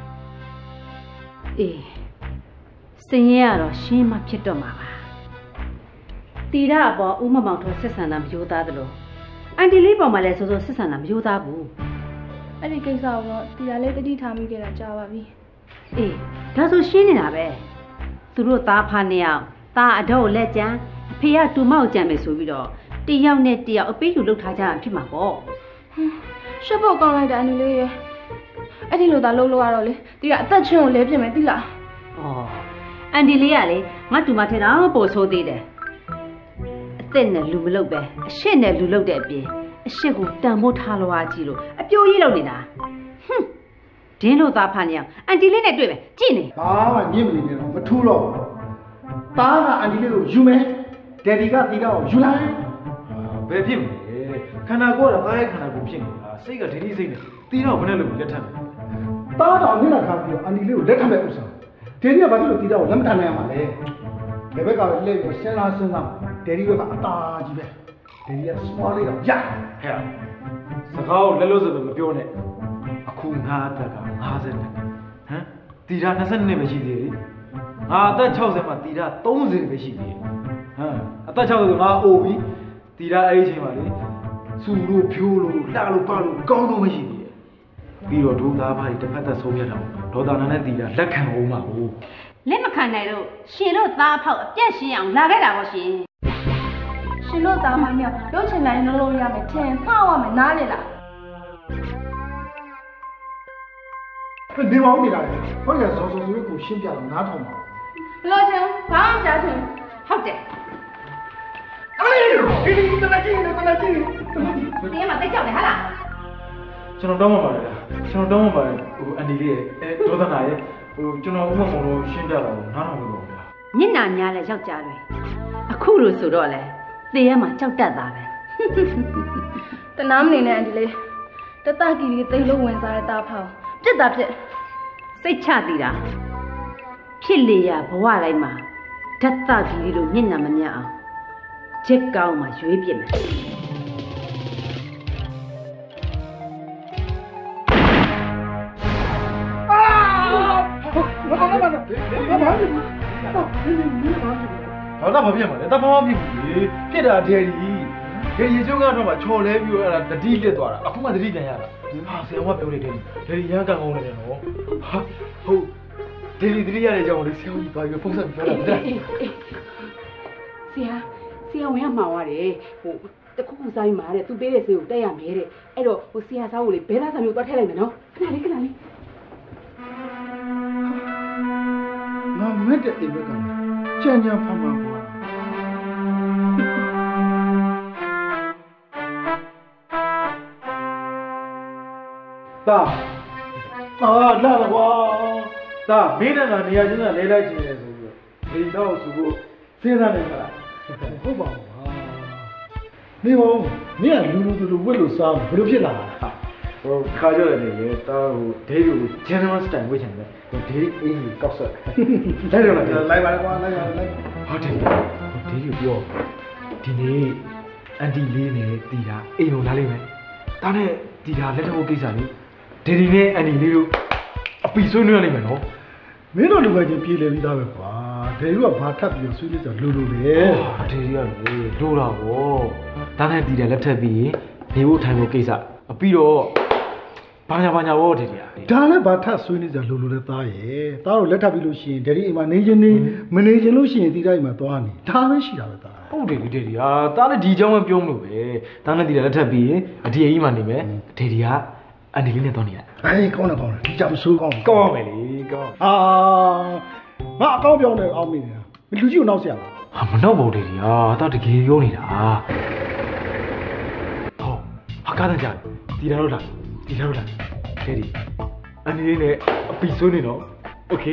အေးဆင်းရဲကတော့ရှင်းမှဖြစ်တော့မှာပါတီရအပေါ်ဦးမမောင်ထောဆက်ဆံတာမရိုးသားသလိုအန်တီလေးပေါ်မှာလည်းစိုးစိုးဆက်ဆံတာမရိုးသားဘူးအဲ့ဒီကိစ္စကိုတော့တီရလေးတတိထားမိခဲ့တာကြာပါပြီအေးဒါဆိုရှင်းနေတာပဲသူတို့သားဖားနှစ်ယောက်သားအတော့လက်ကျန်အဖေကတူမောက်ကြံမယ်ဆိုပြီးတော့တယောက်နဲ့တယောက်အပေးယူလုပ်ထားကြတာဖြစ်မှာပေါ့ရှက်ဖို့ကောင်းလိုက်တာအန်တီလေးရဲ့အဲ့ဒီလိုသာလုပ်လို့ရတော့လေတီရအသက်ချင်းကိုလဲပြစ်မယ်သိလားဩအန်တီလေးကလေငါတူမထဲတော့ပို့ဆိုးသေးတယ်အသက်နဲ့လူမလုပ်ပဲအရှစ်နဲ့လူလုပ်တဲ့အပြင်အရှစ်ကိုတန်ဖို့ထားလို့အားကြီးလို့အပြိုကြီးလုပ်နေတာဟွန်းဒင်းလို့သားဖားနေအောင်အန်တီလေးနဲ့တွေ့ပဲကြည့်နေဘာမှညစ်မနေနဲ့တော့မထူးတော့ဘူးသားကအန်တီလေးကိုယူမယ်ဒယ်ဒီကတီတော့ယူလိုက်ဘယ်ဖြစ်မလဲခန္ဓာကိုယ်ကသားရဲ့ခန္ဓာကိုယ်ဖြစ်နေတာစိတ်ကဒိဋ္ဌိစိတ်နဲ့တီတော့ဘယ်နဲ့လို့လက်ထပ်မယ်သားတော်မျက်နှာခါပြီးတော့အန်တီလေးကိုလက်ထပ်မဲ့ဥစ္စာဒယ်ဒီကဘာဖြစ်လို့တီတော့လက်မထပ်နိုင်ရမှာလဲဒီဘက်ကလည်းလှည့်ပြီးစဉ်းစားဒယ်ဒီဘက်ကအတားကြီးပဲဒယ်ဒီကစွာလေးတော့ရဟဲ့စကားကိုလက်လို့ဆိုလို့မပြောနဲ့အခုငါအသက်က50နဲ့ဟမ်တီတာ22ပဲရှိသေးတယ်ငါအသက်60မှာတီတာ30ပဲရှိသေးတယ်ဟမ်အသက်60ဆိုငါအိုပြီတီတာအဲ့ဒီအချိန်မှာလေစူလို့ဖြိုးလို့လှလို့ပါလို့ကောင်းတော့မရှိသေးတယ်ပြီးတော့ဒုသားဘာတွေတစ်ဖက်သက်ဆုံးဖြတ်တာဒေါသနာနဲ့တီတာလက်ခံအောင်ပါဘူးလက်မခံနိုင်လို့ရှင်တို့သားဖောက်အပြက်ရှင်းအောင်လာခဲ့တာပေါ့ရှင်ရှင်တို့သားမမြောက်ရုပ်ချင်တိုင်းလုံးလုံးရမယ်ထင်မှားရမယ်နားလေလားနေပါဦးနေတာလေဟောရစောစောဆိုကိုရှင်းပြတော့နားထောင်ပါဘလို့ချင်းဘာမှမကြားချင်ဟုတ်တယ်အေးဒီတနာကြီးနေတနာကြီးဒီမှာတိတ်ကြောက်တယ်ဟာလားကျွန်တော်တောင်းပါပါတယ်ကျွန်တော်တောင်းပါပါတယ်ဟိုအန်ဒီလေးရဲ့ဒေါသနာရဲ့ဟိုကျွန်တော်ဥမမောင်တို့ရှင်းပြတာကိုနားထောင်လို့ပါညနာများလဲယောက်ျားတွေအခုလို့ဆိုတော့လေသေရမှာကြောက်တတ်တာပဲတနာမနေနဲ့အန်ဒီလေးတတကီကြီးသိလို့ဝင်စားတဲ့တာဖောက်ပြစ်တာဖြစ်စိတ်ချတည်တာဖြစ်လေရဘဝတိုင်းမှာဓာတ်တကီကြီးလို့ညနာမမြတ်အောင်ချက်ကောင်းမှရွေးပြစ်မယ်好，那旁边嘛，那旁边别的天里，天里就讲什么桥来比那地里多了，啊，恐怕地里便宜了。啊，谁我表弟天里，天里人干工的喏，哈，好，天里也来讲我的小姨把一个风扇飘来，对。 ဆရာဝင်ရမှာဝရတယ်ဟိုတခုခုစားပြီးမှာတဲ့သူပေးတဲ့ဆေးကိုတက်ရမယ်တဲ့အဲ့တော့ဟိုဆရာစားဖို့လေဘဲသားစာမျိုးတွားထည့်လိုက်မယ်နော်ခဏလေးငါမက်တဲ့အိမ်ဘက်ကကြံ့ကြံ့ဖမ်းမှာကွာတာလာကွာတာမင်းနဲ့ကနေရာချင်းကလဲလိုက်ချင်တယ်ဆိုပြီးဒီတော့ဆိုဖို့စဉ်းစားနေမှာဟုတ်ပါဘူးနေပါဦးမင်းကလူဝက်လို့စားဘယ်လိုဖြစ်လာတာဟိုခါကြရတယ်လေတာဟိုဒေးကို general style ဝေ့ချင်တယ်ဟိုဒေးအင်းကြီးကောက်ဆက်လိုက်ရလားလိုက်ပါကွာလိုက်ဟုတ်တယ်ဒေးကိုပြောဒီနေ့အန်တီလေးနဲ့တီတာအိမ်ကိုလာလိမ့်မယ်ဒါနဲ့တီတာလက်တော့ကိစ္စလေးဒေဒီနဲ့အန်တီလေးတို့အပီဆွေးနွေးရလိမ့်မယ်နော်မင်းတို့လူပဲချင်းပြေးလေပြီးသားပဲကွာဒေဒီကဘာထပ်ပြီးဆွေးနွေးကြလို့လေဒေဒီကလေလိုတာဗောဒါနဲ့တီတာလက်ထပ်ပြီးနေဖို့ထိုင်ဖို့ကိစ္စပြီးတော့ဘာညာဗောဒေဒီဒါလည်းဘာထပ်ဆွေးနွေးကြလို့လဲသားရဲ့သားတို့လက်ထပ်ပြီးလို့ရှိရင်ဒေဒီအိမ်မှာနေချင်းနေမနေချင်းလို့ရှိရင်တီတာအိမ်မှာသွားနေဒါပဲရှိတာပဲသားဟုတ်တယ်ဒေဒီဟာသားလည်းဒီအကြောင်းပဲပြောမလို့ပဲသားနဲ့တီတာလက်ထပ်ပြီးအဒီအိမ်မှာနေမယ်ဒေဒီကအန်ဒီလေးနဲ့သွားနေရအေးကောင်းတယ်ဒီကြောင်ဆိုးကောင်းကောင်းမယ်လေကောင်းငါအကောင်းပြောင်းနေအောင်မိနေတာလူကြီးကိုနောက်ဆက်ရလားဟာမနောက်ပါဘူးဒေဒီဟာသားတကယ်ပြောနေတာဟောဟာကားတန်းကြတီတာလို့လားဒေဒီအန်ဒီလေးနဲ့အပီဆွေးနေတော့โอเค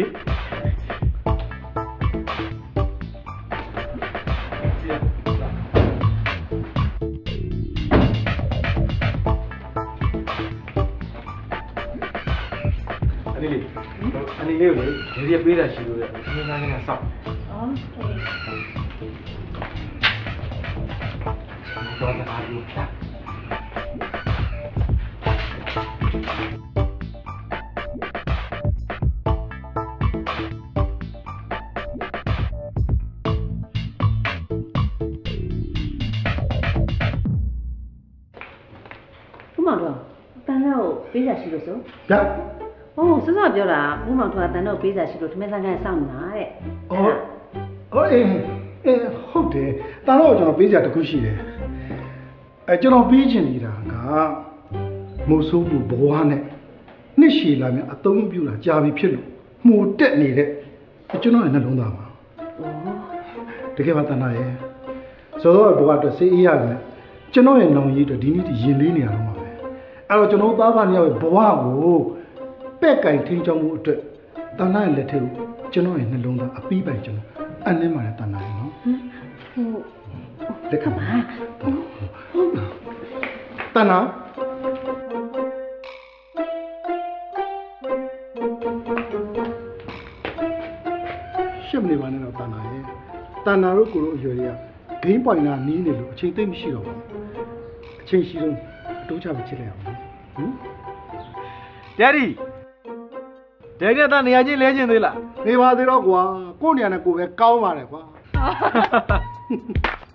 အနေလေးကိုလေဒီရပေးတာရှိလို့ရအင်းငါးငါးစောက်တော့တာယူတာဦးမောင်တော့တန်းတော့ပေးရရှိလို့ဆိုဗျာဟိုစစပြောတာဦးမောင်ထွန်းကတန်တော့ပေးစားရှိလို့ထမင်းစားခန်းစောင့်နေတာတဲ့ဟုတ်အေးဟုတ်တယ်တန်တော့ကျွန်တော်ပေးစားတစ်ခုရှိတယ်ကျွန်တော်ပေးချင်နေတာကမုတ်ဆိုးမှုဘဝနဲ့နှစ်ရှည်လာမြအသုံးပြုတာကြာပြီဖြစ်လို့မှုတက်နေတဲ့ကျွန်တော်ရဲ့နှလုံးသားပါတကယ်ပါတန်တာရဲ့ဆိုတော့ဘဝအတွက်စိတ်အေးရတယ်ကျွန်တော်ရဲ့နောင်ရည်အတွက်ဒီနေ့ဒီရင်လေးနေရတော့မှာပဲအဲ့တော့ကျွန်တော်သားဖားနှစ်ယောက်ရဲ့ဘဝကိုပဲ့ကင်ထင်းချောင်းမှုအတွက်တန်နာရဲ့လက်ထဲကိုကျွန်တော်ရဲ့နှလုံးသားအပီးပိုင်ကျွန်တော်အနှင်းမာတဲ့တန်နာရဲ့နော်လက်ခံပါတန်နာရှင်းနေပါနဲ့တော့တန်နာရဲ့တန်နာတို့ကိုတို့အရွယ်တွေကဂိမ်းပွိုင်နာနီးနေလို့အချိန်သိမ့်မရှိတော့ဘူးအချိန်ရှိတော့အတိုးချပြီးချစ်လိုက်အောင်ဟင်ဒယ်ဒီနဲ့တနေရာချင်းလဲချင်းသေးလားနေပါသေးတော့ကွာကို့နေရာနဲ့ကိုပဲကောင်းပါတယ်ကွာ